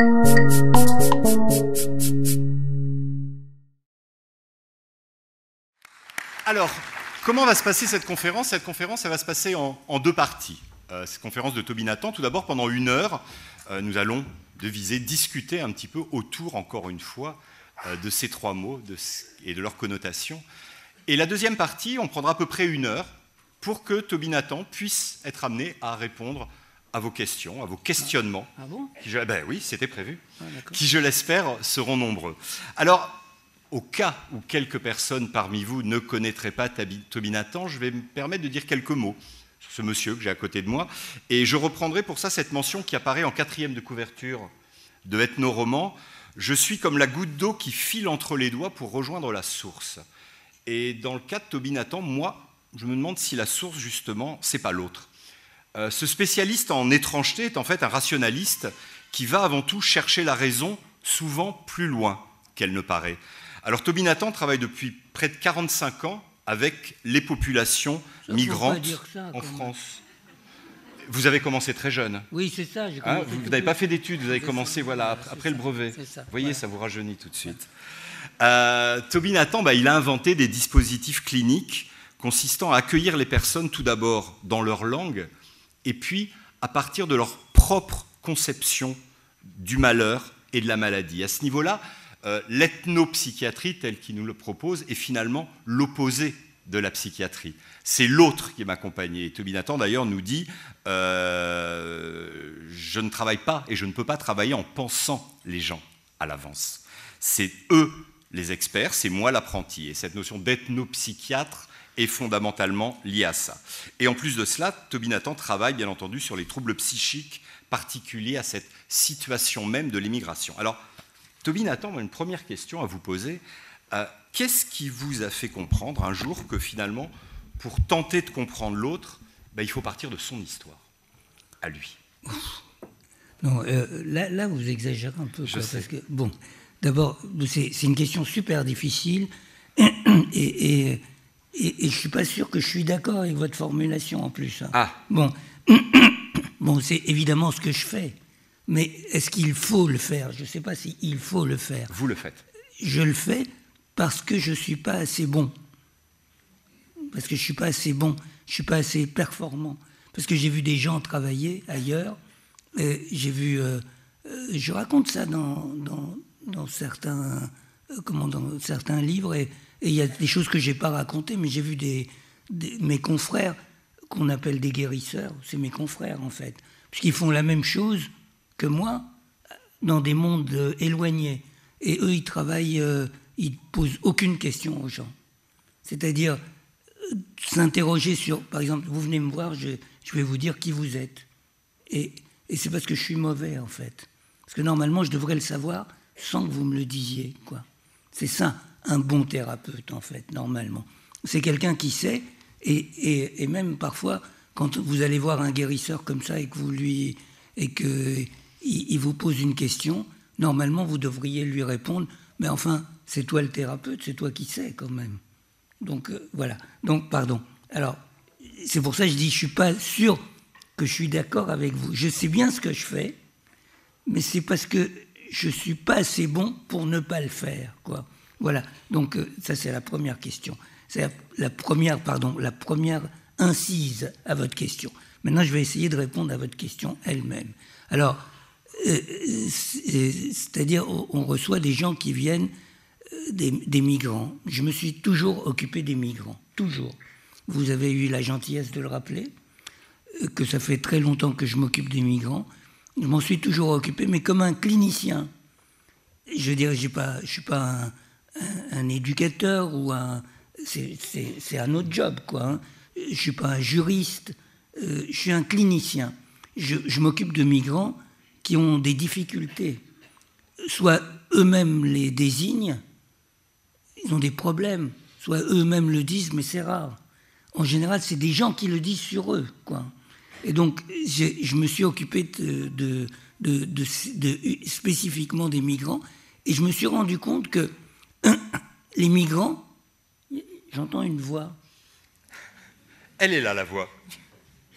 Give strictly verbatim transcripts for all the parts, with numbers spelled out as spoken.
Alors, comment va se passer cette conférence? Cette conférence, elle va se passer en, en deux parties. Euh, cette conférence de Toby Nathan, tout d'abord, pendant une heure, euh, nous allons deviser, discuter un petit peu autour, encore une fois, euh, de ces trois mots de, et de leur connotation. Et la deuxième partie, on prendra à peu près une heure pour que Toby Nathan puisse être amené à répondre à vos questions, à vos questionnements. Ah bon? qui, je, ben oui, c'était prévu. Ah, qui, je l'espère, seront nombreux. Alors, au cas où quelques personnes parmi vous ne connaîtraient pas Toby Nathan, je vais me permettre de dire quelques mots sur ce monsieur que j'ai à côté de moi. Et je reprendrai pour ça cette mention qui apparaît en quatrième de couverture de Ethno-roman. Je suis comme la goutte d'eau qui file entre les doigts pour rejoindre la source. Et dans le cas de Toby Nathan, moi, je me demande si la source, justement, c'est pas l'autre. Euh, ce spécialiste en étrangeté est en fait un rationaliste qui va avant tout chercher la raison, souvent plus loin qu'elle ne paraît. Alors Toby Nathan travaille depuis près de quarante-cinq ans avec les populations ça, migrantes ça, en France. Vous avez commencé très jeune. Oui, c'est ça. Hein, vous n'avez pas fait d'études, vous avez commencé ça, voilà, après, après ça, le brevet. Ça, vous voyez, voilà. Ça vous rajeunit tout de suite. Euh, Toby Nathan, bah, il a inventé des dispositifs cliniques consistant à accueillir les personnes tout d'abord dans leur langue et puis à partir de leur propre conception du malheur et de la maladie. À ce niveau-là, Euh, l'ethnopsychiatrie, telle qu'il nous le propose, est finalement l'opposé de la psychiatrie. C'est l'autre qui m'accompagnait. Et Toby Nathan, d'ailleurs, nous dit euh, « Je ne travaille pas et je ne peux pas travailler en pensant les gens à l'avance. C'est eux les experts, c'est moi l'apprenti. » Et cette notion d'ethnopsychiatre est fondamentalement liée à ça. Et en plus de cela, Toby Nathan travaille, bien entendu, sur les troubles psychiques particuliers à cette situation même de l'immigration. Alors, Toby Nathan, une première question à vous poser. Euh, qu'est-ce qui vous a fait comprendre un jour que finalement, pour tenter de comprendre l'autre, ben, il faut partir de son histoire, à lui? Non, euh, là, là, vous exagérez un peu. Je Quoi, sais. parce que, bon, d'abord, c'est, c'est une question super difficile et, et, et, et je ne suis pas sûr que je suis d'accord avec votre formulation en plus. Hein. Ah. Bon, bon, c'est évidemment ce que je fais. Mais est-ce qu'il faut le faire? Je ne sais pas s'il faut le faire. Vous le faites. Je le fais parce que je ne suis pas assez bon. Parce que je ne suis pas assez bon. Je ne suis pas assez performant. Parce que j'ai vu des gens travailler ailleurs. Et j'ai vu... Euh, euh, je raconte ça dans, dans, dans, certains, euh, comment, dans certains livres. Et il y a des choses que je n'ai pas racontées, mais j'ai vu des, des, mes confrères, qu'on appelle des guérisseurs. C'est mes confrères, en fait. Parce qu'ils font la même chose que moi, dans des mondes euh, éloignés. Et eux, ils travaillent, euh, ils ne posent aucune question aux gens. C'est-à-dire, euh, s'interroger sur, par exemple, vous venez me voir, je, je vais vous dire qui vous êtes. Et, et c'est parce que je suis mauvais, en fait. Parce que normalement, je devrais le savoir sans que vous me le disiez, quoi. C'est ça, un bon thérapeute, en fait, normalement. C'est quelqu'un qui sait, et, et, et même parfois, quand vous allez voir un guérisseur comme ça et que vous lui... et que il vous pose une question, normalement, vous devriez lui répondre, mais enfin, c'est toi le thérapeute, c'est toi qui sais quand même. Donc, euh, voilà. Donc, pardon. Alors, c'est pour ça que je dis, je ne suis pas sûr que je suis d'accord avec vous. Je sais bien ce que je fais, mais c'est parce que je ne suis pas assez bon pour ne pas le faire, quoi. Voilà. Donc, euh, ça, c'est la première question. C'est la, la première, pardon, la première incise à votre question. Maintenant, je vais essayer de répondre à votre question elle-même. Alors, Euh, c'est-à-dire on reçoit des gens qui viennent des, des migrants. Je me suis toujours occupé des migrants, toujours. Vous avez eu la gentillesse de le rappeler, que ça fait très longtemps que je m'occupe des migrants. Je m'en suis toujours occupé, mais comme un clinicien. Je veux dire, je ne suis pas un, un, un éducateur ou un... C'est, c'est, c'est un autre job, quoi. Hein. Je ne suis pas un juriste, euh, je suis un clinicien. Je, je m'occupe de migrants qui ont des difficultés, soit eux-mêmes les désignent, ils ont des problèmes, soit eux-mêmes le disent, mais c'est rare. En général, c'est des gens qui le disent sur eux, quoi. Et donc, je me suis occupé de, de, de, de, de, spécifiquement des migrants, et je me suis rendu compte que un, les migrants, j'entends une voix. Elle est là, la voix.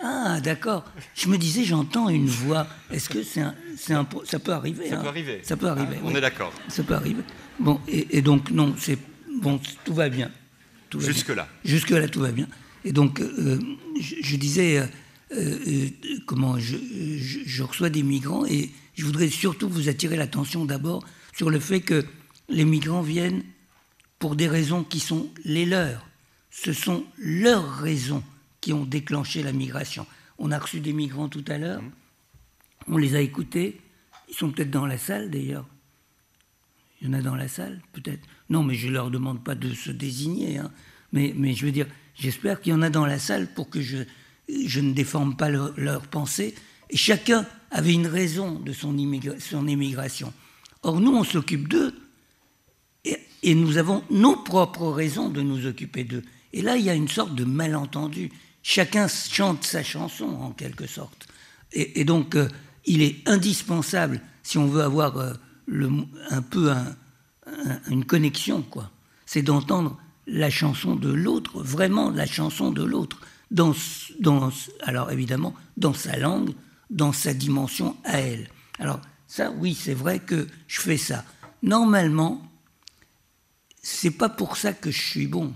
Ah, d'accord. Je me disais, j'entends une voix. Est-ce que c'est un, c'est un... Ça peut arriver. Ça hein. peut arriver. Ça peut arriver. Ah, oui. On est d'accord. Ça peut arriver. Bon, et, et donc, non, c'est... Bon, tout va bien. Tout va Jusque-là. bien. Jusque-là, tout va bien. Et donc, euh, je, je disais, euh, euh, comment, je, je, je reçois des migrants et je voudrais surtout vous attirer l'attention d'abord sur le fait que les migrants viennent pour des raisons qui sont les leurs. Ce sont leurs raisons qui ont déclenché la migration. On a reçu des migrants tout à l'heure, on les a écoutés, ils sont peut-être dans la salle d'ailleurs. Il y en a dans la salle, peut-être. Non, mais je ne leur demande pas de se désigner, hein. mais, mais je veux dire, j'espère qu'il y en a dans la salle pour que je, je ne déforme pas leur, leur pensée. Et chacun avait une raison de son, immigra- son émigration. Or, nous, on s'occupe d'eux, et, et nous avons nos propres raisons de nous occuper d'eux. Et là, il y a une sorte de malentendu. Chacun chante sa chanson, en quelque sorte. Et, et donc, euh, il est indispensable, si on veut avoir euh, le, un peu un, un, une connexion, quoi, c'est d'entendre la chanson de l'autre, vraiment la chanson de l'autre, dans, dans, alors évidemment, dans sa langue, dans sa dimension à elle. Alors, ça, oui, c'est vrai que je fais ça. Normalement, c'est pas pour ça que je suis bon.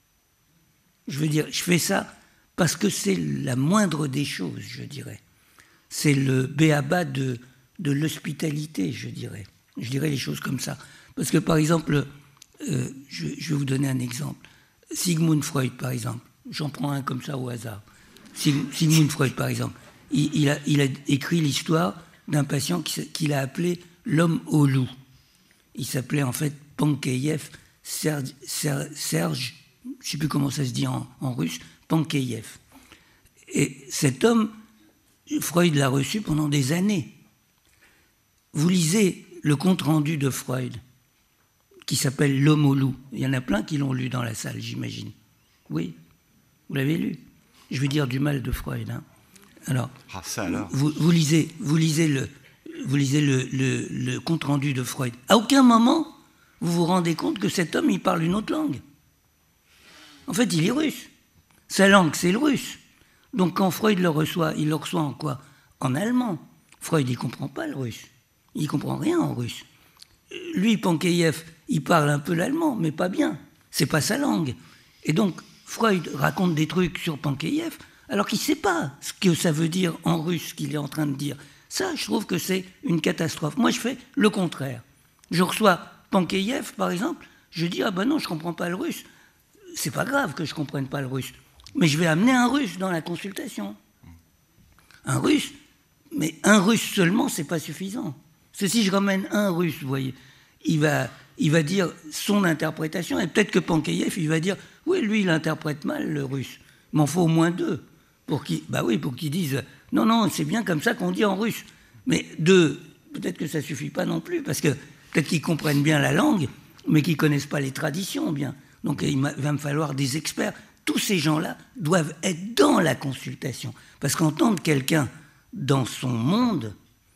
Je veux dire, je fais ça parce que c'est la moindre des choses, je dirais. C'est le b.a.-ba de, de l'hospitalité, je dirais. Je dirais les choses comme ça. Parce que, par exemple, euh, je, je vais vous donner un exemple. Sigmund Freud, par exemple. J'en prends un comme ça au hasard. Sig, Sigmund Freud, par exemple. Il, il, a, il a écrit l'histoire d'un patient qu'il a appelé l'homme au loup. Il s'appelait en fait Pankeïev Serge, Serge, je ne sais plus comment ça se dit en, en russe, Pankeïev. Et cet homme, Freud l'a reçu pendant des années. Vous lisez le compte-rendu de Freud, qui s'appelle L'homme au loup. Il y en a plein qui l'ont lu dans la salle, j'imagine. Oui, vous l'avez lu. Je vais dire du mal de Freud. Hein. Alors, ah, ça alors. Vous, vous lisez, vous lisez, le, vous lisez le, le, le compte-rendu de Freud. À aucun moment, vous vous rendez compte que cet homme, il parle une autre langue. En fait, il est russe. Sa langue, c'est le russe. Donc, quand Freud le reçoit, il le reçoit en quoi? En allemand. Freud, il ne comprend pas le russe. Il ne comprend rien en russe. Lui, Pankeïev, il parle un peu l'allemand, mais pas bien. C'est pas sa langue. Et donc, Freud raconte des trucs sur Pankeïev, alors qu'il ne sait pas ce que ça veut dire en russe, ce qu'il est en train de dire. Ça, je trouve que c'est une catastrophe. Moi, je fais le contraire. Je reçois Pankeïev, par exemple, je dis « Ah ben non, je ne comprends pas le russe. » C'est pas grave que je ne comprenne pas le russe. Mais je vais amener un russe dans la consultation. Un russe, mais un russe seulement, c'est pas suffisant. Parce que si je ramène un russe, vous voyez, il va, il va dire son interprétation, et peut-être que Pankeïev, il va dire « Oui, lui, il interprète mal le russe. Il m'en faut au moins deux. » Pour qu'ils bah oui, pour qu'ils disent « Non, non, c'est bien comme ça qu'on dit en russe. » Mais deux, peut-être que ça ne suffit pas non plus, parce que peut-être qu'ils comprennent bien la langue, mais qu'ils ne connaissent pas les traditions bien. Donc il va me falloir des experts. Tous ces gens-là doivent être dans la consultation. Parce qu'entendre quelqu'un dans son monde,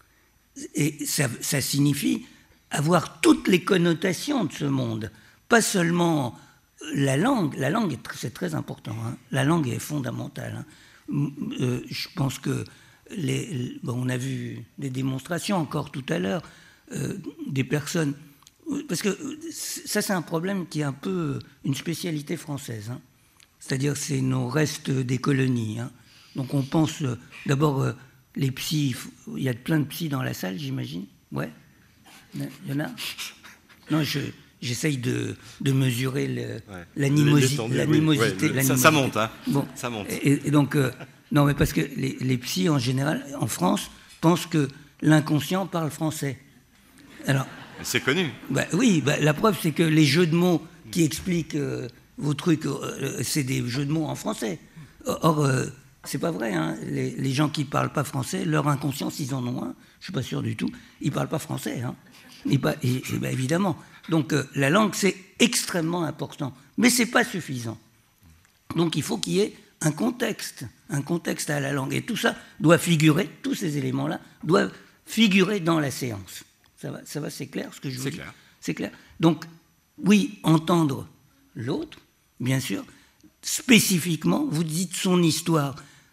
et ça, ça signifie avoir toutes les connotations de ce monde. Pas seulement la langue. La langue, c'est très important. Hein. La langue est fondamentale. Hein. Euh, je pense que les, bon, on a vu des démonstrations encore tout à l'heure, euh, des personnes... Parce que ça, c'est un problème qui est un peu une spécialité française. Hein. C'est-à-dire, c'est nos restes des colonies. Hein. Donc, on pense euh, d'abord, euh, les psys, il y a plein de psys dans la salle, j'imagine. Ouais. Il y en a. Non, je, j'essaye de, de mesurer le, ouais. l'animosité. Oui, l'animosité, ouais, l'animosité. Ça, ça monte, hein. Bon. Ça monte. Et, et donc, euh, non, mais parce que les, les psys, en général, en France, pensent que l'inconscient parle français. Alors. C'est connu. Bah, oui, bah, la preuve, c'est que les jeux de mots qui expliquent euh, vos trucs, euh, c'est des jeux de mots en français. Or, euh, c'est pas vrai. Hein. Les, les gens qui parlent pas français, leur inconscience, ils en ont un. Je suis pas sûr du tout. Ils parlent pas français. Hein. Et, bah, et, et bah, évidemment. Donc, euh, la langue, c'est extrêmement important. Mais c'est pas suffisant. Donc, il faut qu'il y ait un contexte, un contexte à la langue. Et tout ça doit figurer, tous ces éléments-là doivent figurer dans la séance. Ça va, ça va, c'est clair ce que je vous c'est dis. Clair. C'est clair. Donc, oui, entendre l'autre, bien sûr. Spécifiquement, vous dites son histoire.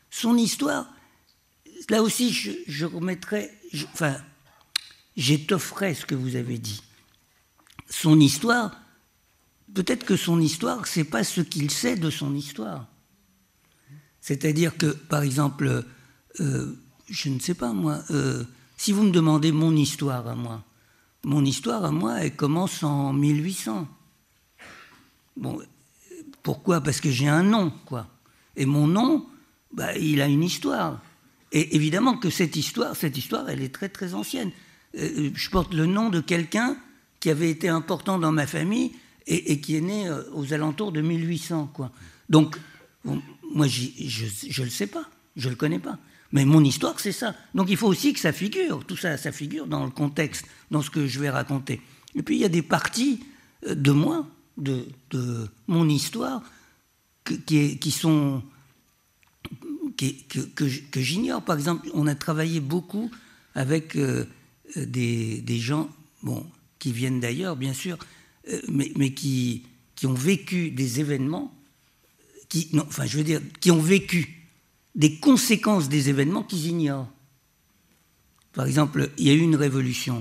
son histoire, là aussi, je, je remettrais, je, enfin, j'étofferais ce que vous avez dit. Son histoire, peut-être que son histoire, c'est pas ce qu'il sait de son histoire. C'est-à-dire que, par exemple, euh, je ne sais pas moi, euh, si vous me demandez mon histoire à moi, mon histoire à moi, elle commence en mille huit cents. Bon, pourquoi ? Parce que j'ai un nom, quoi. Et mon nom, bah, il a une histoire. Et évidemment que cette histoire, cette histoire, elle est très très ancienne. Euh, je porte le nom de quelqu'un qui avait été important dans ma famille et, et qui est né euh, aux alentours de mille huit cents, quoi. Donc, bon, moi, j'y, je ne le sais pas, je ne le connais pas. Mais mon histoire, c'est ça. Donc, il faut aussi que ça figure, tout ça, ça figure dans le contexte, dans ce que je vais raconter. Et puis, il y a des parties de moi, de, de mon histoire, que, qui, qui sont... Qui, que, que, que j'ignore. Par exemple, on a travaillé beaucoup avec euh, des, des gens, bon, qui viennent d'ailleurs, bien sûr, euh, mais, mais qui, qui ont vécu des événements, qui, non, enfin, je veux dire, qui ont vécu des conséquences des événements qu'ils ignorent. Par exemple, il y a eu une révolution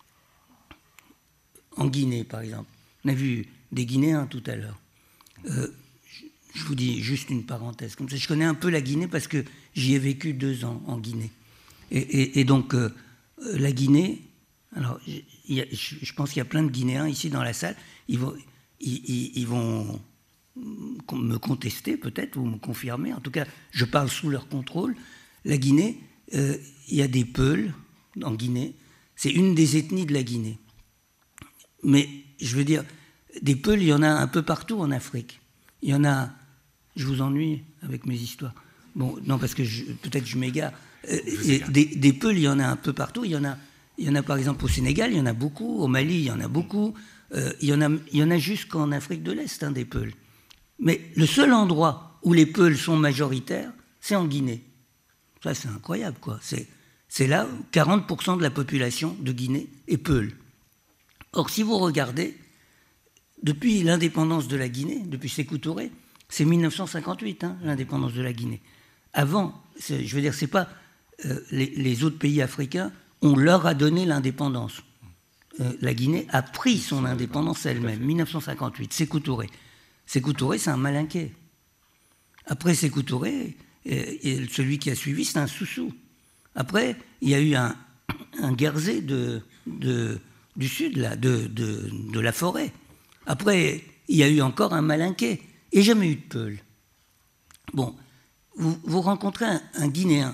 en Guinée, par exemple. On a vu des Guinéens tout à l'heure. Euh, je vous dis juste une parenthèse. Comme ça, je connais un peu la Guinée parce que j'y ai vécu deux ans en Guinée. Et, et, et donc, euh, la Guinée, alors, il y a, je pense qu'il y a plein de Guinéens ici dans la salle, ils vont, ils, ils, ils vont me contester peut-être, ou me confirmer. En tout cas, je parle sous leur contrôle. La Guinée, euh, il y a des Peuls en Guinée. C'est une des ethnies de la Guinée. Mais, je veux dire, des Peuls, il y en a un peu partout en Afrique. Il y en a... Je vous ennuie avec mes histoires. Bon, non, parce que je, peut-être je m'égare. Euh, des, des Peuls, il y en a un peu partout. Il y en a, il y en a par exemple au Sénégal, il y en a beaucoup. Au Mali, il y en a beaucoup. Euh, il y en a, il y en a jusqu'en Afrique de l'Est, hein, des Peuls. Mais le seul endroit où les Peuls sont majoritaires, c'est en Guinée. Ça, c'est incroyable, quoi. C'est, c'est là où quarante pour cent de la population de Guinée est Peul. Or, si vous regardez, depuis l'indépendance de la Guinée, depuis Sékou Touré, c'est mille neuf cent cinquante-huit, hein, l'indépendance de la Guinée. Avant, je veux dire, c'est pas euh, les, les autres pays africains, on leur a donné l'indépendance. Euh, la Guinée a pris son indépendance elle-même, mille neuf cent cinquante-huit, Sékou Touré. Sékou Touré, c'est un malinqué. Après Sékou Touré, et, et celui qui a suivi, c'est un Soussou. Après, il y a eu un, un Guerzé de, de, du sud, là, de, de, de la forêt. Après, il y a eu encore un malinqué. Et jamais eu de Peul. Bon, vous, vous rencontrez un, un Guinéen,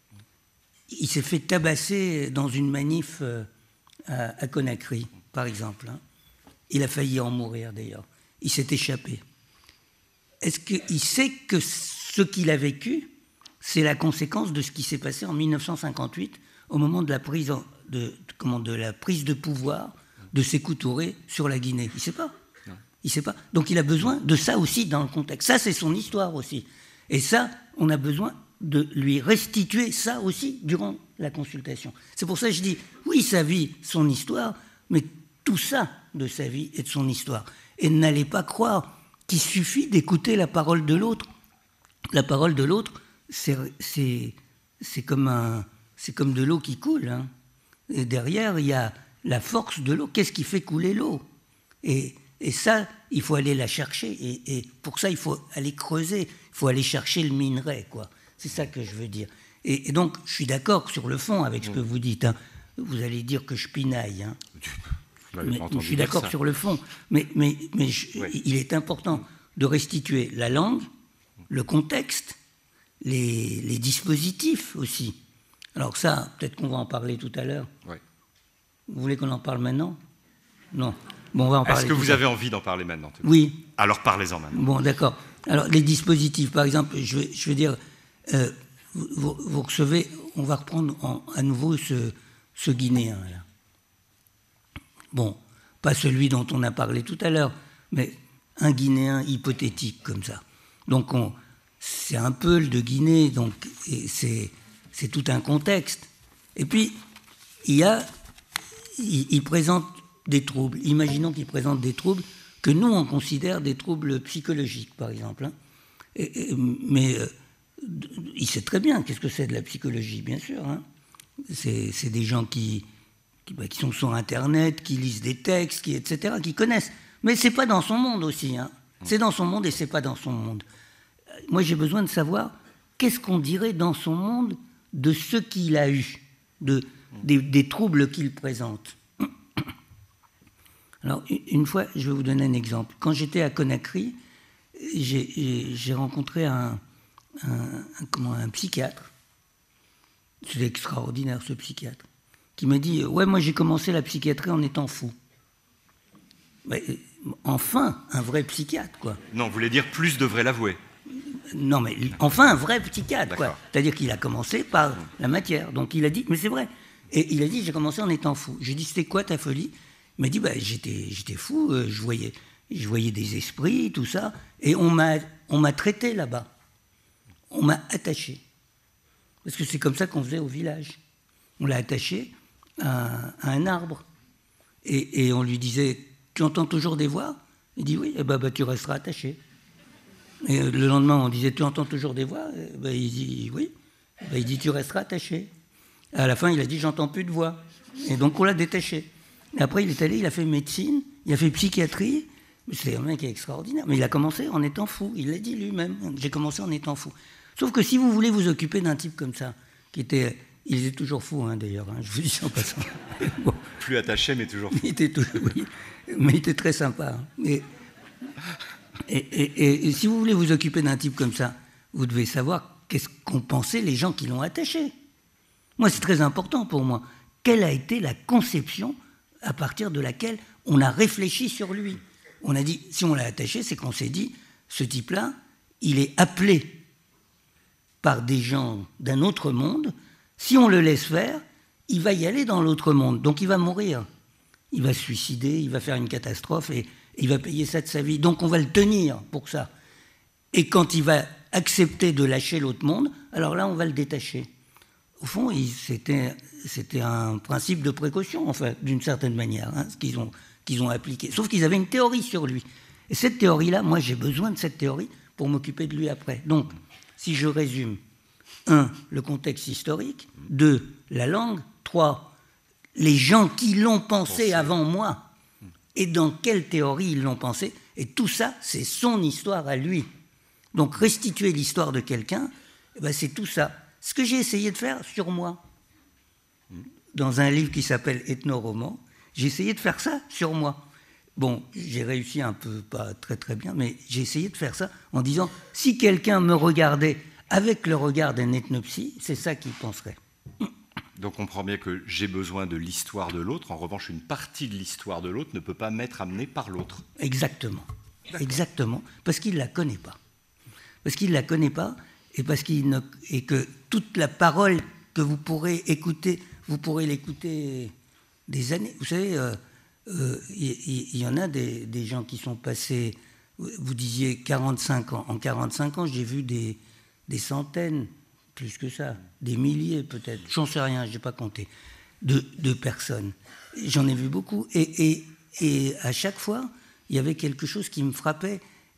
il s'est fait tabasser dans une manif euh, à, à Conakry, par exemple. Hein. Il a failli en mourir d'ailleurs. Il s'est échappé. Est-ce qu'il sait que ce qu'il a vécu, c'est la conséquence de ce qui s'est passé en mille neuf cent cinquante-huit, au moment de la prise de, comment, de, la prise de pouvoir de Sékou Touré sur la Guinée? Il ne sait pas. Il sait pas. Donc il a besoin de ça aussi dans le contexte. Ça, c'est son histoire aussi. Et ça, on a besoin de lui restituer ça aussi durant la consultation. C'est pour ça que je dis, oui, sa vie, son histoire, mais tout ça de sa vie et de son histoire. Et n'allez pas croire qu'il suffit d'écouter la parole de l'autre. La parole de l'autre, c'est, c'est, c'est, comme, un, c'est comme de l'eau qui coule. Hein. Et derrière, il y a la force de l'eau. Qu'est-ce qui fait couler l'eau ? Et... Et ça, il faut aller la chercher. Et, et pour ça, il faut aller creuser. Il faut aller chercher le minerai, quoi. C'est ça que je veux dire. Et, et donc, je suis d'accord sur le fond avec ce que vous dites. Hein. Vous allez dire que je pinaille. Hein. Mais, je suis d'accord sur le fond. Mais, mais, mais je, oui. Il est important de restituer la langue, le contexte, les, les dispositifs aussi. Alors ça, peut-être qu'on va en parler tout à l'heure. Oui. Vous voulez qu'on en parle maintenant ? Non. Bon, on va en parler. Est-ce que vous avez envie d'en parler maintenant ? Oui. Alors parlez-en maintenant. Bon, d'accord. Alors, les dispositifs, par exemple, je vais, je vais dire, euh, vous, vous recevez, on va reprendre en, à nouveau ce, ce Guinéen, là. Bon, pas celui dont on a parlé tout à l'heure, mais un Guinéen hypothétique, comme ça. Donc, on, c'est un Peul de Guinée, donc et c'est, c'est tout un contexte. Et puis, il y a, il, il présente des troubles. Imaginons qu'il présente des troubles que nous, on considère des troubles psychologiques, par exemple. Hein. Et, et, mais euh, il sait très bien qu'est-ce que c'est de la psychologie, bien sûr. Hein. C'est, c'est des gens qui, qui, bah, qui sont sur Internet, qui lisent des textes, qui, et cetera, qui connaissent. Mais c'est pas dans son monde aussi. Hein. C'est dans son monde et c'est pas dans son monde. Moi, j'ai besoin de savoir qu'est-ce qu'on dirait dans son monde de ce qu'il a eu, de, des, des troubles qu'il présente. Alors, une fois, je vais vous donner un exemple. Quand j'étais à Conakry, j'ai, j'ai rencontré un, un, un, comment, un psychiatre. C'était extraordinaire, ce psychiatre, qui m'a dit « Ouais, moi, j'ai commencé la psychiatrie en étant fou. » Mais, enfin, un vrai psychiatre, quoi. Non, vous voulez dire plus devrait l'avouer. Non, mais enfin, un vrai psychiatre, quoi. C'est-à-dire qu'il a commencé par la matière. Donc, il a dit, mais c'est vrai. Et il a dit, j'ai commencé en étant fou. J'ai dit, c'était quoi ta folie? Il m'a dit, bah, j'étais, j'étais fou, euh, je, voyais, je voyais des esprits, tout ça. Et on m'a, on m'a traité là-bas. On m'a attaché. Parce que c'est comme ça qu'on faisait au village. On l'a attaché à, à un arbre. Et, et on lui disait, tu entends toujours des voix? Il dit, oui, et bah, bah, tu resteras attaché. Et le lendemain, on disait, tu entends toujours des voix? Ben, il dit, oui. Ben, il dit, tu resteras attaché. À la fin, il a dit, j'entends plus de voix. Et donc, on l'a détaché. Et après, il est allé, il a fait médecine, il a fait psychiatrie. C'est un mec qui est extraordinaire. Mais il a commencé en étant fou. Il l'a dit lui-même. J'ai commencé en étant fou. Sauf que si vous voulez vous occuper d'un type comme ça, qui était... Il était toujours fou, hein, d'ailleurs. Hein, je vous dis en passant. Bon. Plus attaché, mais toujours fou. Il était toujours, oui. Mais il était très sympa. Hein. Et... Et, et, et si vous voulez vous occuper d'un type comme ça, vous devez savoir qu'est-ce qu'ont pensé les gens qui l'ont attaché. Moi, c'est très important pour moi. Quelle a été la conception à partir de laquelle on a réfléchi sur lui? On a dit, si on l'a attaché, c'est qu'on s'est dit, ce type-là, il est appelé par des gens d'un autre monde. Si on le laisse faire, il va y aller dans l'autre monde. Donc il va mourir. Il va se suicider, il va faire une catastrophe et il va payer ça de sa vie. Donc on va le tenir pour ça. Et quand il va accepter de lâcher l'autre monde, alors là, on va le détacher. Au fond, il, c'était, c'était un principe de précaution, enfin, d'une certaine manière, hein, ce qu'ils ont, qu'ils ont appliqué. Sauf qu'ils avaient une théorie sur lui. Et cette théorie-là, moi, j'ai besoin de cette théorie pour m'occuper de lui après. Donc, si je résume, un, le contexte historique, deux, la langue, trois, les gens qui l'ont pensé avant moi, et dans quelle théorie ils l'ont pensé, et tout ça, c'est son histoire à lui. Donc restituer l'histoire de quelqu'un, eh ben, c'est tout ça. Ce que j'ai essayé de faire sur moi, dans un livre qui s'appelle Ethno-roman, j'ai essayé de faire ça sur moi. Bon, j'ai réussi un peu, pas très très bien, mais j'ai essayé de faire ça en disant, si quelqu'un me regardait avec le regard d'un ethnopsie, c'est ça qu'il penserait. Donc on comprend bien que j'ai besoin de l'histoire de l'autre. En revanche, une partie de l'histoire de l'autre ne peut pas m'être amenée par l'autre. Exactement. D'accord. Exactement. Parce qu'il ne la connaît pas. Parce qu'il ne la connaît pas et, parce qu'il ne, et que toute la parole que vous pourrez écouter, vous pourrez l'écouter des années. Vous savez, il euh, euh, y, y en a des, des gens qui sont passés, vous disiez quarante-cinq ans. En quarante-cinq ans, j'ai vu des, des centaines, plus que ça, des milliers peut-être, j'en sais rien, je n'ai pas compté, de, de personnes. J'en ai vu beaucoup. Et, et, et à chaque fois, il y avait quelque chose qui me frappait.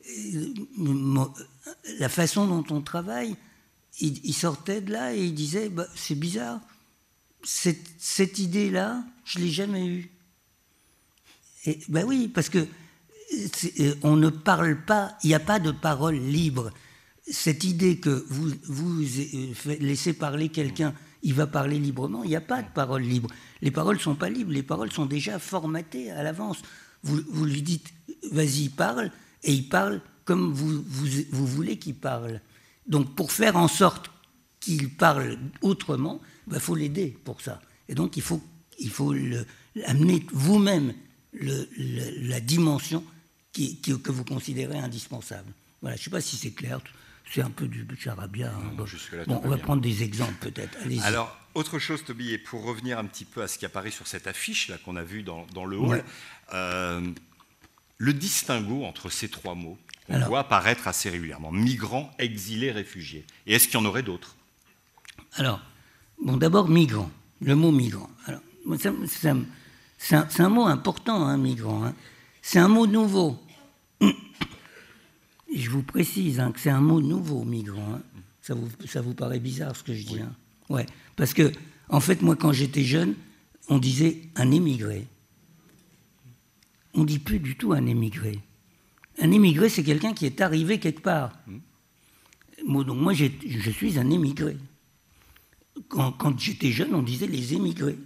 La façon dont on travaille, il, il sortait de là et il disait, bah, c'est bizarre, cette, cette idée-là, je ne l'ai jamais eue. Et ben oui, parce que on ne parle pas, il n'y a pas de parole libre. Cette idée que vous, vous laissez parler quelqu'un, il va parler librement, il n'y a pas de parole libre. Les paroles ne sont pas libres, les paroles sont déjà formatées à l'avance. Vous, vous lui dites, vas-y, parle, et il parle comme vous, vous, vous voulez qu'il parle. Donc pour faire en sorte qu'il parle autrement, il ben, faut l'aider pour ça. Et donc il faut, il faut le, amener vous-même le, le, la dimension qui, qui, que vous considérez indispensable. Voilà, je ne sais pas si c'est clair. C'est un peu du charabia. Hein. Bon, bon, on va bien prendre des exemples peut-être. Allez-y. Alors, autre chose, Toby, et pour revenir un petit peu à ce qui apparaît sur cette affiche là qu'on a vue dans, dans le hall, ouais. euh, le distinguo entre ces trois mots qu'on Alors, voit apparaître assez régulièrement, migrants, exilés, réfugiés. Et est-ce qu'il y en aurait d'autres? Alors, bon, d'abord, migrant, le mot migrant. Alors, c'est, c'est, un, c'est, un, c'est un mot important, hein, migrant. Hein. C'est un mot nouveau. Je vous précise hein, que c'est un mot nouveau, migrant. Hein. Ça vous, ça vous paraît bizarre ce que je dis, oui. Hein? Ouais. Parce que, en fait, moi, quand j'étais jeune, on disait un émigré. On ne dit plus du tout un émigré. Un émigré, c'est quelqu'un qui est arrivé quelque part. Mmh. Moi, donc moi, j'ai, je suis un émigré. Quand, quand j'étais jeune, on disait les émigrés.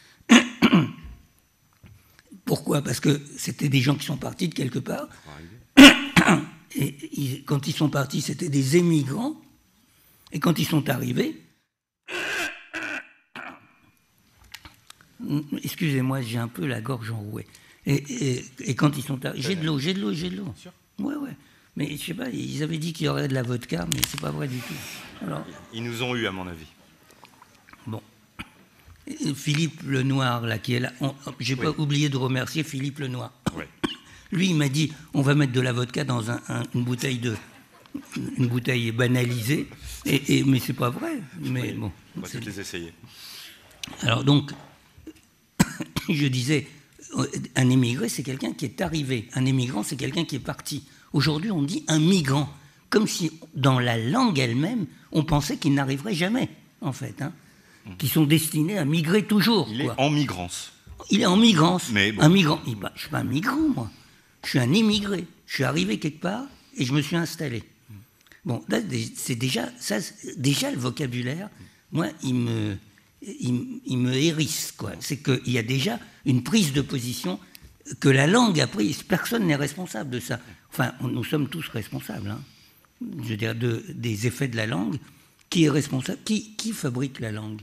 Pourquoi? Parce que c'était des gens qui sont partis de quelque part. Et ils, quand ils sont partis, c'était des émigrants. Et quand ils sont arrivés... Excusez-moi, j'ai un peu la gorge enrouée. Et, et, et quand ils sont arrivés... J'ai de l'eau, j'ai de l'eau, j'ai de l'eau. Ouais, ouais. Mais je sais pas, ils avaient dit qu'il y aurait de la vodka, mais c'est pas vrai du tout. Alors, ils nous ont eu, à mon avis. Bon. Et Philippe Lenoir, là, qui est là, on, j'ai oui. pas oublié de remercier Philippe Lenoir. Oui. Lui, il m'a dit, on va mettre de la vodka dans un, un, une bouteille de, une bouteille banalisée. Et, et, mais c'est pas vrai. Mais oui. bon. On va toutes les essayer. Alors donc, je disais, un émigré, c'est quelqu'un qui est arrivé. Un émigrant, c'est quelqu'un qui est parti. Aujourd'hui, on dit un migrant. Comme si, dans la langue elle-même, on pensait qu'il n'arriverait jamais, en fait. Hein, mmh. Qui sont destinés à migrer toujours. Il quoi. est en migrance. Il est en migrance. Mais bon. Un migrant. Je ne suis pas un migrant, moi. Je suis un émigré. Je suis arrivé quelque part et je me suis installé. Mmh. Bon, là, c'est déjà, ça, déjà le vocabulaire, moi, il me, il, il me hérisse, quoi. C'est qu'il y a déjà une prise de position que la langue a prise. Personne n'est responsable de ça. Enfin, nous sommes tous responsables, hein. Je veux dire, de, des effets de la langue. Qui est responsable? Qui, qui fabrique la langue?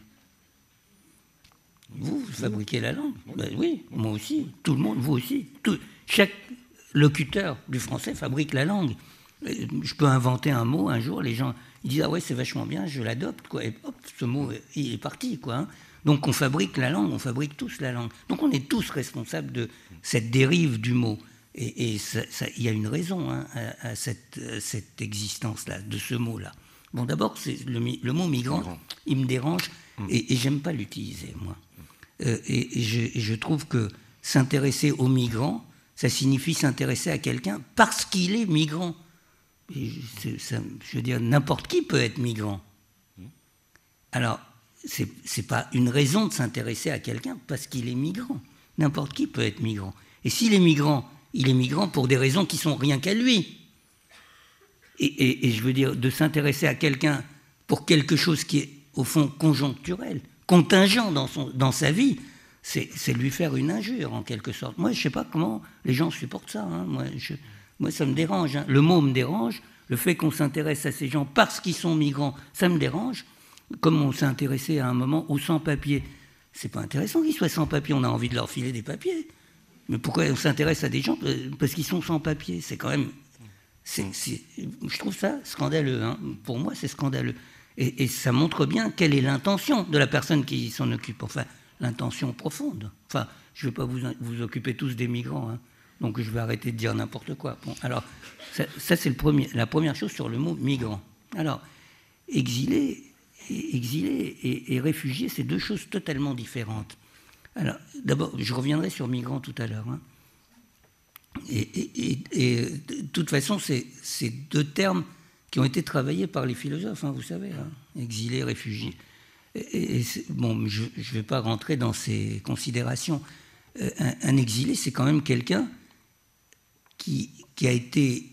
Vous, vous fabriquez la langue? Ben oui, moi aussi. Tout le monde, vous aussi. Tout, chaque locuteur du français fabrique la langue. Je peux inventer un mot un jour, les gens ils disent ah ouais c'est vachement bien, je l'adopte, quoi. Et hop, ce mot il est parti, quoi. Hein. Donc on fabrique la langue, on fabrique tous la langue. Donc on est tous responsables de cette dérive du mot. Et il y a une raison, hein, à, à cette, à cette existence-là, de ce mot-là. Bon, d'abord, c'est le, le mot migrant, migrant, il me dérange mmh. et, et j'aime pas l'utiliser, moi. Euh, et, et, je, et je trouve que s'intéresser aux migrants, ça signifie s'intéresser à quelqu'un parce qu'il est migrant. Et ça, je veux dire, n'importe qui peut être migrant. Mmh. Alors, c'est, c'est pas une raison de s'intéresser à quelqu'un parce qu'il est migrant. N'importe qui peut être migrant. Et s'il est migrant, il est migrant pour des raisons qui sont rien qu'à lui. Et, et, et je veux dire, de s'intéresser à quelqu'un pour quelque chose qui est, au fond, conjoncturel, contingent dans, son, dans sa vie, c'est, c'est lui faire une injure, en quelque sorte. Moi, je ne sais pas comment les gens supportent ça. Hein. Moi, je, moi, ça me dérange. Hein. Le mot me dérange. Le fait qu'on s'intéresse à ces gens parce qu'ils sont migrants, ça me dérange. Comme on s'est intéressé à un moment aux sans-papiers. C'est pas intéressant qu'ils soient sans-papiers. On a envie de leur filer des papiers. Mais pourquoi on s'intéresse à des gens? Parce qu'ils sont sans-papiers. C'est quand même... C'est, c'est, je trouve ça scandaleux. Hein. Pour moi, c'est scandaleux. Et, et ça montre bien quelle est l'intention de la personne qui s'en occupe. Enfin, l'intention profonde. Enfin, je ne vais pas vous, vous occuper tous des migrants. Hein. Donc, je vais arrêter de dire n'importe quoi. Bon, alors, ça, ça c'est le premier, la première chose sur le mot migrant. Alors, exilé, exilé et, et réfugié, c'est deux choses totalement différentes. Alors, d'abord, je reviendrai sur migrant tout à l'heure. Hein. Et, et, et, et de toute façon, c'est, c'est deux termes qui ont été travaillés par les philosophes, hein, vous savez, hein, exilé, réfugié. Et, et bon, je ne vais pas rentrer dans ces considérations. Euh, un, un exilé, c'est quand même quelqu'un qui, qui a été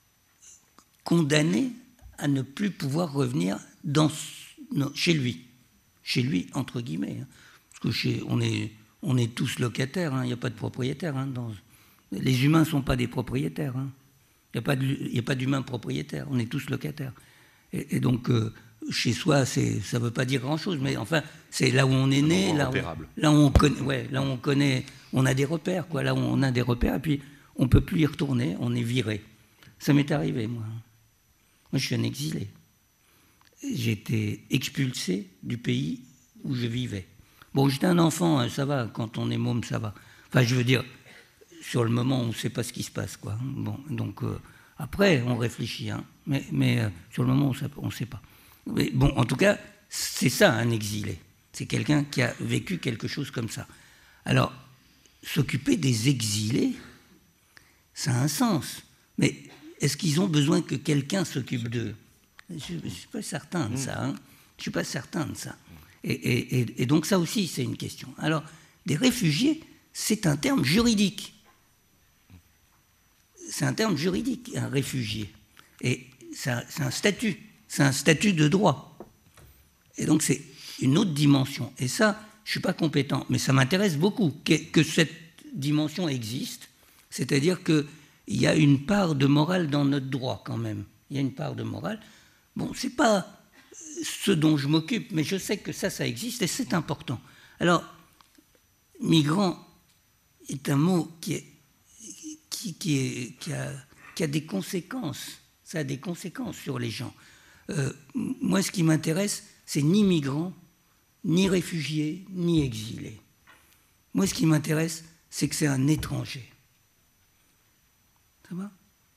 condamné à ne plus pouvoir revenir dans, non, chez lui. Chez lui, entre guillemets. Hein, parce que chez, on, est, on est tous locataires, il hein, n'y a pas de propriétaire. Hein, dans, les humains ne sont pas des propriétaires. Hein. Il n'y a pas d'humains propriétaires, on est tous locataires. Et, et donc, euh, chez soi, c'est, ça ne veut pas dire grand-chose, mais enfin, c'est là où on est né, là où, là où on connaît, ouais, là où on connaît, on a des repères, quoi, là où on a des repères, et puis on ne peut plus y retourner, on est viré. Ça m'est arrivé, moi. Moi, je suis un exilé. J'ai été expulsé du pays où je vivais. Bon, j'étais un enfant, ça va, quand on est môme, ça va. Enfin, je veux dire... Sur le moment, on ne sait pas ce qui se passe, quoi. Bon, donc euh, après, on réfléchit, hein. mais, mais euh, sur le moment, on ne sait pas. Mais, bon, en tout cas, c'est ça un exilé. C'est quelqu'un qui a vécu quelque chose comme ça. Alors, s'occuper des exilés, ça a un sens. Mais est-ce qu'ils ont besoin que quelqu'un s'occupe d'eux? Je ne suis pas certain de ça. Hein. Je ne suis pas certain de ça. Et, et, et, et donc ça aussi, c'est une question. Alors, des réfugiés, c'est un terme juridique. C'est un terme juridique, un réfugié. Et c'est un, c'est un statut. C'est un statut de droit. Et donc, c'est une autre dimension. Et ça, je ne suis pas compétent. Mais ça m'intéresse beaucoup que, que cette dimension existe. C'est-à-dire qu'il y a une part de morale dans notre droit, quand même. Il y a une part de morale. Bon, ce n'est pas ce dont je m'occupe, mais je sais que ça, ça existe et c'est important. Alors, migrant est un mot qui, est, qui, qui, est, qui, a, qui a des conséquences. Ça a des conséquences sur les gens. Euh, moi, ce qui m'intéresse, c'est ni migrant, ni réfugié, ni exilé. Moi, ce qui m'intéresse, c'est que c'est un étranger. Ça va ?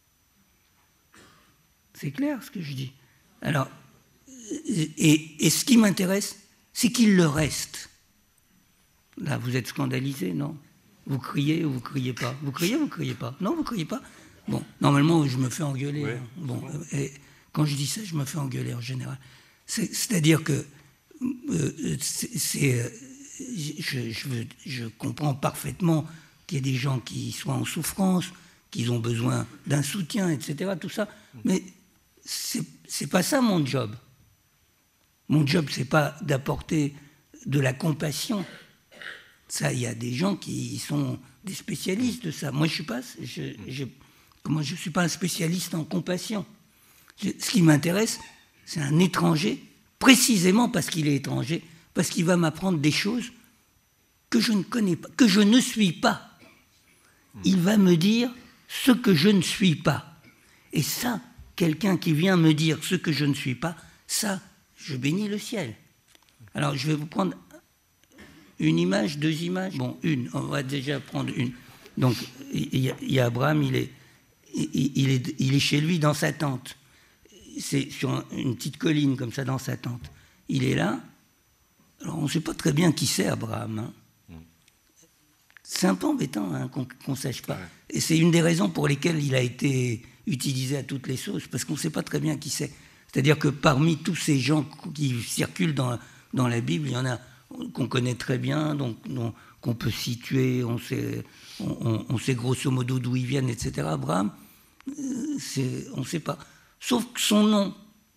C'est clair ce que je dis. Alors, et, et ce qui m'intéresse, c'est qu'il le reste. Là, vous êtes scandalisé, non? Vous criez ou vous criez pas? Vous criez ou vous criez pas? Non, vous criez pas? Bon, normalement, je me fais engueuler. Ouais. Hein. Bon, et quand je dis ça, je me fais engueuler en général. C'est, c'est-à-dire que euh, c'est, c'est, euh, je, je, veux, je comprends parfaitement qu'il y ait des gens qui soient en souffrance, qu'ils ont besoin d'un soutien, et cetera, tout ça. Mais c'est, c'est pas ça mon job. Mon job, c'est pas d'apporter de la compassion. Ça, il y a des gens qui sont des spécialistes de ça. Moi, je suis pas, je, je, comment, je suis pas un spécialiste en compassion. Je, ce qui m'intéresse, c'est un étranger, précisément parce qu'il est étranger, parce qu'il va m'apprendre des choses que je ne connais pas, que je ne suis pas. Il va me dire ce que je ne suis pas. Et ça, quelqu'un qui vient me dire ce que je ne suis pas, ça, je bénis le ciel. Alors, je vais vous prendre une image, deux images. Bon, une, on va déjà prendre une. Donc, il y a, il y a Abraham, il est, il, il, est, il est chez lui dans sa tente. C'est sur un, une petite colline comme ça dans sa tente. Il est là. Alors, on ne sait pas très bien qui c'est, Abraham. Hein. C'est un peu embêtant hein, qu'on ne sache pas. Et c'est une des raisons pour lesquelles il a été utilisé à toutes les sauces, parce qu'on ne sait pas très bien qui c'est. C'est-à-dire que parmi tous ces gens qui circulent dans, dans la Bible, il y en a qu'on connaît très bien, donc, donc, qu'on peut situer, on sait, on, on sait grosso modo d'où ils viennent, et cetera. Abraham, c'est, on ne sait pas. Sauf que son nom,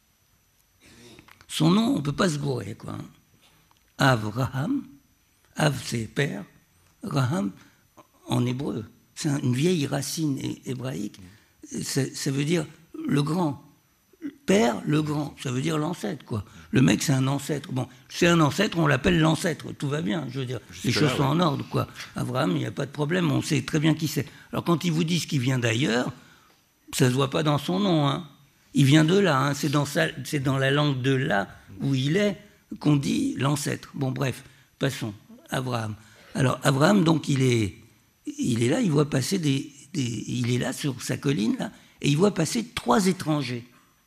son nom, on ne peut pas se gourer, quoi. Avraham, Av c'est père, Raham en hébreu, c'est une vieille racine hébraïque, ça, ça veut dire le grand. Père, le grand, ça veut dire l'ancêtre, quoi. Le mec, c'est un ancêtre. Bon, c'est un ancêtre, on l'appelle l'ancêtre, tout va bien, je veux dire. Jusque les choses là, sont ouais. en ordre, quoi. Abraham, il n'y a pas de problème, on sait très bien qui c'est. Alors, quand ils vous disent qu'il vient d'ailleurs, ça ne se voit pas dans son nom, hein. Il vient de là, hein. c'est, dans sa, c'est dans la langue de là où il est qu'on dit l'ancêtre. Bon, bref, passons. Abraham. Alors, Abraham, donc, il est, il est là, il voit passer des, des... Il est là, sur sa colline, là, et il voit passer trois étrangers.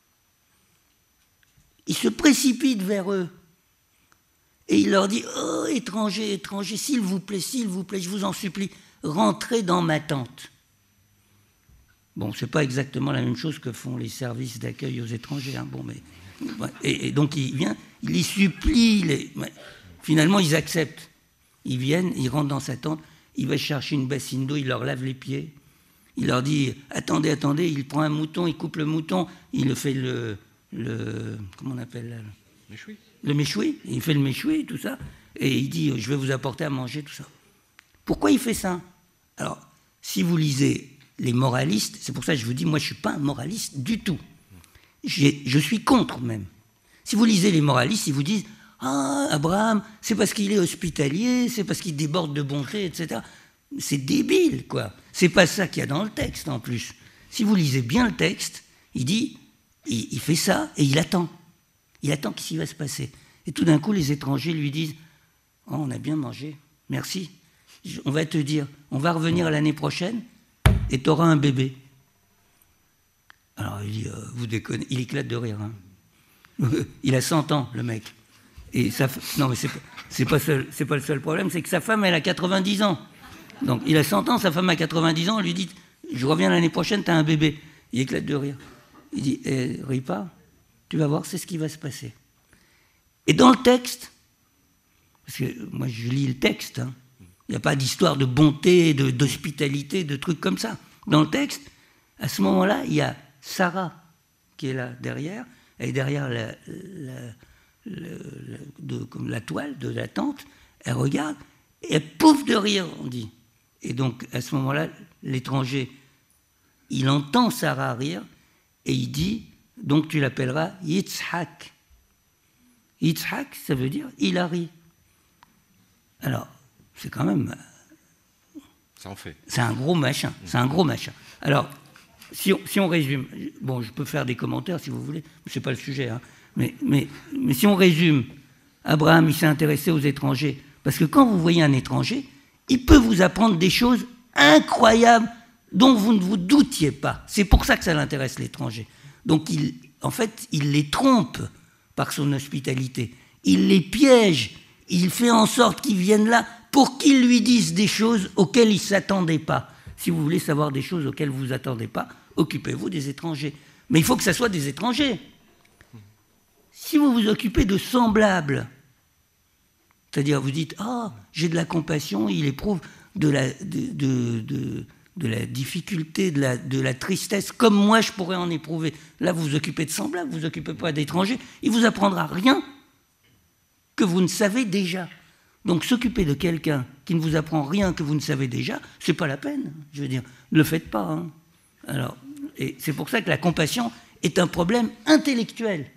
Il se précipite vers eux. Et il leur dit, « Oh, étrangers, étrangers, s'il vous plaît, s'il vous plaît, je vous en supplie, rentrez dans ma tente. » Bon, c'est pas exactement la même chose que font les services d'accueil aux étrangers. Hein, bon, mais, et, et donc, il vient, il les supplie. Les, finalement, ils acceptent. Ils viennent, ils rentrent dans sa tente, il va chercher une bassine d'eau, il leur lave les pieds. Il leur dit, attendez, attendez, il prend un mouton, il coupe le mouton, il le fait le... le comment on appelle là, le méchoui. Le méchoui, il fait le méchoui, tout ça. Et il dit, je vais vous apporter à manger, tout ça. Pourquoi il fait ça? Alors, si vous lisez les moralistes, c'est pour ça que je vous dis, moi je ne suis pas un moraliste du tout. J'ai, je suis contre même. Si vous lisez les moralistes, ils vous disent, ah, Abraham, c'est parce qu'il est hospitalier, c'est parce qu'il déborde de bonté, et cetera. C'est débile, quoi. C'est pas ça qu'il y a dans le texte, en plus. Si vous lisez bien le texte, il dit, il, il fait ça et il attend. Il attend qu'est-ce qui va se passer. Et tout d'un coup, les étrangers lui disent, oh, on a bien mangé, merci. On va te dire, on va revenir l'année prochaine et tu auras un bébé. Alors il dit, euh, vous déconnez, il éclate de rire. Hein. Il a cent ans, le mec. Et sa, non, mais c'est, c'est, pas seul, c'est pas le seul problème, c'est que sa femme, elle a quatre-vingt-dix ans. Donc, il a cent ans, sa femme a quatre-vingt-dix ans, on lui dit, je reviens l'année prochaine, t'as un bébé. Il éclate de rire. Il dit, eh, ris pas. tu vas voir, c'est ce qui va se passer. Et dans le texte, parce que moi je lis le texte, hein, il n'y a pas d'histoire de bonté, de, d'hospitalité, de trucs comme ça. Dans le texte, à ce moment-là, il y a Sarah qui est là derrière, elle est derrière la, la, la, la, de, comme la toile de la tente, elle regarde, et elle pouffe de rire, on dit. Et donc, à ce moment-là, l'étranger, il entend Sarah rire, et il dit, donc tu l'appelleras Yitzhak. Yitzhak, ça veut dire il a ri. Alors, c'est quand même... Ça en fait. C'est un gros machin, c'est un gros machin. Alors, si on, si on résume, bon, je peux faire des commentaires si vous voulez, c'est pas le sujet, hein, mais, mais, mais si on résume, Abraham, il s'est intéressé aux étrangers, parce que quand vous voyez un étranger, il peut vous apprendre des choses incroyables dont vous ne vous doutiez pas. C'est pour ça que ça l'intéresse, l'étranger. Donc, il, en fait, il les trompe par son hospitalité. Il les piège, il fait en sorte qu'ils viennent là pour qu'ils lui disent des choses auxquelles ils ne s'attendaient pas. Si vous voulez savoir des choses auxquelles vous ne vous attendez pas, occupez-vous des étrangers. Mais il faut que ce soit des étrangers. Si vous vous occupez de semblables, c'est-à-dire vous dites « Ah, oh, j'ai de la compassion », il éprouve de la, de, de, de, de la difficulté, de la, de la tristesse, comme moi je pourrais en éprouver. Là, vous vous occupez de semblables, vous ne vous occupez pas d'étrangers. Il ne vous apprendra rien que vous ne savez déjà. Donc s'occuper de quelqu'un qui ne vous apprend rien que vous ne savez déjà, c'est pas la peine. Je veux dire, ne le faites pas. Hein. Alors, et c'est pour ça que la compassion est un problème intellectuel.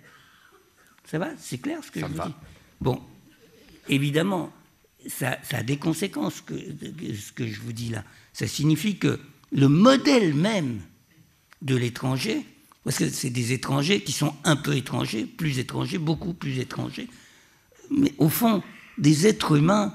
Ça va? C'est clair ce que ça je vous dis? Bon, évidemment, ça, ça a des conséquences, que, ce que je vous dis là. Ça signifie que le modèle même de l'étranger, parce que c'est des étrangers qui sont un peu étrangers, plus étrangers, beaucoup plus étrangers, mais au fond, des êtres humains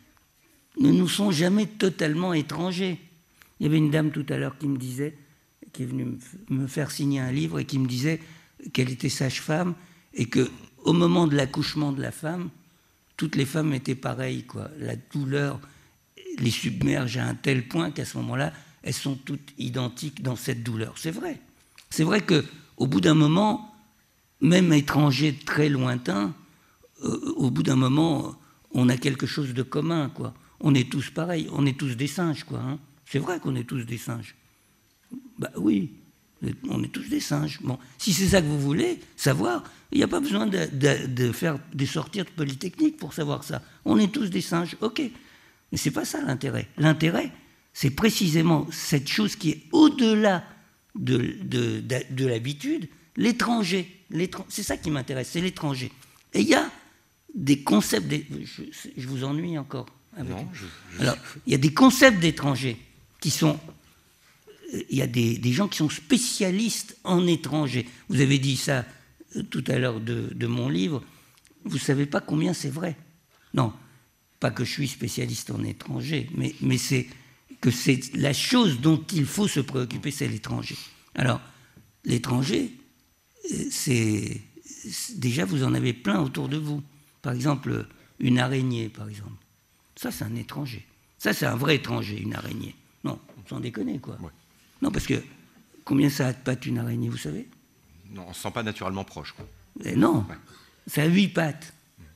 ne nous sont jamais totalement étrangers. Il y avait une dame tout à l'heure qui me disait, qui est venue me faire signer un livre et qui me disait qu'elle était sage-femme et qu'au moment de l'accouchement de la femme, toutes les femmes étaient pareilles, quoi. La douleur les submerge à un tel point qu'à ce moment-là, elles sont toutes identiques dans cette douleur. C'est vrai. C'est vrai qu'au bout d'un moment, même étrangers très lointains, euh, au bout d'un moment, on a quelque chose de commun, quoi. On est tous pareils, on est tous des singes, quoi. Hein. C'est vrai qu'on est tous des singes. Bah oui, on est tous des singes. Bon, si c'est ça que vous voulez savoir, il n'y a pas besoin de, de, de faire des sorties de Polytechnique pour savoir ça. On est tous des singes, ok. Mais c'est pas ça l'intérêt. L'intérêt, c'est précisément cette chose qui est au-delà de, de, de, de l'habitude, l'étranger. L'étran... C'est ça qui m'intéresse, c'est l'étranger. Et il y a des concepts... Des... Je, je vous ennuie encore avec... Non, je, je... Alors, il y a des concepts d'étrangers qui sont... Il y a des, des gens qui sont spécialistes en étrangers. Vous avez dit ça tout à l'heure de, de mon livre. Vous ne savez pas combien c'est vrai. Non, pas que je suis spécialiste en étrangers, mais, mais c'est que c'est la chose dont il faut se préoccuper, c'est l'étranger. Alors, l'étranger, c'est... Déjà, vous en avez plein autour de vous. Par exemple, une araignée, par exemple. Ça, c'est un étranger. Ça, c'est un vrai étranger, une araignée. Non, sans déconner, quoi. Ouais. Non, parce que combien ça a de pattes, une araignée, vous savez? Non, on ne se sent pas naturellement proche, quoi. Et non, ouais. Ça a huit pattes.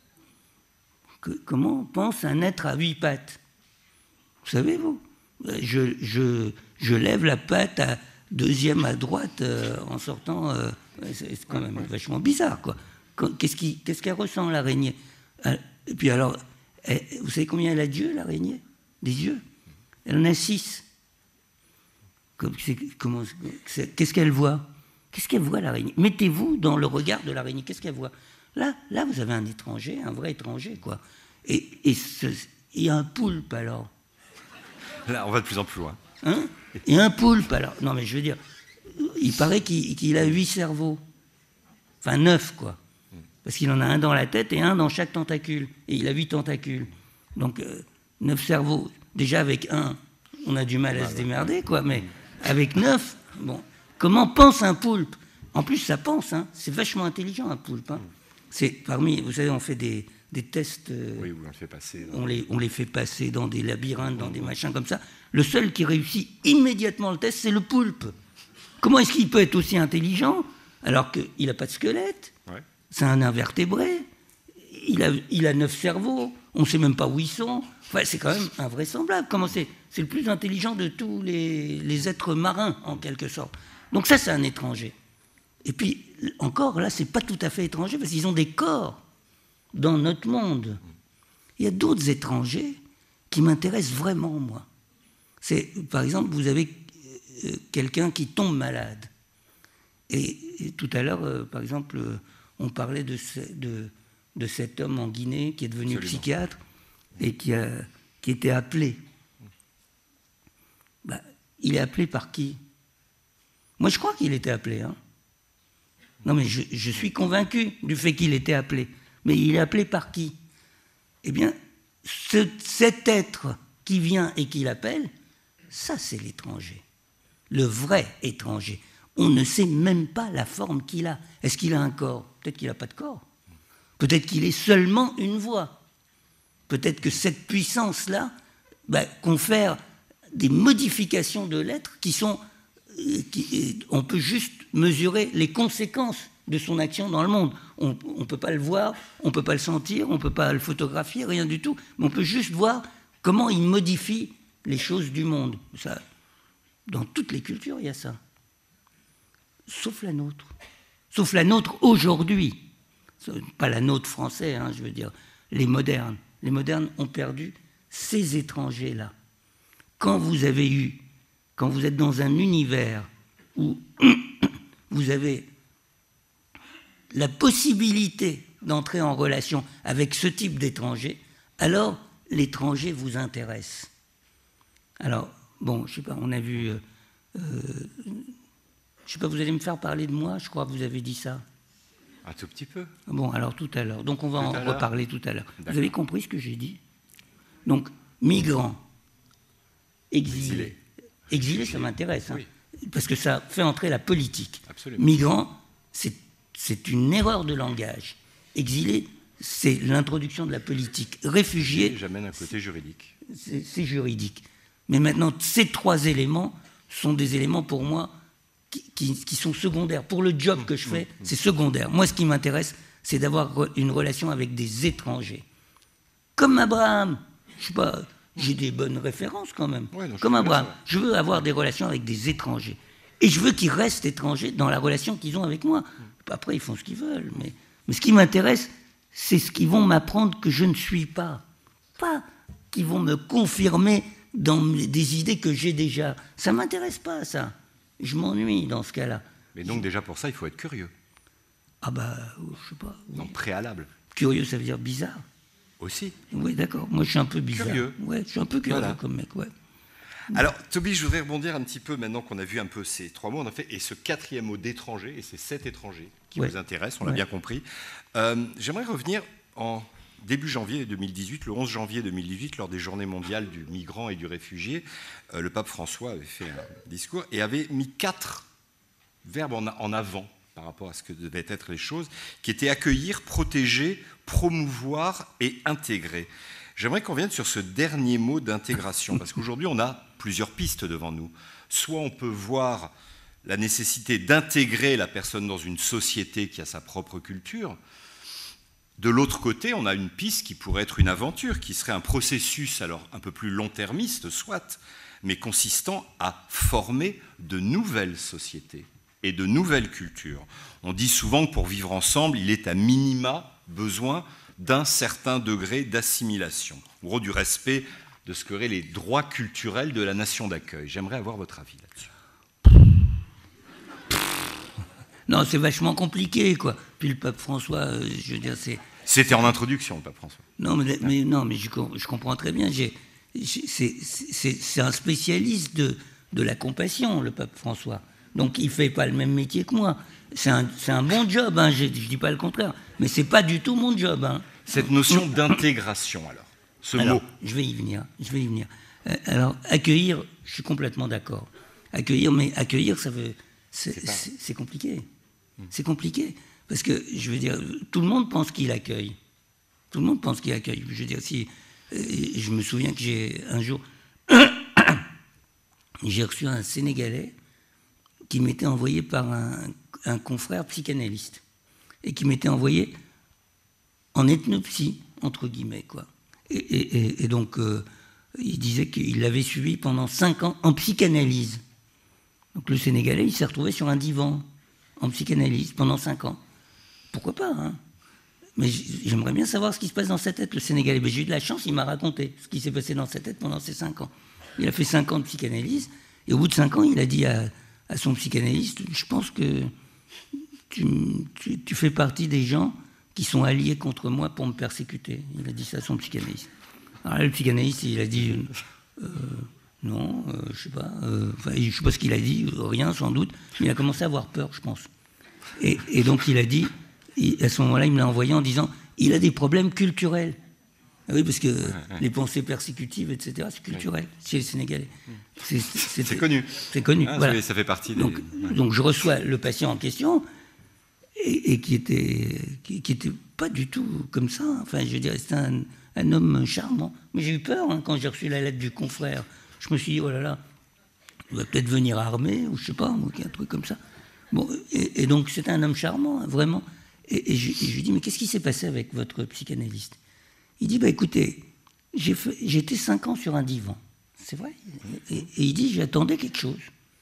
Que, comment pense un être à huit pattes? Vous savez, vous? Je, je, je lève la patte à deuxième à droite euh, en sortant... Euh, c'est quand même vachement bizarre, quoi. Qu'est-ce qui, qu'est-ce qu'elle ressent, l'araignée? Et puis alors, elle, vous savez combien elle a d'yeux, l'araignée? Des yeux? Elle en a six. Comment, qu'est-ce qu'elle voit? Qu'est-ce qu'elle voit, l'araignée? Mettez-vous dans le regard de l'araignée. Qu'est-ce qu'elle voit? Là, là, vous avez un étranger, un vrai étranger, quoi. Et il y a un poulpe, alors. Là, on va de plus en plus loin. Hein? Et un poulpe, alors. Non, mais je veux dire, il paraît qu'il, qu'il a huit cerveaux. Enfin, neuf, quoi. Parce qu'il en a un dans la tête et un dans chaque tentacule. Et il a huit tentacules. Donc, euh, neuf cerveaux. Déjà, avec un, on a du mal à ah, se démerder, quoi. Mais avec neuf, bon. Comment pense un poulpe? En plus, ça pense, hein. C'est vachement intelligent, un poulpe. Hein. C'est parmi, vous savez, on fait des, des tests. Euh, oui, oui, on le fait passer. On les, on les fait passer dans des labyrinthes, dans mmh. des machins comme ça. Le seul qui réussit immédiatement le test, c'est le poulpe. Comment est-ce qu'il peut être aussi intelligent alors qu'il n'a pas de squelette. Ouais. C'est un invertébré. Il a, il a neuf cerveaux. On ne sait même pas où ils sont. Enfin, c'est quand même invraisemblable. Comment c'est, c'est le plus intelligent de tous les, les êtres marins, en quelque sorte. Donc ça, c'est un étranger. Et puis, encore, là, c'est pas tout à fait étranger, parce qu'ils ont des corps dans notre monde. Il y a d'autres étrangers qui m'intéressent vraiment, moi. C'est, par exemple, vous avez euh, quelqu'un qui tombe malade. Et, et tout à l'heure, euh, par exemple, euh, on parlait de, ce, de, de cet homme en Guinée qui est devenu Absolument. psychiatre et qui, a, qui était appelé. Bah, il est appelé par qui? Moi, je crois qu'il était appelé. Hein. Non, mais je, je suis convaincu du fait qu'il était appelé. Mais il est appelé par qui? Eh bien, ce, cet être qui vient et qui l'appelle, ça, c'est l'étranger. Le vrai étranger. On ne sait même pas la forme qu'il a. Est-ce qu'il a un corps? Peut-être qu'il n'a pas de corps. Peut-être qu'il est seulement une voix. Peut-être que cette puissance-là bah, confère des modifications de l'être qui sont... Qui, on peut juste mesurer les conséquences de son action dans le monde. On ne peut pas le voir, on ne peut pas le sentir, on ne peut pas le photographier, rien du tout. Mais on peut juste voir comment il modifie les choses du monde. Ça, dans toutes les cultures, il y a ça. Sauf la nôtre. Sauf la nôtre aujourd'hui. Pas la nôtre français, hein, je veux dire. Les modernes. Les modernes ont perdu ces étrangers-là. Quand vous avez eu, quand vous êtes dans un univers où vous avez la possibilité d'entrer en relation avec ce type d'étranger, alors l'étranger vous intéresse. Alors, bon, je sais pas, on a vu... Euh, euh, je sais pas, vous allez me faire parler de moi, je crois que vous avez dit ça. Un tout petit peu. Bon, alors tout à l'heure. Donc on va tout en reparler tout à l'heure. D'accord. Vous avez compris ce que j'ai dit? Donc, migrants, exilés. Exilé. Exilés, ça m'intéresse, hein, oui. Parce que ça fait entrer la politique. Absolument. Migrants, c'est, c'est une erreur de langage. Exilés, c'est l'introduction de la politique. Réfugiés, j'amène un côté juridique. C'est, c'est juridique. Mais maintenant, ces trois éléments sont des éléments pour moi qui, qui, qui sont secondaires. Pour le job que je fais, mmh, mmh. c'est secondaire. Moi, ce qui m'intéresse, c'est d'avoir une relation avec des étrangers. Comme Abraham. Je sais pas, j'ai des bonnes références quand même. Ouais, non, Comme Abraham. Je veux avoir des relations avec des étrangers. Et je veux qu'ils restent étrangers dans la relation qu'ils ont avec moi. Après, ils font ce qu'ils veulent. Mais, mais ce qui m'intéresse, c'est ce qu'ils vont m'apprendre que je ne suis pas. Pas qu'ils vont me confirmer dans des idées que j'ai déjà. Ça ne m'intéresse pas, ça. Je m'ennuie dans ce cas-là. Mais donc, déjà, pour ça, il faut être curieux. Ah bah, je sais pas. Oui. Non, préalable. Curieux, ça veut dire bizarre. Aussi. Oui, d'accord. Moi, je suis un peu bizarre. Curieux. Ouais, je suis un peu curieux voilà. comme mec, ouais. Alors, Toby, je voudrais rebondir un petit peu maintenant qu'on a vu un peu ces trois mots, en fait, et ce quatrième mot d'étranger, et c'est cet étranger qui ouais. vous intéresse, on l'a ouais. bien compris. Euh, j'aimerais revenir en début janvier deux mille dix-huit, le onze janvier deux mille dix-huit, lors des Journées mondiales du migrant et du réfugié. Euh, le pape François avait fait un discours et avait mis quatre verbes en, en avant par rapport à ce que devaient être les choses, qui étaient accueillir, protéger, promouvoir et intégrer. J'aimerais qu'on vienne sur ce dernier mot d'intégration, parce qu'aujourd'hui, on a plusieurs pistes devant nous. Soit on peut voir la nécessité d'intégrer la personne dans une société qui a sa propre culture. De l'autre côté, on a une piste qui pourrait être une aventure, qui serait un processus alors un peu plus long-termiste, soit, mais consistant à former de nouvelles sociétés et de nouvelles cultures. On dit souvent que pour vivre ensemble, il est à minima besoin d'un certain degré d'assimilation, en gros du respect de ce qu'auraient les droits culturels de la nation d'accueil. J'aimerais avoir votre avis là-dessus. Non, c'est vachement compliqué, quoi. Puis le pape François, euh, je veux dire, c'est... C'était en introduction, le pape François. Non, mais, mais, non, mais je, je comprends très bien. J'ai, j'ai, c'est, c'est, c'est un spécialiste de, de la compassion, le pape François. Donc il ne fait pas le même métier que moi. C'est un, c'est un bon job, hein, je ne dis pas le contraire. Mais ce n'est pas du tout mon job. Hein. Cette notion d'intégration, alors, ce alors, mot. Je vais y venir, je vais y venir. Euh, alors, accueillir, je suis complètement d'accord. Accueillir, mais accueillir, ça veut, c'est, c'est, c'est, c'est compliqué. Hum. C'est compliqué. Parce que, je veux dire, tout le monde pense qu'il accueille. Tout le monde pense qu'il accueille. Je veux dire, si... Euh, je me souviens que j'ai, un jour... j'ai reçu un Sénégalais qui m'était envoyé par un, un confrère psychanalyste et qui m'était envoyé en ethnopsie, entre guillemets, quoi. Et, et, et donc, euh, il disait qu'il l'avait suivi pendant cinq ans en psychanalyse. Donc le Sénégalais, il s'est retrouvé sur un divan en psychanalyse pendant cinq ans. Pourquoi pas, hein? Mais j'aimerais bien savoir ce qui se passe dans sa tête, le Sénégalais. Mais j'ai eu de la chance, il m'a raconté ce qui s'est passé dans sa tête pendant ces cinq ans. Il a fait cinq ans de psychanalyse, et au bout de cinq ans, il a dit à, à son psychanalyste, je pense que tu, tu, tu fais partie des gens qui sont alliés contre moi pour me persécuter. Il a dit ça à son psychanalyste. Alors là, le psychanalyste, il a dit, euh, non, euh, je sais pas, euh, enfin, je sais pas ce qu'il a dit, rien sans doute, mais il a commencé à avoir peur, je pense. Et, et donc il a dit, il, à ce moment-là, il me l'a envoyé en disant, il a des problèmes culturels. Oui, parce que ouais, ouais. les pensées persécutives, et cetera, c'est culturel ouais. chez les Sénégalais. C'est, c'est, c'est connu. C'est connu, ah, voilà. Ça fait partie des... Donc, ouais. donc je reçois le patient en question, et, et qui était, qui, qui était pas du tout comme ça. Enfin, je veux dire, c'était un, un homme charmant. Mais j'ai eu peur hein, quand j'ai reçu la lettre du confrère. Je me suis dit, oh là là, il va peut-être venir armé, ou je sais pas, ou un truc comme ça. Bon, et, et donc c'était un homme charmant, hein, vraiment. Et, et, je, et je lui dis, mais qu'est-ce qui s'est passé avec votre psychanalyste? Il dit, bah écoutez, j'ai, fait, j'ai été cinq ans sur un divan. C'est vrai. Et, et il dit, j'attendais quelque chose.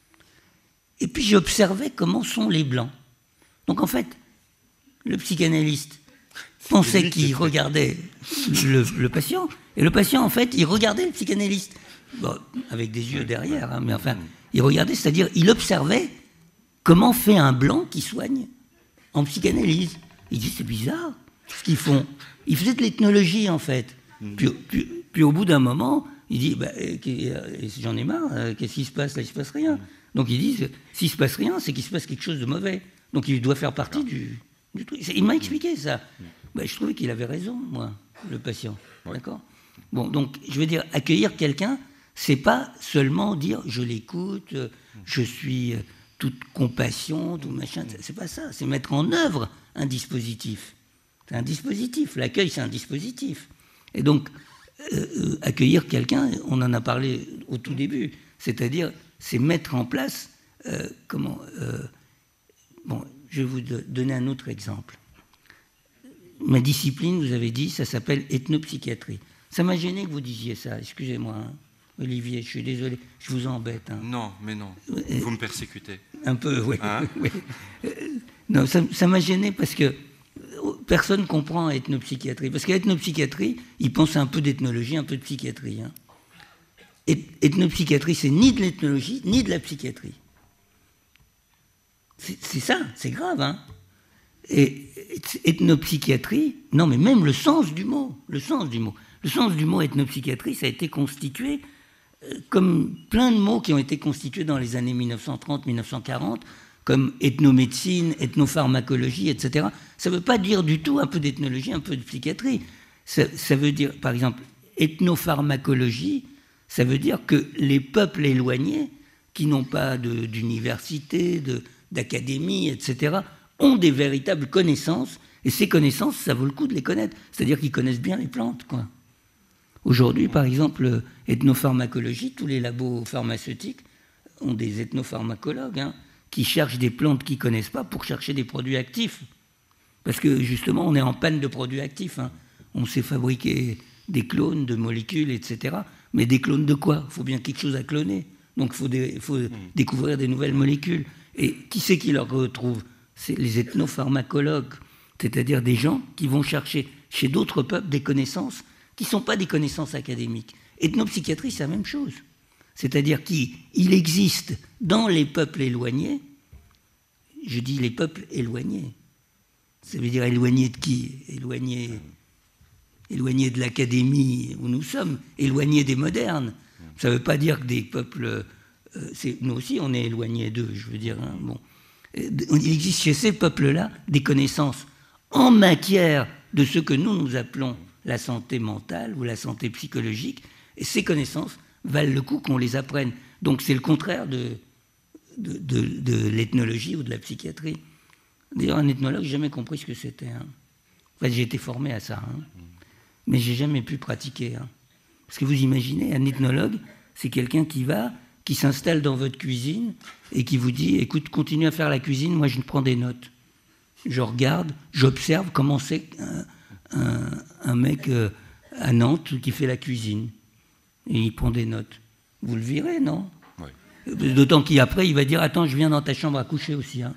Et puis j'observais comment sont les Blancs. Donc en fait, le psychanalyste pensait qu'il regardait le, le patient, et le patient, en fait, il regardait le psychanalyste. Bon, avec des yeux derrière, hein, mais enfin, il regardait, c'est-à-dire, il observait comment fait un Blanc qui soigne en psychanalyse. Il dit, c'est bizarre ce qu'ils font. Il faisait de l'ethnologie, en fait. Puis, puis, puis au bout d'un moment, il dit, bah, j'en ai marre, qu'est-ce qui se passe là? Il ne se passe rien. Donc il dit, s'il ne se passe rien, c'est qu'il se passe quelque chose de mauvais. Donc il doit faire partie du, du truc. Il m'a expliqué ça. Bah, je trouvais qu'il avait raison, moi, le patient. D'accord? Bon, donc je veux dire, accueillir quelqu'un, c'est pas seulement dire, je l'écoute, je suis toute compassion, tout machin. C'est pas ça. C'est mettre en œuvre un dispositif. C'est un dispositif. L'accueil, c'est un dispositif. Et donc, euh, accueillir quelqu'un, on en a parlé au tout début, c'est-à-dire, c'est mettre en place, euh, comment... Euh, bon, je vais vous donner un autre exemple. Ma discipline, vous avez dit, ça s'appelle ethnopsychiatrie. Ça m'a gêné que vous disiez ça, excusez-moi, hein. Olivier, je suis désolé, je vous embête. Hein. Non, mais non, vous me persécutez. Un peu, oui. Hein oui. Non, ça, ça m'a gêné parce que personne ne comprend ethnopsychiatrie. Parce qu'ethnopsychiatrie, ils pensent un peu d'ethnologie, un peu de psychiatrie. Hein. Et, ethnopsychiatrie, c'est ni de l'ethnologie, ni de la psychiatrie. C'est, c'est ça, c'est grave. Hein. Et ethnopsychiatrie, non, mais même le sens du mot, le sens du mot. Le sens du mot ethnopsychiatrie, ça a été constitué euh, comme plein de mots qui ont été constitués dans les années mille neuf cent trente mille neuf cent quarante, comme ethnomédecine, ethnopharmacologie, et cetera. Ça ne veut pas dire du tout un peu d'ethnologie, un peu de psychiatrie. Ça, ça veut dire, par exemple, ethnopharmacologie, ça veut dire que les peuples éloignés, qui n'ont pas de, d'université, de, d'académie, et cetera, ont des véritables connaissances, et ces connaissances, ça vaut le coup de les connaître. C'est-à-dire qu'ils connaissent bien les plantes, quoi. Aujourd'hui, par exemple, ethnopharmacologie, tous les labos pharmaceutiques ont des ethnopharmacologues, hein, qui cherchent des plantes qu'ils ne connaissent pas pour chercher des produits actifs. Parce que, justement, on est en panne de produits actifs. Hein. On sait fabriquer des clones de molécules, et cetera. Mais des clones de quoi? Il faut bien quelque chose à cloner. Donc, il faut, des, faut mmh. découvrir des nouvelles molécules. Et qui c'est qui leur retrouve? C'est les ethnopharmacologues, c'est-à-dire des gens qui vont chercher chez d'autres peuples des connaissances qui ne sont pas des connaissances académiques. Ethnopsychiatrie, c'est la même chose. C'est-à-dire qu'il existe dans les peuples éloignés, je dis les peuples éloignés, ça veut dire éloignés de qui? Éloignés, éloignés de l'académie où nous sommes, éloignés des modernes. Ça ne veut pas dire que des peuples... Euh, c'est, nous aussi, on est éloignés d'eux, je veux dire. Hein, bon. Il existe chez ces peuples-là des connaissances en matière de ce que nous, nous appelons la santé mentale ou la santé psychologique, et ces connaissances valent le coup qu'on les apprenne. Donc c'est le contraire de, de, de, de l'ethnologie ou de la psychiatrie. D'ailleurs, un ethnologue, j'ai jamais compris ce que c'était. Hein. Enfin, j'ai été formé à ça, hein. Mais j'ai jamais pu pratiquer. Hein. Parce que vous imaginez, un ethnologue, c'est quelqu'un qui va qui s'installe dans votre cuisine et qui vous dit « Écoute, continue à faire la cuisine, moi je prends des notes. » Je regarde, j'observe comment c'est un, un, un mec euh, à Nantes qui fait la cuisine. Et il prend des notes. Vous le virez, non? Oui. D'autant qu'après, il va dire « Attends, je viens dans ta chambre à coucher aussi. Hein. »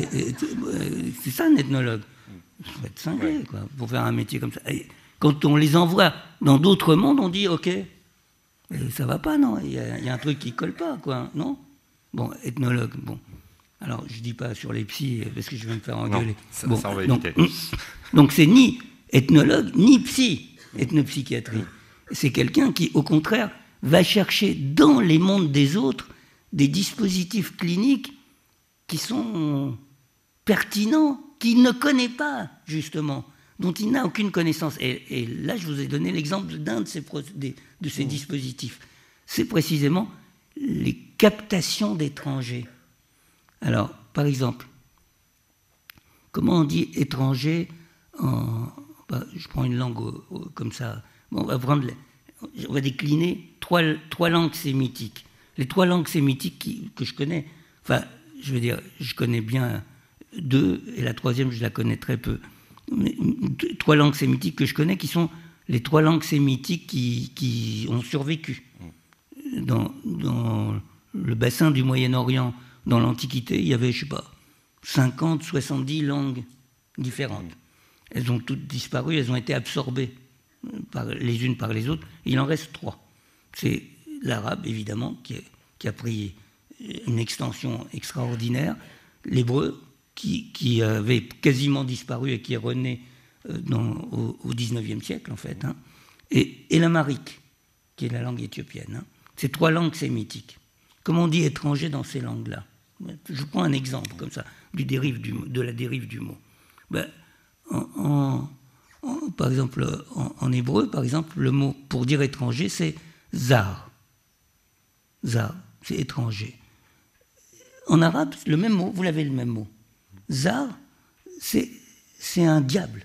C'est ça un ethnologue. Il faut être cinglé, quoi, pour faire un métier comme ça. Et quand on les envoie dans d'autres mondes, on dit « Ok, et ça va pas, non? Il y, a, il y a un truc qui colle pas, quoi, non ?» Bon, ethnologue, bon. Alors, je dis pas sur les psys, parce que je vais me faire engueuler. Non, ça, bon, ça on va donc, éviter. Donc c'est ni ethnologue, ni psy, ethnopsychiatrie. C'est quelqu'un qui, au contraire, va chercher dans les mondes des autres des dispositifs cliniques qui sont pertinents, qu'il ne connaît pas, justement, dont il n'a aucune connaissance. Et, et là, je vous ai donné l'exemple d'un de ces, des, de ces mmh. dispositifs. C'est précisément les captations d'étrangers. Alors, par exemple, comment on dit étranger en... Bah, je prends une langue au, au, comme ça. Bon, on, va prendre, on va décliner trois, trois langues sémitiques. Les trois langues sémitiques qui, que je connais, enfin, je veux dire, je connais bien deux, et la troisième, je la connais très peu. Mais, deux, trois langues sémitiques que je connais, qui sont les trois langues sémitiques qui, qui ont survécu dans, dans le bassin du Moyen-Orient. Dans l'Antiquité, il y avait, je ne sais pas, cinquante, soixante-dix langues différentes. Elles ont toutes disparu, elles ont été absorbées par, les unes par les autres. Il en reste trois. C'est l'arabe, évidemment, qui, est, qui a pris une extension extraordinaire. L'hébreu, qui, qui avait quasiment disparu et qui est rené dans, au, au dix-neuvième siècle, en fait. Hein. Et, et l'amharique, qui est la langue éthiopienne. Hein. C'est trois langues sémitiques. Comment on dit étranger dans ces langues-là? Je prends un exemple comme ça, du dérive du, de la dérive du mot. Ben, en, en, en, par exemple, en, en hébreu, par exemple, le mot pour dire étranger, c'est zar. Zar, c'est étranger. En arabe, le même mot, vous l'avez le même mot. Zar, c'est, c'est un diable.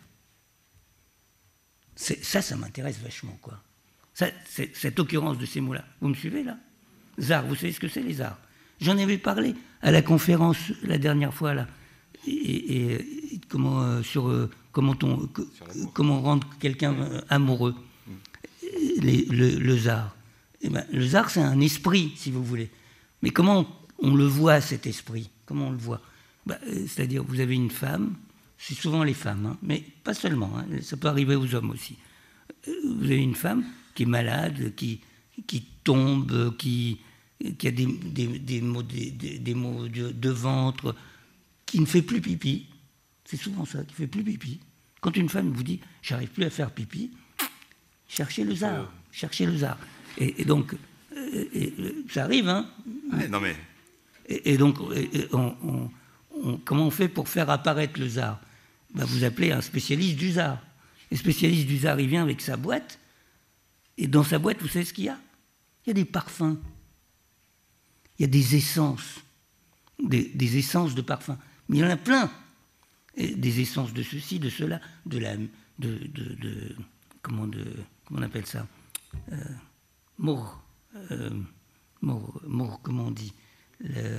C'est, ça, ça m'intéresse vachement, quoi. Ça, c'est, cette occurrence de ces mots-là. Vous me suivez, là? Zar, vous savez ce que c'est, les arts? J'en avais parlé à la conférence la dernière fois, là, et, et, et comment, euh, sur euh, comment, on, que, comment rendre quelqu'un euh, amoureux. Mm. Les, le, le zar. Eh ben, le zar, c'est un esprit, si vous voulez. Mais comment on, on le voit, cet esprit? Comment on le voit? Ben, c'est-à-dire, vous avez une femme, c'est souvent les femmes, hein, mais pas seulement, hein, ça peut arriver aux hommes aussi. Vous avez une femme qui est malade, qui, qui tombe, qui... qui a des, des, des maux, des, des maux de, de ventre, qui ne fait plus pipi. C'est souvent ça, qui ne fait plus pipi. Quand une femme vous dit « j'arrive plus à faire pipi », cherchez le zar, cherchez le zar. Et, et donc, et, et, ça arrive, hein. Ouais, non mais... Et, et donc, et, on, on, on, comment on fait pour faire apparaître le zar? Ben, vous appelez un spécialiste du zar. Le spécialiste du zar, il vient avec sa boîte, et dans sa boîte, vous savez ce qu'il y a? Il y a des parfums. Il y a des essences, des, des essences de parfum. Mais il y en a plein. Et des essences de ceci, de cela, de la... De, de, de, comment, de, comment on appelle ça euh, Mort. Euh, mort, mort, comment on dit Le,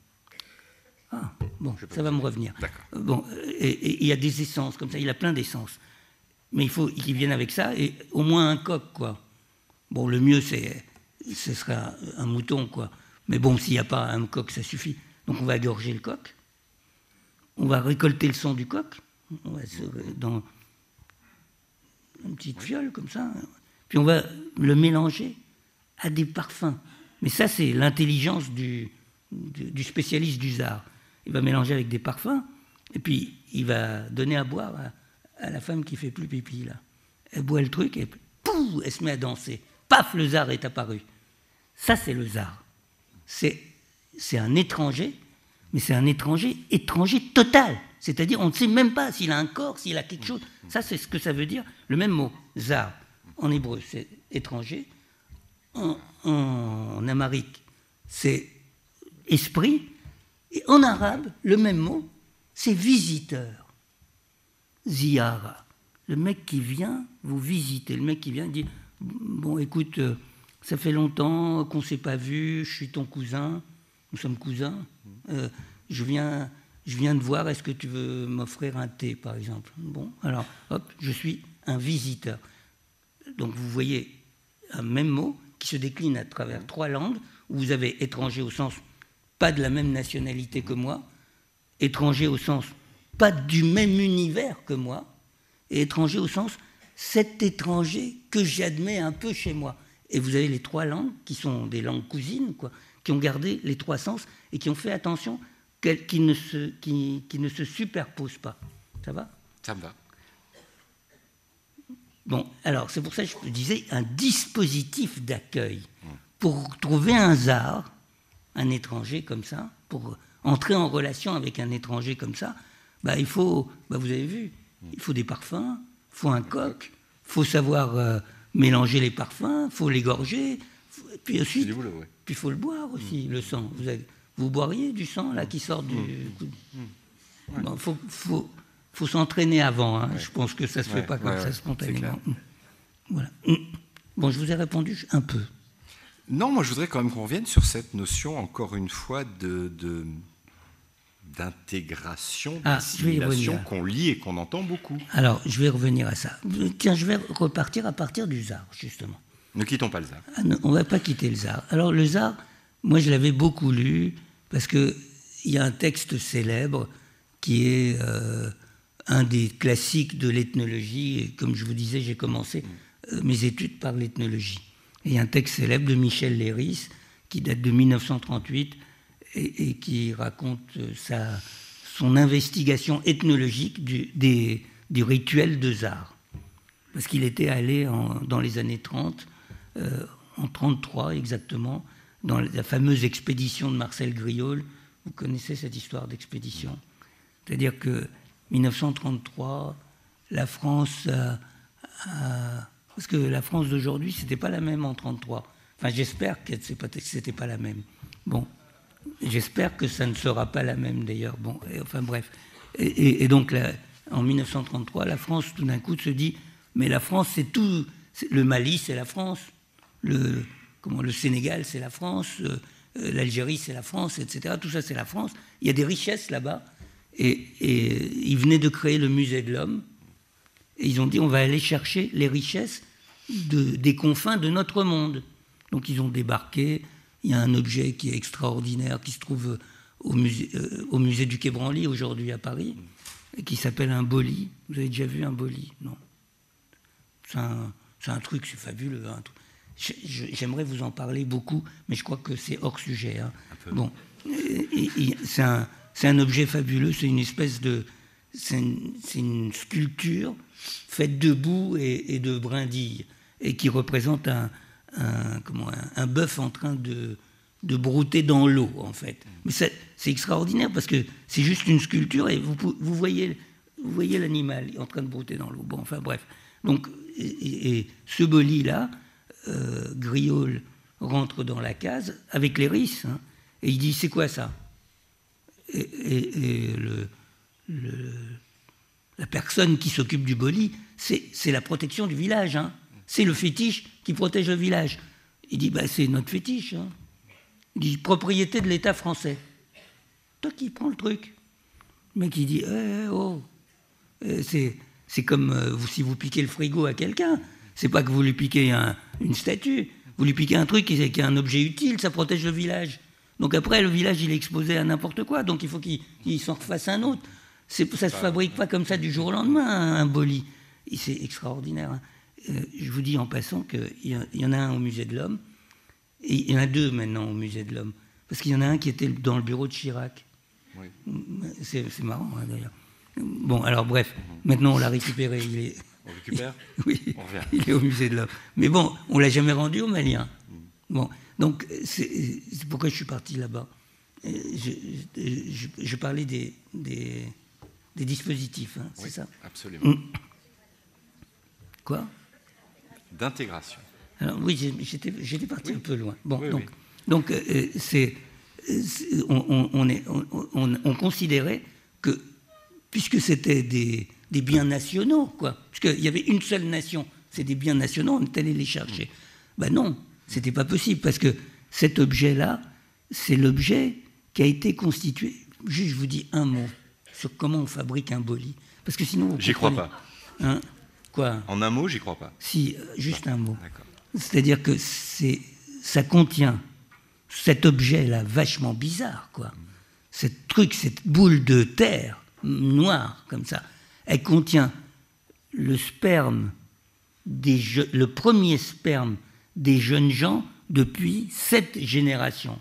Ah, bon, ça va me revenir. Bon, et il y a des essences comme ça, il a plein d'essences. Mais il faut qu'ils viennent avec ça, et au moins un coq, quoi. Bon, le mieux, c'est, ce sera un mouton, quoi. Mais bon, s'il n'y a pas un coq, ça suffit. Donc on va égorger le coq. On va récolter le sang du coq. On va se, dans une petite fiole, comme ça. Puis on va le mélanger à des parfums. Mais ça, c'est l'intelligence du, du, du spécialiste du zar. Il va mélanger avec des parfums, et puis il va donner à boire à, à la femme qui fait plus pipi, là. Elle boit le truc, et pouf, elle se met à danser. Paf, le zar est apparu. Ça, c'est le zar. C'est, c'est un étranger, mais c'est un étranger, étranger total. C'est-à-dire, on ne sait même pas s'il a un corps, s'il a quelque chose. Ça, c'est ce que ça veut dire. Le même mot, zar, en hébreu, c'est étranger. En, en, en amharique, c'est esprit. Et en arabe, le même mot, c'est visiteur. Ziyara. Le mec qui vient vous visiter. Le mec qui vient dit, bon, écoute, euh, ça fait longtemps qu'on ne s'est pas vu, je suis ton cousin, nous sommes cousins, euh, je viens, je viens de voir, est-ce que tu veux m'offrir un thé, par exemple? Bon, alors, hop, je suis un visiteur. Donc vous voyez un même mot qui se décline à travers trois langues, où vous avez étranger au sens pas de la même nationalité que moi, étranger au sens pas du même univers que moi, et étranger au sens cet étranger que j'admets un peu chez moi. Et vous avez les trois langues qui sont des langues cousines, quoi, qui ont gardé les trois sens et qui ont fait attention qu'ils ne se, qui, qui ne se superposent pas. Ça va? Ça me va. Bon, alors c'est pour ça que je disais un dispositif d'accueil. Pour trouver un tsar, un étranger comme ça, pour entrer en relation avec un étranger comme ça, bah, il faut, bah, vous avez vu, il faut des parfums, il faut un coq, il faut savoir euh, mélanger les parfums, il faut l'égorger, puis ensuite, boulot, ouais. puis il faut le boire aussi, mmh. le sang. Vous, avez, vous boiriez du sang là qui sort du... Il mmh. ouais. bon, faut, faut, faut s'entraîner avant, hein. Ouais. Je pense que ça ne se fait ouais, pas comme ouais, ça ouais, spontanément. Voilà. Bon, je vous ai répondu un peu. Non, moi je voudrais quand même qu'on revienne sur cette notion, encore une fois, de, de, d'intégration, ah, d'assimilation qu'on lit et qu'on entend beaucoup. Alors, je vais revenir à ça. Tiens, je vais repartir à partir du tsar, justement. Ne quittons pas le tsar. Ah, non, on ne va pas quitter le tsar. Alors, le tsar, moi je l'avais beaucoup lu, parce qu'il y a un texte célèbre qui est euh, un des classiques de l'ethnologie, et comme je vous disais, j'ai commencé euh, mes études par l'ethnologie. Il y a un texte célèbre de Michel Léris qui date de mille neuf cent trente-huit et, et qui raconte sa, son investigation ethnologique du, des, du rituel de tsar. Parce qu'il était allé en, dans les années trente, euh, en trente-trois exactement, dans la fameuse expédition de Marcel Griaule. Vous connaissez cette histoire d'expédition? C'est-à-dire que mille neuf cent trente-trois, la France a... a Parce que la France d'aujourd'hui, ce n'était pas la même en trente-trois. Enfin, j'espère que ce n'était pas la même. Bon, j'espère que ça ne sera pas la même d'ailleurs. Bon, et, enfin bref. Et, et, et donc, la, en mille neuf cent trente-trois, la France, tout d'un coup, se dit, mais la France, c'est tout. C'est, le Mali, c'est la France. Le, comment, le Sénégal, c'est la France. Euh, L'Algérie, c'est la France, et cetera. Tout ça, c'est la France. Il y a des richesses là-bas. Et, et ils venaient de créer le musée de l'homme. Et ils ont dit, on va aller chercher les richesses de, des confins de notre monde. Donc ils ont débarqué. Il y a un objet qui est extraordinaire, qui se trouve au musée, euh, au musée du Quai Branly, aujourd'hui à Paris, et qui s'appelle un boli. Vous avez déjà vu un boli? Non. C'est un, c'est un truc, c'est fabuleux. Un truc. Je, je, j'aimerais vous en parler beaucoup, mais je crois que c'est hors sujet. Hein. Bon, et, et, et, c'est, un, c'est un objet fabuleux, c'est une espèce de... C'est une, c'est une sculpture faite de boue et, et de brindilles, et qui représente un, un, comment, un, un bœuf en train de, de brouter dans l'eau, en fait. Mais c'est, c'est extraordinaire, parce que c'est juste une sculpture, et vous, vous, voyez, vous voyez l'animal en train de brouter dans l'eau. Bon, enfin bref. Donc, et, et ce boli-là, euh, Griaule rentre dans la case avec Léris, hein, et il dit, c'est quoi ça? Et, et, et le... Le, la personne qui s'occupe du boli, c'est, c'est la protection du village. Hein. C'est le fétiche qui protège le village. Il dit, bah, c'est notre fétiche. Hein. Il dit, propriété de l'État français. Toi qui prends le truc. Le mec, il dit, eh, oh, c'est, c'est comme euh, vous, si vous piquez le frigo à quelqu'un. C'est pas que vous lui piquez un, une statue. Vous lui piquez un truc qui, qui est un objet utile, ça protège le village. Donc après, le village, il est exposé à n'importe quoi. Donc il faut qu'il, qu'il s'en refasse un autre. C'est, ça ne se fabrique pas comme ça du jour au lendemain, un, un boli. Et c'est extraordinaire. Hein. Euh, je vous dis en passant qu'il y, y en a un au Musée de l'Homme, et il y en a deux maintenant au Musée de l'Homme. Parce qu'il y en a un qui était dans le bureau de Chirac. Oui. C'est, c'est marrant, hein, d'ailleurs. Bon, alors bref, mm-hmm. Maintenant on l'a récupéré. Il est... On récupère Oui, on revient. Il est au Musée de l'Homme. Mais bon, on ne l'a jamais rendu aux Maliens. Mm. Bon, donc c'est, c'est pourquoi je suis parti là-bas. Je, je, je parlais des... des Des dispositifs, hein, oui, c'est ça? Absolument. Mmh. Quoi? D'intégration. Alors, oui, j'étais, j'étais parti oui. un peu loin. Bon, oui, donc, oui. donc euh, c'est, c'est, on, on, est, on, on, on considérait que, puisque c'était des, des biens nationaux, quoi, puisqu'il y avait une seule nation, c'est des biens nationaux, on est allé les chercher. Mmh. Ben non, C'était pas possible, parce que cet objet-là, c'est l'objet qui a été constitué. Juste, je vous dis un mot sur comment on fabrique un bolide. Parce que sinon... J'y crois pas. Hein? Quoi? En un mot, j'y crois pas. Si, juste un mot. D'accord. C'est-à-dire que c'est, ça contient cet objet-là vachement bizarre, quoi. Ce truc, cette boule de terre noire, comme ça, elle contient le sperme, des je, le premier sperme des jeunes gens depuis sept générations.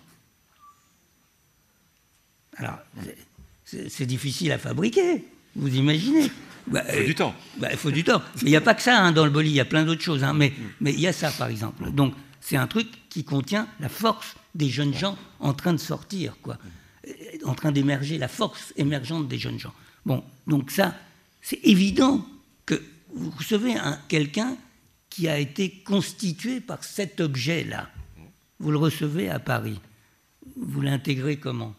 Alors, c'est, c'est difficile à fabriquer, vous imaginez. Bah, il faut euh, du temps. Bah, il faut du temps. Mais il n'y a pas que ça hein, dans le bolide, il y a plein d'autres choses. Hein, mais, mais il y a ça, par exemple. Donc, c'est un truc qui contient la force des jeunes gens en train de sortir, quoi. En train d'émerger, la force émergente des jeunes gens. Bon, donc ça, c'est évident que vous recevez un, quelqu'un qui a été constitué par cet objet-là. Vous le recevez à Paris. Vous l'intégrez comment?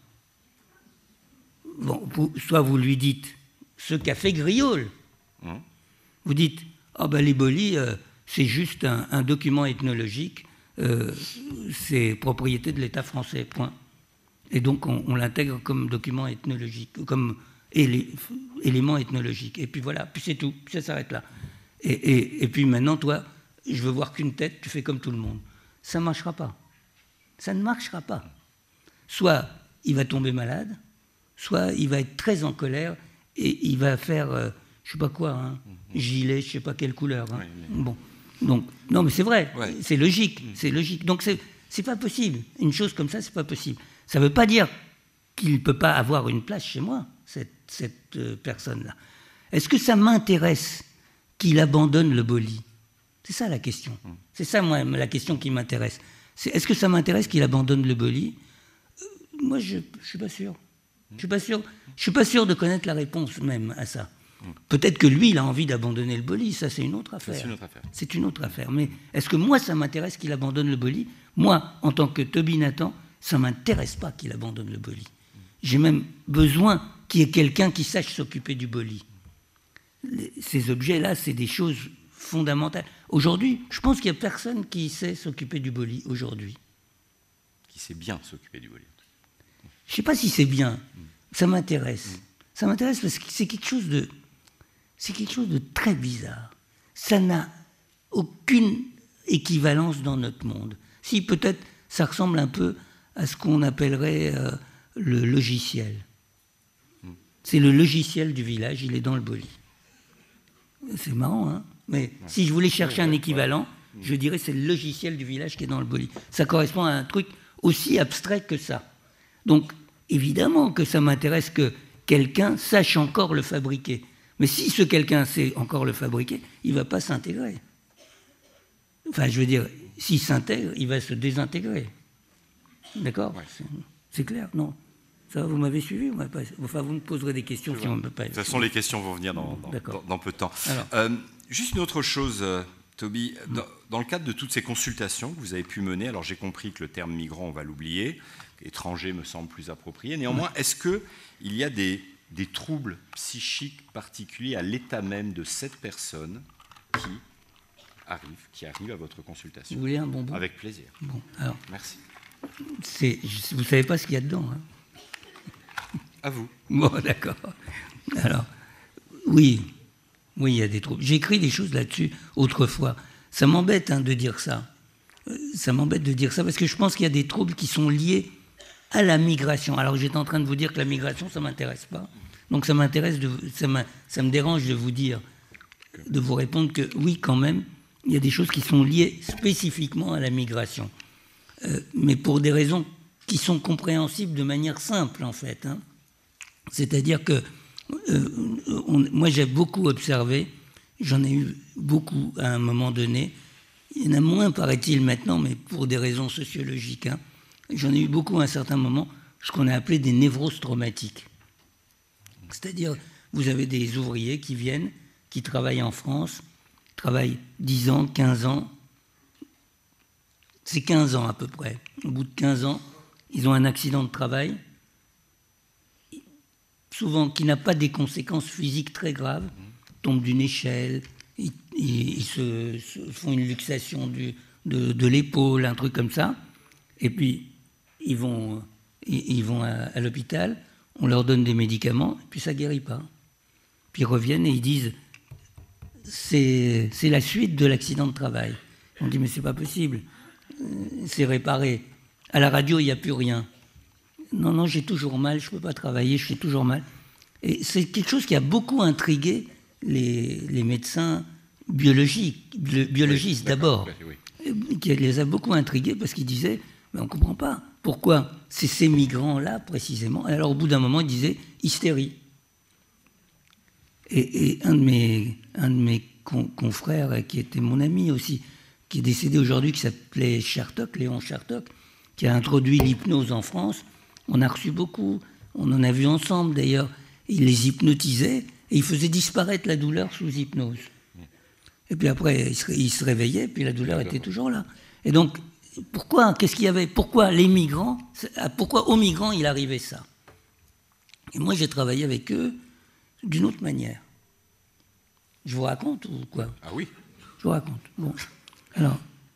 Bon, vous, soit vous lui dites ce qu'a fait Griaule. Mmh. Vous dites, ah oh ben les bolis, euh, c'est juste un, un document ethnologique, euh, c'est propriété de l'État français, point. Et donc on, on l'intègre comme document ethnologique, comme élé, élément ethnologique. Et puis voilà, puis c'est tout, puis ça s'arrête là. Et, et, et puis maintenant, toi, je veux voir qu'une tête, tu fais comme tout le monde. Ça ne marchera pas. Ça ne marchera pas. Soit il va tomber malade, soit il va être très en colère, et il va faire, euh, je ne sais pas quoi, hein, gilet, je ne sais pas quelle couleur. Hein. Oui, mais... Bon, donc, non, mais c'est vrai, ouais. C'est logique, c'est logique. Donc, c'est, c'est pas possible. Une chose comme ça, c'est pas possible. Ça ne veut pas dire qu'il ne peut pas avoir une place chez moi, cette, cette euh, personne-là. Est-ce que ça m'intéresse qu'il abandonne le bolide? C'est ça la question. C'est ça, moi, la question qui m'intéresse. C'est, est-ce que ça m'intéresse qu'il abandonne le bolide? euh, Moi, je ne suis pas sûr. Je ne suis pas sûr, je suis pas sûr de connaître la réponse même à ça. Peut-être que lui, il a envie d'abandonner le bolide, ça c'est une autre affaire. C'est une autre affaire. C'est une autre affaire. Mais est-ce que moi, ça m'intéresse qu'il abandonne le bolide? Moi, en tant que Toby Nathan, ça ne m'intéresse pas qu'il abandonne le bolide. J'ai même besoin qu'il y ait quelqu'un qui sache s'occuper du bolide. Ces objets-là, c'est des choses fondamentales. Aujourd'hui, je pense qu'il n'y a personne qui sait s'occuper du bolide aujourd'hui. Qui sait bien s'occuper du bolide. Je ne sais pas si c'est bien. Ça m'intéresse. Ça m'intéresse parce que c'est quelque chose de, c'est quelque chose de très bizarre. Ça n'a aucune équivalence dans notre monde. Si, peut-être, ça ressemble un peu à ce qu'on appellerait euh, le logiciel. C'est le logiciel du village, il est dans le bolide. C'est marrant, hein? Mais ouais. Si je voulais chercher un équivalent, je dirais c'est le logiciel du village qui est dans le bolide. Ça correspond à un truc aussi abstrait que ça. Donc, évidemment que ça m'intéresse que quelqu'un sache encore le fabriquer. Mais si ce quelqu'un sait encore le fabriquer, il ne va pas s'intégrer. Enfin, je veux dire, s'il s'intègre, il va se désintégrer. D'accord? Ouais. c'est, c'est clair? Non? Ça, vous m'avez suivi? Enfin, vous me poserez des questions si on ne peut pas... De toute façon, les questions vont venir dans, dans, dans, dans peu de temps. Euh, juste une autre chose, euh, Toby. Mmh. Dans, dans le cadre de toutes ces consultations que vous avez pu mener, alors j'ai compris que le terme migrant, on va l'oublier, étranger me semble plus approprié. Néanmoins, mmh. est-ce qu'il y a des, des troubles psychiques particuliers à l'état même de cette personne qui arrive, qui arrive à votre consultation? Vous voulez un bonbon? Avec plaisir. Bon, alors... Merci. C'est, vous ne savez pas ce qu'il y a dedans, hein? À vous. Bon, d'accord. Alors, oui, oui, il y a des troubles. J'ai écrit des choses là-dessus autrefois. Ça m'embête hein, de dire ça. Ça m'embête de dire ça parce que je pense qu'il y a des troubles qui sont liés à la migration. Alors, j'étais en train de vous dire que la migration, ça ne m'intéresse pas. Donc, ça m'intéresse, de, ça, ça me dérange de vous dire, de vous répondre que oui, quand même, il y a des choses qui sont liées spécifiquement à la migration. Euh, mais pour des raisons qui sont compréhensibles de manière simple, en fait, hein. C'est-à-dire que euh, on, moi, j'ai beaucoup observé, j'en ai eu beaucoup à un moment donné, il y en a moins, paraît-il, maintenant, mais pour des raisons sociologiques, hein. J'en ai eu beaucoup à un certain moment, ce qu'on a appelé des névroses traumatiques. C'est-à-dire, vous avez des ouvriers qui viennent, qui travaillent en France, travaillent dix ans, quinze ans, c'est quinze ans à peu près. Au bout de quinze ans, ils ont un accident de travail, souvent qui n'a pas des conséquences physiques très graves, tombent d'une échelle, ils, ils, ils se, se font une luxation du, de, de l'épaule, un truc comme ça. Et puis, ils vont, ils, ils vont à, à l'hôpital, on leur donne des médicaments, et puis ça ne guérit pas. Puis ils reviennent et ils disent, c'est, c'est la suite de l'accident de travail. On dit, mais c'est pas possible, c'est réparé. À la radio, il n'y a plus rien. Non, non, j'ai toujours mal, je ne peux pas travailler, je fais toujours mal. Et c'est quelque chose qui a beaucoup intrigué les, les médecins biologiques, biologistes oui, d'abord, oui. Qui les a beaucoup intrigués parce qu'ils disaient, mais on ne comprend pas. Pourquoi c'est ces migrants-là, précisément. Et alors, au bout d'un moment, ils disaient hystérie. Et, et un de mes, un de mes con, confrères, qui était mon ami aussi, qui est décédé aujourd'hui, qui s'appelait Chertok, Léon Chertok, qui a introduit l'hypnose en France. On a reçu beaucoup, on en a vu ensemble d'ailleurs. Il les hypnotisait et il faisait disparaître la douleur sous hypnose. Et puis après, il se, il se réveillait, puis la douleur était toujours là. Et donc, pourquoi, qu'est-ce qu'il y avait, pourquoi les migrants, pourquoi aux migrants il arrivait ça? Et moi, j'ai travaillé avec eux d'une autre manière. Je vous raconte ou quoi? Ah oui. Je vous raconte. Bon. Alors,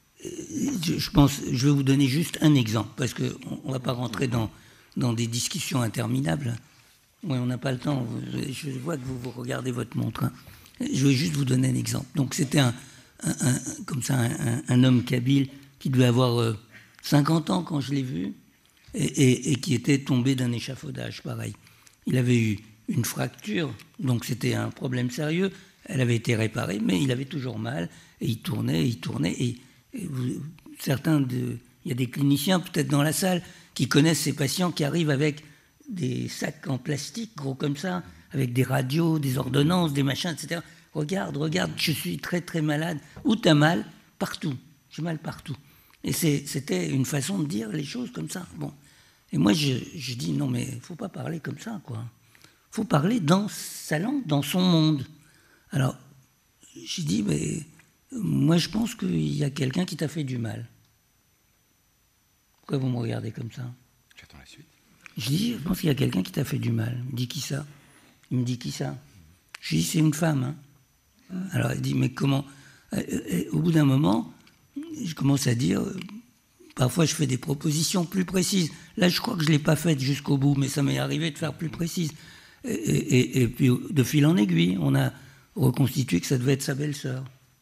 je pense, je vais vous donner juste un exemple, parce qu'on ne va pas rentrer dans, dans des discussions interminables. Oui, on n'a pas le temps. Je vois que vous, vous regardez votre montre. Hein. Je vais juste vous donner un exemple. Donc, c'était un, un, un, comme ça, un, un homme kabyle qui devait avoir euh, cinquante ans quand je l'ai vu, et, et, et qui était tombé d'un échafaudage, pareil. Il avait eu une fracture, donc c'était un problème sérieux. Elle avait été réparée, mais il avait toujours mal, et il tournait, il tournait, et, et vous, certains de... Il y a des cliniciens, peut-être dans la salle, qui connaissent ces patients qui arrivent avec des sacs en plastique, gros comme ça, avec des radios, des ordonnances, des machins, et cetera. Regarde, regarde, je suis très, très malade. Où t'as mal? Partout. J'ai mal partout. Et c'est, c'était une façon de dire les choses comme ça. Bon. Et moi, je, je dis, non, mais il ne faut pas parler comme ça, quoi. Il faut parler dans sa langue, dans son monde. Alors, j'ai dit, mais moi, je pense qu'il y a quelqu'un qui t'a fait du mal. Pourquoi vous me regardez comme ça? J'attends la suite. Je dis, je pense qu'il y a quelqu'un qui t'a fait du mal. Il me dit, qui ça? Il me dit, qui ça? Je dis, c'est une femme. Hein. Alors, il dit, mais comment? Et au bout d'un moment, je commence à dire, parfois je fais des propositions plus précises. Là, je crois que je ne l'ai pas faite jusqu'au bout, mais ça m'est arrivé de faire plus précise. Et, et, et puis, de fil en aiguille, on a reconstitué que ça devait être sa belle-sœur.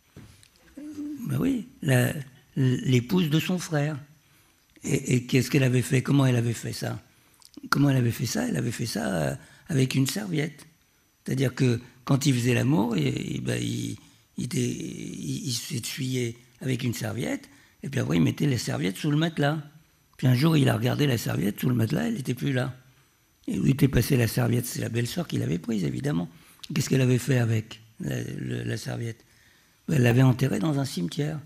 Ben oui, la, l'épouse de son frère. Et, et qu'est-ce qu'elle avait fait? Comment elle avait fait ça? Comment elle avait fait ça? Elle avait fait ça avec une serviette. C'est-à-dire que quand il faisait l'amour, et, et ben, il, il, était, il, il s'essuyait avec une serviette, et puis après il mettait la serviette sous le matelas. Puis un jour, il a regardé la serviette sous le matelas, elle n'était plus là. Et où était passée la serviette? C'est la belle-sœur qui l'avait prise, évidemment. Qu'est-ce qu'elle avait fait avec la, la, la serviette? Elle l'avait enterrée dans un cimetière.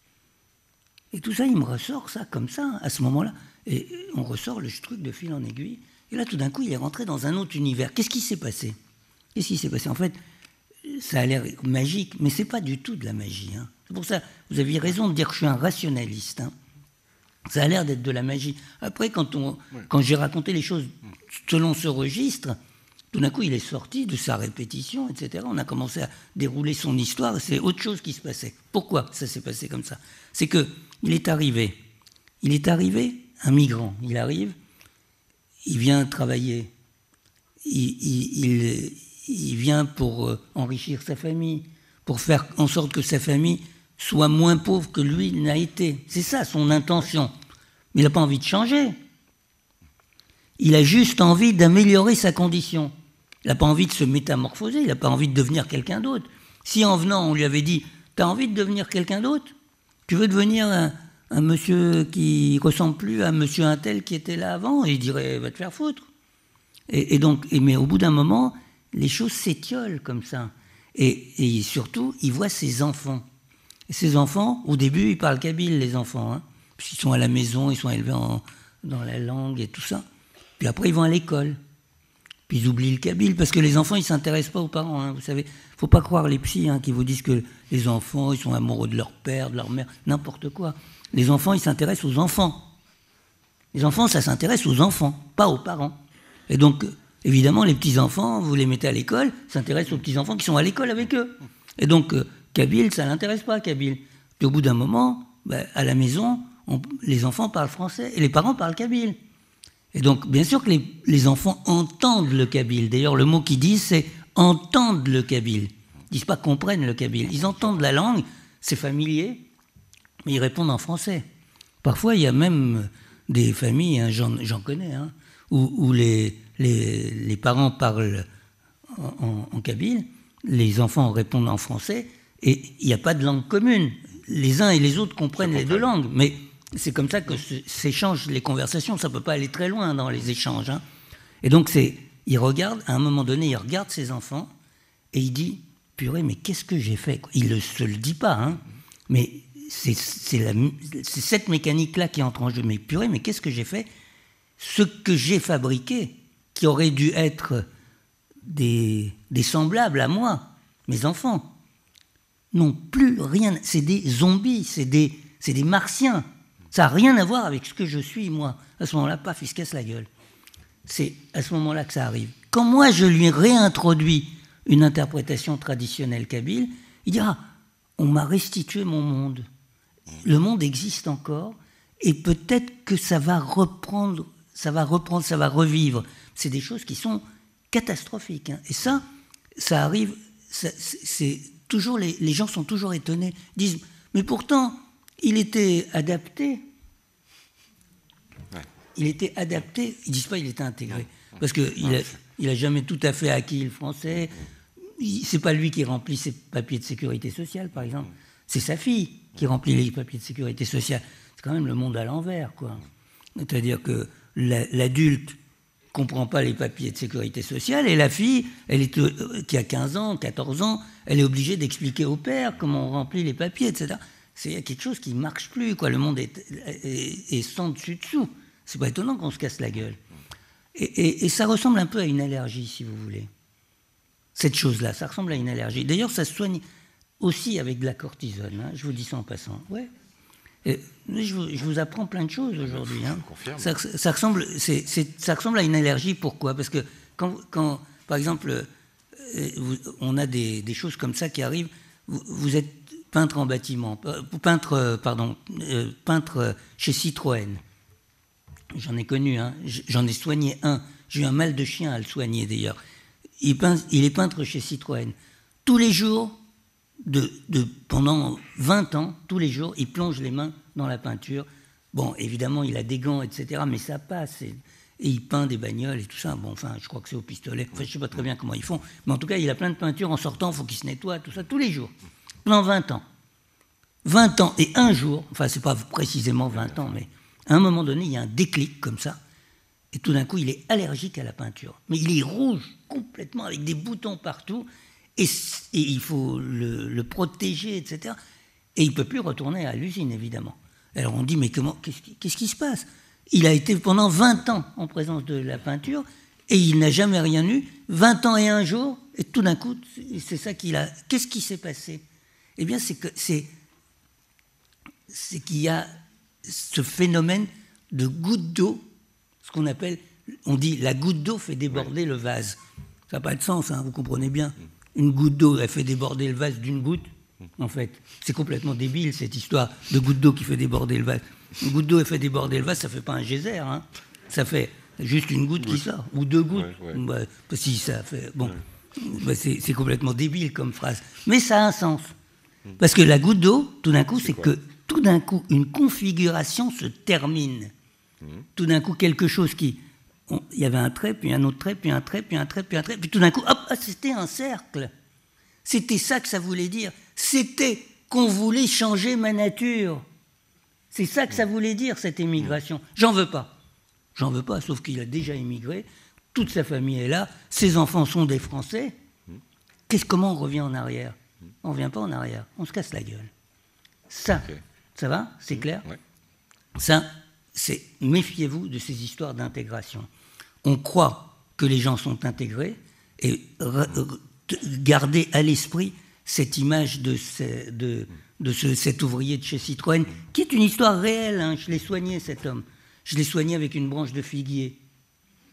Et tout ça, il me ressort ça comme ça, à ce moment-là. Et on ressort le truc de fil en aiguille. Et là, tout d'un coup, il est rentré dans un autre univers. Qu'est-ce qui s'est passé? Qu'est-ce qui s'est passé? En fait, ça a l'air magique, mais ce n'est pas du tout de la magie. Hein. C'est pour ça, vous aviez raison de dire que je suis un rationaliste. Hein. Ça a l'air d'être de la magie. Après, quand, on, ouais. quand j'ai raconté les choses selon ce registre, tout d'un coup, il est sorti de sa répétition, et cetera. On a commencé à dérouler son histoire, c'est autre chose qui se passait. Pourquoi ça s'est passé comme ça? C'est qu'il est arrivé, il est arrivé, un migrant, il arrive, il vient travailler, il, il, il, il vient pour enrichir sa famille, pour faire en sorte que sa famille soit moins pauvre que lui n'a été. C'est ça son intention. Mais il n'a pas envie de changer. Il a juste envie d'améliorer sa condition. Il n'a pas envie de se métamorphoser, il n'a pas envie de devenir quelqu'un d'autre. Si en venant, on lui avait dit « T'as envie de devenir quelqu'un d'autre? Tu veux devenir un, un monsieur qui ne ressemble plus à monsieur Untel qui était là avant ?» Et il dirait « Va te faire foutre !» et, et donc, et, mais au bout d'un moment, les choses s'étiolent comme ça. Et, et surtout, il voit ses enfants. Et ses enfants, au début, ils parlent kabyle, les enfants. Hein, puisqu'ils sont à la maison, ils sont élevés en, dans la langue et tout ça. Puis après, ils vont à l'école. Puis ils oublient le kabyle, parce que les enfants, ils ne s'intéressent pas aux parents. Hein, vous savez, il ne faut pas croire les psys hein, qui vous disent que les enfants, ils sont amoureux de leur père, de leur mère, n'importe quoi. Les enfants, ils s'intéressent aux enfants. Les enfants, ça s'intéresse aux enfants, pas aux parents. Et donc, évidemment, les petits-enfants, vous les mettez à l'école, s'intéressent aux petits-enfants qui sont à l'école avec eux. Et donc, euh, kabyle, ça ne l'intéresse pas, kabyle. Puis au bout d'un moment, ben, à la maison, on, les enfants parlent français et les parents parlent kabyle. Et donc, bien sûr que les, les enfants entendent le kabyle. D'ailleurs, le mot qu'ils disent, c'est « entendent le kabyle ». Ils ne disent pas « comprennent le kabyle ». Ils entendent la langue, c'est familier, mais ils répondent en français. Parfois, il y a même des familles, hein, j'en, j'en connais, hein, où, où les, les, les parents parlent en, en, en kabyle, les enfants répondent en français, et il n'y a pas de langue commune. Les uns et les autres comprennent les deux langues, mais c'est comme ça que s'échangent les conversations. Ça ne peut pas aller très loin dans les échanges. Hein. Et donc, c'est, il regarde, à un moment donné, il regarde ses enfants et il dit « Purée, mais qu'est-ce que j'ai fait ?» Il ne se le dit pas, hein, mais c'est, c'est, la, c'est cette mécanique-là qui entre en jeu. « Mais purée, mais qu'est-ce que j'ai fait ?» Ce que j'ai fabriqué, qui aurait dû être des, des semblables à moi, mes enfants, n'ont plus rien. C'est des zombies, c'est des, c'est des martiens. Ça n'a rien à voir avec ce que je suis, moi. À ce moment-là, paf, il se casse la gueule. C'est à ce moment-là que ça arrive. Quand moi, je lui réintroduis une interprétation traditionnelle kabyle, il dira « On m'a restitué mon monde. Le monde existe encore et peut-être que ça va reprendre, ça va reprendre, ça va revivre. » C'est des choses qui sont catastrophiques. Hein. Et ça, ça arrive, ça, c'est toujours, les, les gens sont toujours étonnés. Ils disent « Mais pourtant, il était adapté. » Il était adapté, ils ne disent pas qu'il était intégré. Parce qu'il n'a il a jamais tout à fait acquis le français. Ce n'est pas lui qui remplit ses papiers de sécurité sociale, par exemple. C'est sa fille qui remplit les papiers de sécurité sociale. C'est quand même le monde à l'envers, quoi. C'est-à-dire que l'adulte ne comprend pas les papiers de sécurité sociale et la fille, elle est, qui a quinze ans, quatorze ans, elle est obligée d'expliquer au père comment on remplit les papiers, et cetera. C'est quelque chose qui ne marche plus, quoi. Le monde est, est, est sans dessus-dessous. C'est pas étonnant qu'on se casse la gueule. Et, et, et ça ressemble un peu à une allergie, si vous voulez. Cette chose-là, ça ressemble à une allergie. D'ailleurs, ça se soigne aussi avec de la cortisone. Hein. Je vous dis ça en passant. Ouais. Et, je, vous, je vous apprends plein de choses aujourd'hui. Hein. Ça, ça, ressemble, c'est, c'est, ça ressemble à une allergie. Pourquoi ? Parce que quand, quand par exemple, euh, vous, on a des, des choses comme ça qui arrivent. Vous, vous êtes peintre en bâtiment, peintre, pardon, euh, peintre chez Citroën. J'en ai connu un, j'en ai soigné un. J'ai eu un mal de chien à le soigner d'ailleurs. Il, peint, il est peintre chez Citroën. Tous les jours, de, de, pendant vingt ans, tous les jours, il plonge les mains dans la peinture. Bon, évidemment, il a des gants, et cetera, mais ça passe. Et, et il peint des bagnoles et tout ça. Bon, enfin, je crois que c'est au pistolet. Enfin, je ne sais pas très bien comment ils font. Mais en tout cas, il a plein de peintures en sortant, il faut qu'il se nettoie, tout ça, tous les jours. Pendant vingt ans. vingt ans et un jour, enfin, ce n'est pas précisément vingt ans, mais à un moment donné, il y a un déclic comme ça, et tout d'un coup, il est allergique à la peinture. Mais il est rouge, complètement, avec des boutons partout, et, et il faut le, le protéger, et cetera. Et il ne peut plus retourner à l'usine, évidemment. Alors on dit, mais comment, qu'est-ce qui, qu'est-ce qui se passe ? Il a été pendant vingt ans en présence de la peinture, et il n'a jamais rien eu, vingt ans et un jour, et tout d'un coup, c'est ça qu'il a... Qu'est-ce qui s'est passé ? Eh bien, c'est que c'est, c'est qu'il y a ce phénomène de goutte d'eau, ce qu'on appelle, on dit la goutte d'eau fait déborder oui. le vase. Ça n'a pas de sens, hein, vous comprenez bien. Une goutte d'eau, elle fait déborder le vase d'une goutte, en fait. C'est complètement débile, cette histoire de goutte d'eau qui fait déborder le vase. Une goutte d'eau, elle fait déborder le vase, ça ne fait pas un geyser, hein. Ça fait juste une goutte oui. qui sort, ou deux gouttes. Ouais, ouais. Bah, si, ça fait... Bon, ouais. bah, c'est, c'est complètement débile comme phrase. Mais ça a un sens. Parce que la goutte d'eau, tout d'un coup, c'est, c'est que tout d'un coup, une configuration se termine. Mmh. Tout d'un coup, quelque chose qui... Il y avait un trait, puis un autre trait, puis un trait, puis un trait, puis un trait, puis tout d'un coup, hop, c'était un cercle. C'était ça que ça voulait dire. C'était qu'on voulait changer ma nature. C'est ça que ça voulait dire, cette émigration. J'en veux pas. J'en veux pas, sauf qu'il a déjà émigré. Toute sa famille est là. Ses enfants sont des Français. Qu'est-ce, comment on revient en arrière ? On ne revient pas en arrière. On se casse la gueule. Ça, okay. Ça va ? C'est clair ? Ouais. Ça, c'est... Méfiez-vous de ces histoires d'intégration. On croit que les gens sont intégrés et re, re, gardez à l'esprit cette image de, ce, de, de ce, cet ouvrier de chez Citroën, qui est une histoire réelle. Hein. Je l'ai soigné, cet homme. Je l'ai soigné avec une branche de figuier.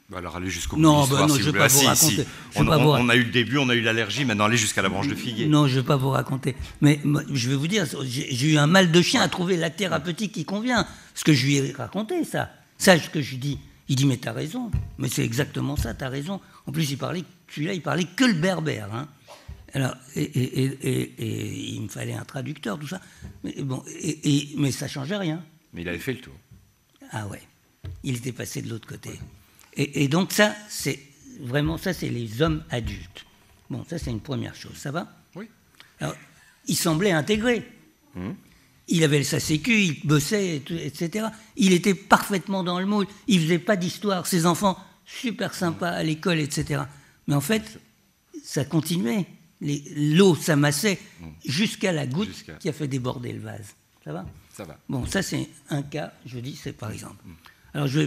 Alors allez jusqu'au bout non, de l'histoire, bah non, s'il je vous ne vais plaît. pas vous Si, raconter. si. Je On, vais pas on- vous... on a eu le début, on a eu l'allergie, maintenant allez jusqu'à la branche de figuier. Non, je ne vais pas vous raconter. Mais moi, je vais vous dire, j'ai j'ai eu un mal de chien à trouver la thérapeutique qui convient. Parce que je lui ai raconté ça. Ça, ce que je lui dis. Il dit, mais t'as raison. Mais c'est exactement ça, t'as raison. En plus, il parlait, celui-là, il parlait que le berbère. Hein. Alors, et, et, et, et, et il me fallait un traducteur, tout ça. Mais, bon, et, et, mais ça ne changeait rien. Mais il avait fait le tour. Ah ouais. Il était passé de l'autre côté. Et, et donc ça, c'est vraiment, ça, c'est les hommes adultes. Bon, ça, c'est une première chose. Ça va ? Oui. Alors, il semblait intégré. Mmh. Il avait sa sécu, il bossait, et, tout, et cetera. Il était parfaitement dans le moule. Il ne faisait pas d'histoire. Ses enfants, super sympas à l'école, et cetera. Mais en fait, ça continuait. Les, l'eau s'amassait mmh. jusqu'à la goutte jusqu'à... qui a fait déborder le vase. Ça va ? Ça va. Bon, ça, c'est un cas, je dis, c'est par exemple. Mmh. Alors, je,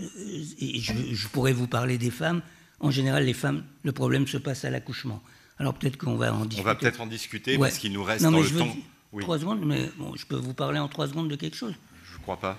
je, je pourrais vous parler des femmes. En général, les femmes, le problème se passe à l'accouchement. Alors, peut-être qu'on va en discuter. On va peut-être en discuter, ouais. Parce qu'il nous reste non, dans mais le je temps... Veux, oui. Trois secondes, mais bon, je peux vous parler en trois secondes de quelque chose. Je ne crois pas.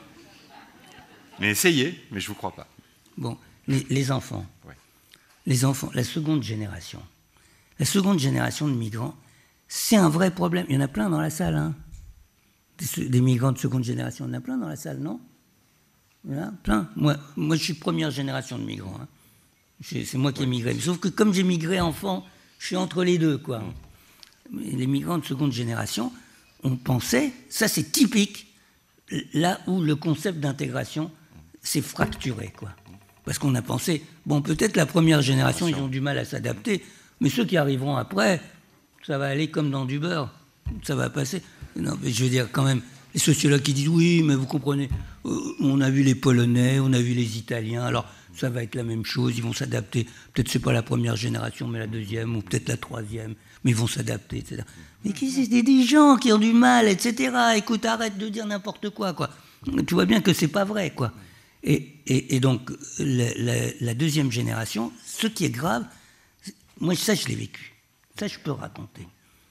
Mais essayez, mais je ne vous crois pas. Bon, les, les enfants. Ouais. Les enfants, la seconde génération. La seconde génération de migrants, c'est un vrai problème. Il y en a plein dans la salle, hein. Des, des migrants de seconde génération, il y en a plein dans la salle, non ? Voilà, plein. Moi, moi, je suis première génération de migrants. Hein. C'est moi qui ai migré. Sauf que comme j'ai migré enfant, je suis entre les deux, quoi. Mmh. Les migrants de seconde génération, on pensait, ça c'est typique, là où le concept d'intégration s'est fracturé, quoi. Parce qu'on a pensé, bon, peut-être la première génération, ils ont du mal à s'adapter, mais ceux qui arriveront après, ça va aller comme dans du beurre, ça va passer. Non, mais je veux dire, quand même, les sociologues qui disent, oui, mais vous comprenez, euh, on a vu les Polonais, on a vu les Italiens, alors ça va être la même chose, ils vont s'adapter. Peut-être c'est pas la première génération, mais la deuxième, ou peut-être la troisième, mais ils vont s'adapter, et cetera. Mais qui c'est des, des gens qui ont du mal, et cetera. Écoute, arrête de dire n'importe quoi, quoi. Tu vois bien que c'est pas vrai, quoi. Et, et, et donc, la, la, la deuxième génération, ce qui est grave, moi, ça, je l'ai vécu. Ça, je peux raconter.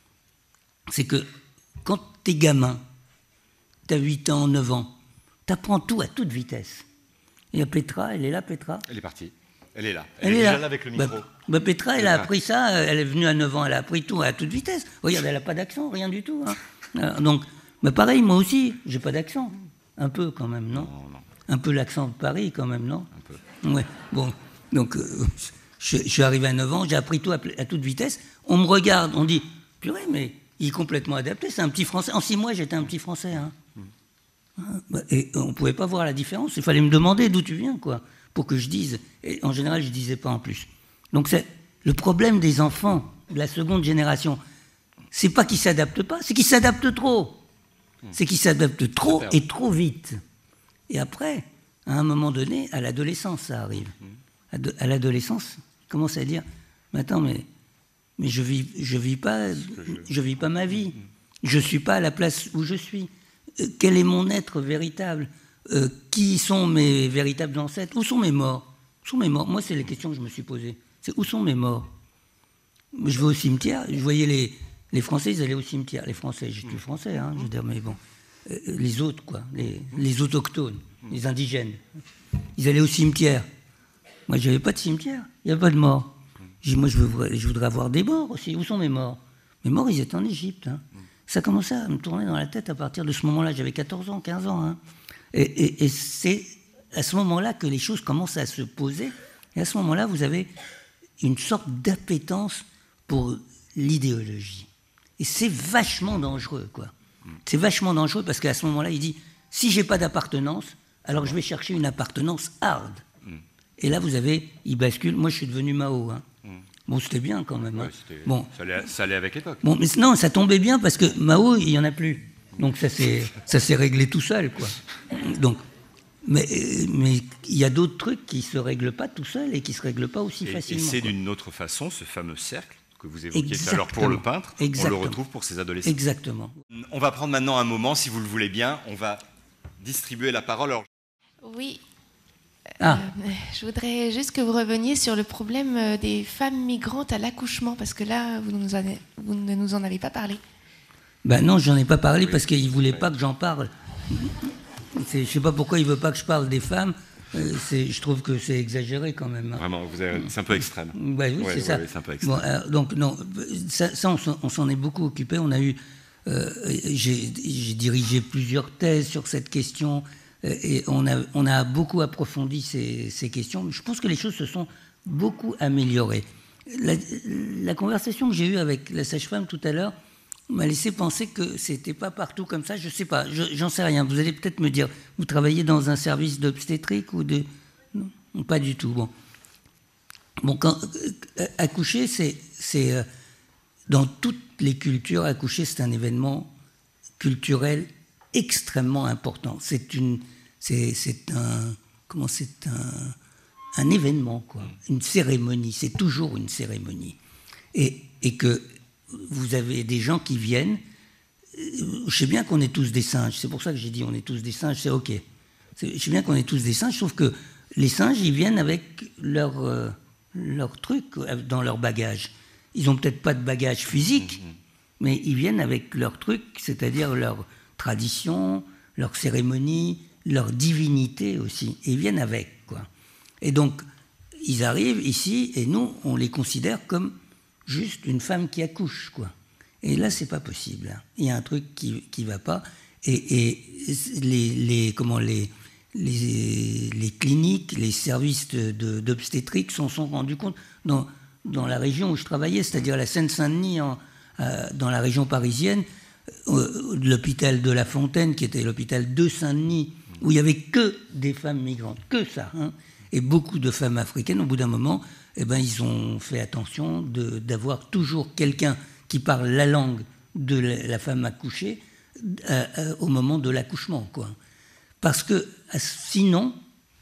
C'est que quand t'es gamin, t'as huit ans, neuf ans, t'apprends tout à toute vitesse. Il y a Petra, elle est là, Petra ? Elle est partie. Elle est là. Elle, elle est, est là. déjà là avec le micro. Bah, bah Petra, elle, elle a appris ça, elle est venue à neuf ans, elle a appris tout à toute vitesse. Regarde, elle n'a pas d'accent, rien du tout. Hein. Donc, bah pareil, moi aussi, j'ai pas d'accent. Un peu quand même, non, non, non. Un peu l'accent de Paris quand même, non ? Un peu. Ouais, bon. Donc, euh, je, je suis arrivé à neuf ans, j'ai appris tout à, à toute vitesse. On me regarde, on dit, purée, mais il est complètement adapté, c'est un petit Français. En six mois, j'étais un petit Français. Hein. Mm. Et on ne pouvait pas voir la différence. Il fallait me demander d'où tu viens, quoi, pour que je dise. Et en général, je ne disais pas en plus. Donc, c'est le problème des enfants de la seconde génération. C'est pas qu'ils ne s'adaptent pas, c'est qu'ils s'adaptent trop. Mm. C'est qu'ils s'adaptent trop et trop vite. Et après, à un moment donné, à l'adolescence, ça arrive. Mm. À l'adolescence, ils commencent à dire, mais attends, mais, mais je vis, je vis pas, je... je vis pas ma vie. Je suis pas à la place où je suis. Euh, quel est mon être véritable ? euh, Qui sont mes véritables ancêtres ? Où sont mes morts ? Où sont mes morts ? Moi, c'est les questions que je me suis posées. C'est où sont mes morts ? Je vais au cimetière. Je voyais les, les Français, ils allaient au cimetière. Les Français, je suis français, hein, je veux dire, mais bon. Euh, les autres, quoi. Les, les autochtones, les indigènes. Ils allaient au cimetière. Moi, je n'avais pas de cimetière. Il n'y a pas de morts. J'ai dit, moi, je voudrais, je voudrais avoir des morts aussi. Où sont mes morts ? Mes morts, ils étaient en Égypte. Hein. Ça commençait à me tourner dans la tête à partir de ce moment-là. J'avais quatorze ans, quinze ans. Hein. Et, et, et c'est à ce moment-là que les choses commencent à se poser. Et à ce moment-là, vous avez une sorte d'appétence pour l'idéologie. Et c'est vachement dangereux, quoi. C'est vachement dangereux parce qu'à ce moment-là, il dit, si j'ai pas d'appartenance, alors je vais chercher une appartenance hard. Et là, vous avez, il bascule. Moi, je suis devenu Mao. Hein. Bon, c'était bien quand même. Hein. Ouais, bon. ça, allait, ça allait avec l'époque. Bon, mais non, ça tombait bien parce que Mao, il n'y en a plus. Donc ça s'est, ça s'est réglé tout seul, quoi. Donc, mais mais il y a d'autres trucs qui ne se règlent pas tout seul et qui ne se règlent pas aussi et, facilement. Et c'est quoi. d'une autre façon, ce fameux cercle que vous évoquiez Exactement. tout à l'heure pour le peintre, Exactement. on le retrouve pour ses adolescents. Exactement. On va prendre maintenant un moment, si vous le voulez bien, on va distribuer la parole. Alors... Oui. Ah. Euh, je voudrais juste que vous reveniez sur le problème des femmes migrantes à l'accouchement, parce que là, vous, nous en, vous ne nous en avez pas parlé. Ben non, j'en ai pas parlé oui. parce qu'il ne voulait pas que j'en parle. C'est, je ne sais pas pourquoi il ne veut pas que je parle des femmes. euh, je trouve que c'est exagéré quand même. Hein. Vraiment, c'est un peu extrême. Bah, oui, ouais, c'est ça. Ouais, c'est un peu extrême. Bon, alors, donc, non, ça, ça on s'en est beaucoup occupé. On a eu, euh, j'ai dirigé plusieurs thèses sur cette question et on a, on a beaucoup approfondi ces, ces questions. Je pense que les choses se sont beaucoup améliorées. La, la conversation que j'ai eue avec la sage-femme tout à l'heure m'a laissé penser que c'était pas partout comme ça. Je sais pas, j'en sais rien. Vous allez peut-être me dire, vous travaillez dans un service d'obstétrique ou de... Non, pas du tout. Bon, bon quand, euh, accoucher, c'est... Euh, dans toutes les cultures, accoucher, c'est un événement culturel extrêmement important. C'est une... C'est un... Comment c'est un... un événement, quoi. Une cérémonie. C'est toujours une cérémonie. Et, et que... Vous avez des gens qui viennent, je sais bien qu'on est tous des singes, c'est pour ça que j'ai dit on est tous des singes, c'est ok. Je sais bien qu'on est tous des singes, sauf que les singes, ils viennent avec leur, euh, leur truc dans leur bagage. Ils n'ont peut-être pas de bagage physique, mais ils viennent avec leur truc, c'est-à-dire leur tradition, leur cérémonie, leur divinité aussi, et ils viennent avec, quoi. Et donc, ils arrivent ici, et nous, on les considère comme juste une femme qui accouche, quoi. Et là, c'est pas possible. Hein. Il y a un truc qui qui va pas. Et, et les, les comment les, les les cliniques, les services d'obstétrique s'en sont rendus compte dans dans la région où je travaillais, c'est-à-dire la Seine-Saint-Denis, en, euh, dans la région parisienne, euh, l'hôpital de La Fontaine, qui était l'hôpital de Saint-Denis, où il y avait que des femmes migrantes, que ça, hein, et beaucoup de femmes africaines. Au bout d'un moment, eh ben, ils ont fait attention d'avoir toujours quelqu'un qui parle la langue de la, la femme accouchée euh, euh, au moment de l'accouchement, quoi. Parce que sinon,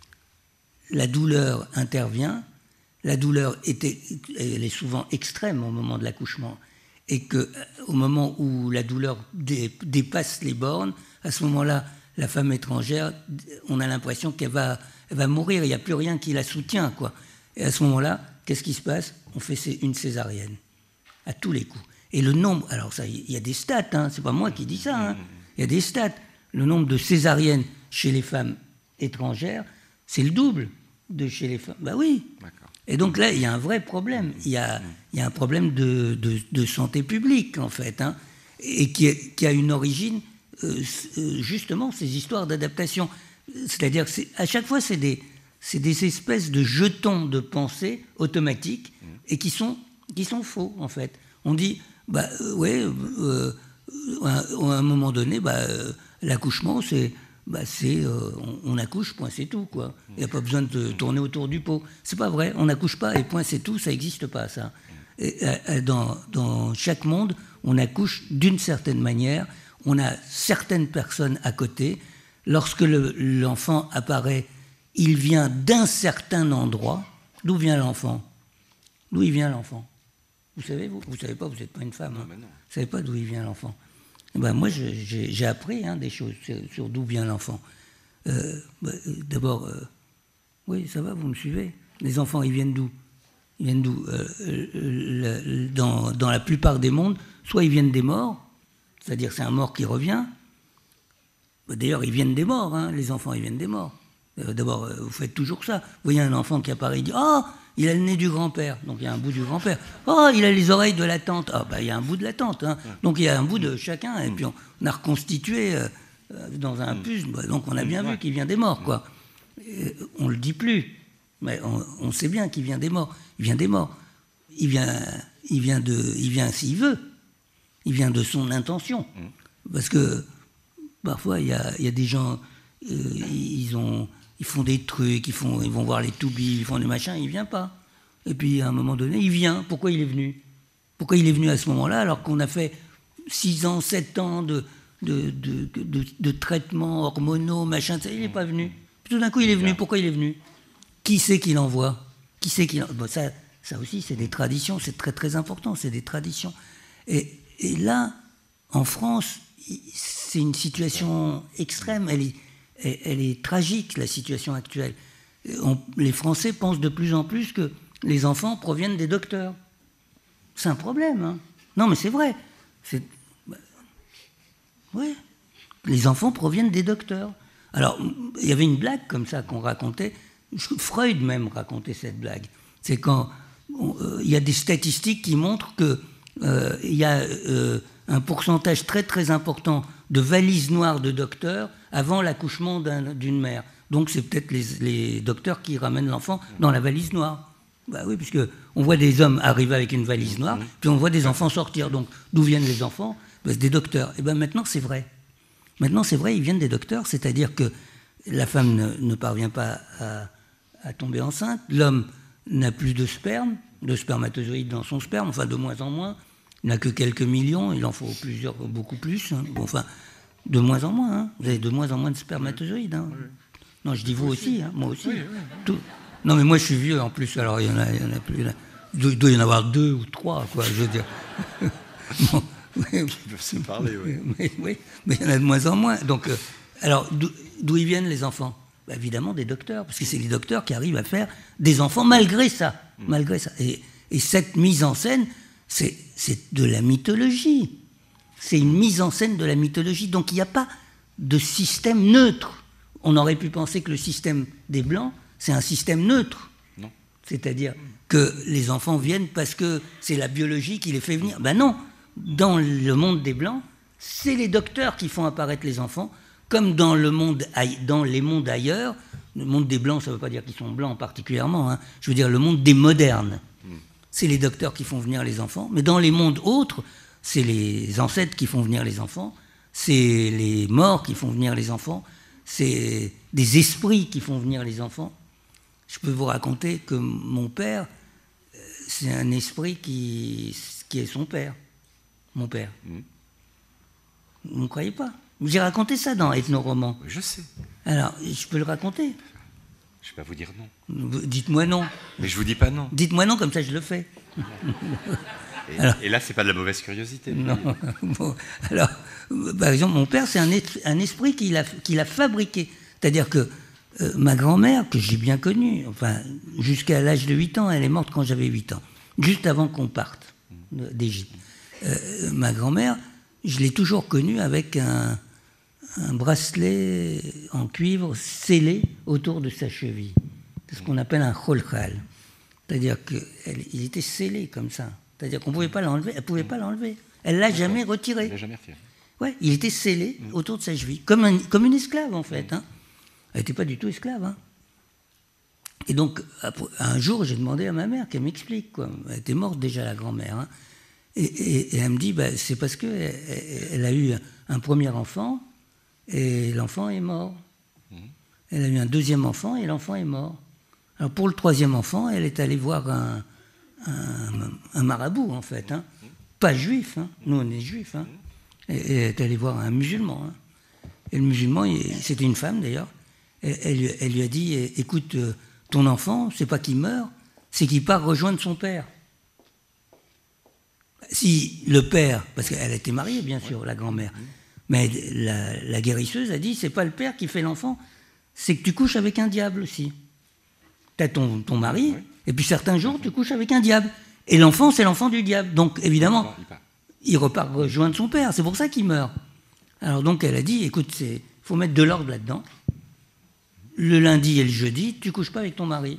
la douleur intervient, la douleur était, elle est souvent extrême au moment de l'accouchement, et qu'au moment où la douleur dé, dépasse les bornes, à ce moment-là, la femme étrangère, on a l'impression qu'elle va, elle va mourir, il n'y a plus rien qui la soutient, quoi. Et à ce moment-là, qu'est-ce qui se passe? On fait une césarienne, à tous les coups. Et le nombre, alors ça, il y a des stats, hein, c'est pas moi qui dis ça, hein, il y a des stats. Le nombre de césariennes chez les femmes étrangères, c'est le double de chez les femmes. Ben oui. Et donc là, il y a un vrai problème. Il y a, il y a un problème de, de, de santé publique, en fait, hein, et qui, est, qui a une origine, euh, justement, ces histoires d'adaptation. C'est-à-dire qu'à chaque fois, c'est des... c'est des espèces de jetons de pensée automatiques et qui sont, qui sont faux, en fait. On dit, bah, euh, ouais, euh, à, à un moment donné, bah, euh, l'accouchement, c'est, bah, c'est, euh, on, on accouche, point, c'est tout, quoi. Il n'y a pas besoin de tourner autour du pot. C'est pas vrai, on n'accouche pas et point, c'est tout, ça n'existe pas, ça. Et, euh, dans, dans chaque monde, on accouche d'une certaine manière, on a certaines personnes à côté. Lorsque le, l'enfant apparaît, il vient d'un certain endroit. D'où vient l'enfant? D'où il vient l'enfant? Vous savez, vous Vous ne savez pas, vous n'êtes pas une femme. Hein. Vous ne savez pas d'où il vient l'enfant. Ben, moi, j'ai appris hein, des choses sur, sur d'où vient l'enfant. Euh, ben, D'abord, euh, oui, ça va, vous me suivez? Les enfants, ils viennent d'où? Ils viennent d'où euh, le, dans, dans la plupart des mondes, soit ils viennent des morts, c'est-à-dire c'est un mort qui revient. D'ailleurs, ils viennent des morts, hein, les enfants, ils viennent des morts. Euh, D'abord, euh, vous faites toujours ça. Vous voyez un enfant qui apparaît, il dit « Oh, il a le nez du grand-père ». Donc il y a un bout du grand-père. « Oh, il a les oreilles de la tante ». Ah, ben il y a un bout de la tante. Hein. Donc il y a un bout de chacun. Et puis on, on a reconstitué euh, dans un puzzle. Donc on a bien vu qu'il vient des morts, quoi. Et on ne le dit plus. Mais on, on sait bien qu'il vient des morts. Il vient des morts. Il vient, il vient de, il vient s'il veut. Il vient de son intention. Parce que parfois, il y a, il y a des gens, euh, ils, ont, ils font des trucs, ils, font, ils vont voir les toubis, ils font des machins, il ne vient pas. Et puis, à un moment donné, il vient. Pourquoi il est venu? Pourquoi il est venu à ce moment-là, alors qu'on a fait six ans, sept ans de, de, de, de, de traitements hormonaux, machin, ça, il n'est pas venu. Puis, tout d'un coup, il est venu. Pourquoi il est venu? Qui c'est qui l'envoie? Qui c'est qui bon, ça, ça aussi, c'est des traditions, c'est très très important, c'est des traditions. Et, et là, en France, c'est une situation extrême, elle est, elle est tragique, la situation actuelle. On, les Français pensent de plus en plus que les enfants proviennent des docteurs. C'est un problème, hein. Non, mais c'est vrai. C'est, bah, oui, les enfants proviennent des docteurs. Alors, il y avait une blague comme ça qu'on racontait. Freud même racontait cette blague. C'est quand il y a des statistiques qui montrent qu'il euh, y a euh, un pourcentage très très important de valises noires de docteurs avant l'accouchement d'un, d'une mère. Donc c'est peut-être les, les docteurs qui ramènent l'enfant dans la valise noire. Bah oui, puisque on voit des hommes arriver avec une valise noire, puis on voit des enfants sortir. Donc d'où viennent les enfants? Bah, c'est des docteurs. Et bien maintenant c'est vrai. Maintenant c'est vrai, ils viennent des docteurs, c'est-à-dire que la femme ne, ne parvient pas à, à tomber enceinte, l'homme n'a plus de sperme, de spermatozoïdes dans son sperme, enfin de moins en moins. Il n'a que quelques millions, il en faut plusieurs, beaucoup plus. Hein. Bon, enfin, de moins en moins. Hein. Vous avez de moins en moins de spermatozoïdes. Hein. Oui. Non, je dis vous aussi, hein, moi aussi. Oui, oui. Tout. Non, mais moi je suis vieux en plus, alors il y en a, il y en a plus. Là. Il doit y en avoir deux ou trois, quoi, je veux dire. Bon, mais, Qui peuvent se parler, oui. Mais, mais, mais il y en a de moins en moins. Donc, euh, alors, d'où, d'où ils viennent les enfants? Bah, évidemment des docteurs, parce que c'est les docteurs qui arrivent à faire des enfants malgré ça. Mmh. Malgré ça. Et, et cette mise en scène, c'est, c'est de la mythologie. C'est une mise en scène de la mythologie. Donc il n'y a pas de système neutre. On aurait pu penser que le système des Blancs, c'est un système neutre. Non. C'est-à-dire que les enfants viennent parce que c'est la biologie qui les fait venir. Ben non, dans le monde des Blancs, c'est les docteurs qui font apparaître les enfants, comme dans, le monde, dans les mondes ailleurs. Le monde des Blancs, ça ne veut pas dire qu'ils sont blancs particulièrement, hein. Je veux dire le monde des modernes. C'est les docteurs qui font venir les enfants. Mais dans les mondes autres, c'est les ancêtres qui font venir les enfants, c'est les morts qui font venir les enfants, c'est des esprits qui font venir les enfants. Je peux vous raconter que mon père, c'est un esprit qui, qui est son père. Mon père. Mmh. Vous ne croyez pas? J'ai raconté ça dans Ethno-roman. Oui, je sais. Alors, je peux le raconter? Je ne vais pas vous dire non. Dites-moi non. Mais je ne vous dis pas non. Dites-moi non, comme ça je le fais. Et, alors, et là, ce n'est pas de la mauvaise curiosité. Non. Bon, alors, par exemple, mon père, c'est un, es- un esprit qu'il a, qu'il a fabriqué. C'est-à-dire que euh, ma grand-mère, que j'ai bien connue, enfin, jusqu'à l'âge de huit ans, elle est morte quand j'avais huit ans, juste avant qu'on parte d'Égypte. Euh, ma grand-mère, je l'ai toujours connue avec un, un bracelet en cuivre scellé autour de sa cheville. C'est ce qu'on appelle un kholkhal. C'est-à-dire qu'il était scellé comme ça. C'est-à-dire qu'on ne pouvait pas l'enlever. Elle ne pouvait pas l'enlever. Elle ne l'a jamais retiré. Elle l'a jamais retiré. Ouais, il était scellé mmh. autour de sa cheville, comme, un, comme une esclave en fait. Hein. Elle n'était pas du tout esclave. Hein. Et donc, un jour, j'ai demandé à ma mère qu'elle m'explique. Quoi. Elle était morte déjà, la grand-mère. Hein. Et, et, et elle me dit, bah, c'est parce qu'elle elle a eu un premier enfant et l'enfant est mort. Mmh. Elle a eu un deuxième enfant et l'enfant est mort. Alors pour le troisième enfant, elle est allée voir un, un, un marabout, en fait. Hein. Pas juif, hein. Nous on est juifs. Hein. Et, et elle est allée voir un musulman. Hein. Et le musulman, il, c'était une femme d'ailleurs, elle, elle, elle lui a dit, écoute, ton enfant, c'est pas qu'il meurt, c'est qu'il part rejoindre son père. Si le père, parce qu'elle était mariée bien sûr, la grand-mère, mais la, la guérisseuse a dit, c'est pas le père qui fait l'enfant, c'est que tu couches avec un diable aussi. Tu as ton, ton mari, oui. Et puis certains jours, tu couches avec un diable. Et l'enfant, c'est l'enfant du diable. Donc, évidemment, il repart rejoindre son père. C'est pour ça qu'il meurt. Alors, donc, elle a dit, écoute, il faut mettre de l'ordre là-dedans. Le lundi et le jeudi, tu ne couches pas avec ton mari.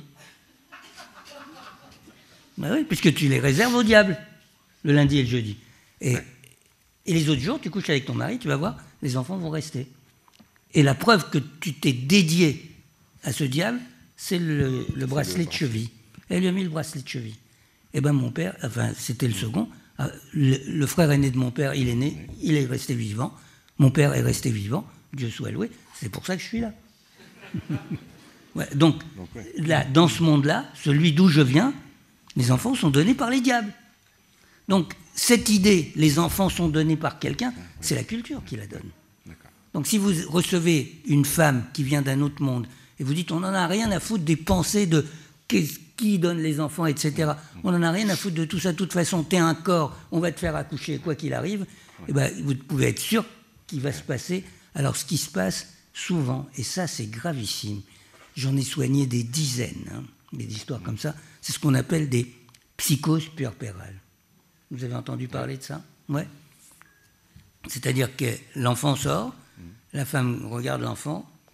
Ben oui, puisque tu les réserves au diable, le lundi et le jeudi. Et, et les autres jours, tu couches avec ton mari, tu vas voir, les enfants vont rester. Et la preuve que tu t'es dédié à ce diable, c'est le, le bracelet de cheville. Elle lui a mis le bracelet de cheville. Et bien mon père, enfin c'était le second, le, le frère aîné de mon père, il est né, il est resté vivant. Mon père est resté vivant, Dieu soit loué, c'est pour ça que je suis là. Ouais, donc, donc ouais. Là, dans ce monde-là, celui d'où je viens, les enfants sont donnés par les diables. Donc cette idée, les enfants sont donnés par quelqu'un, c'est la culture qui la donne. Donc si vous recevez une femme qui vient d'un autre monde, et vous dites, on n'en a rien à foutre des pensées de qui donne les enfants, et cetera. On n'en a rien à foutre de tout ça. De toute façon, t'es un corps, on va te faire accoucher, quoi qu'il arrive. Et ben, vous pouvez être sûr qu'il va se passer. Alors, ce qui se passe souvent, et ça, c'est gravissime, j'en ai soigné des dizaines, hein, des histoires comme ça, c'est ce qu'on appelle des psychoses puerpérales. Vous avez entendu parler de ça? Ouais. C'est-à-dire que l'enfant sort, la femme regarde l'enfant,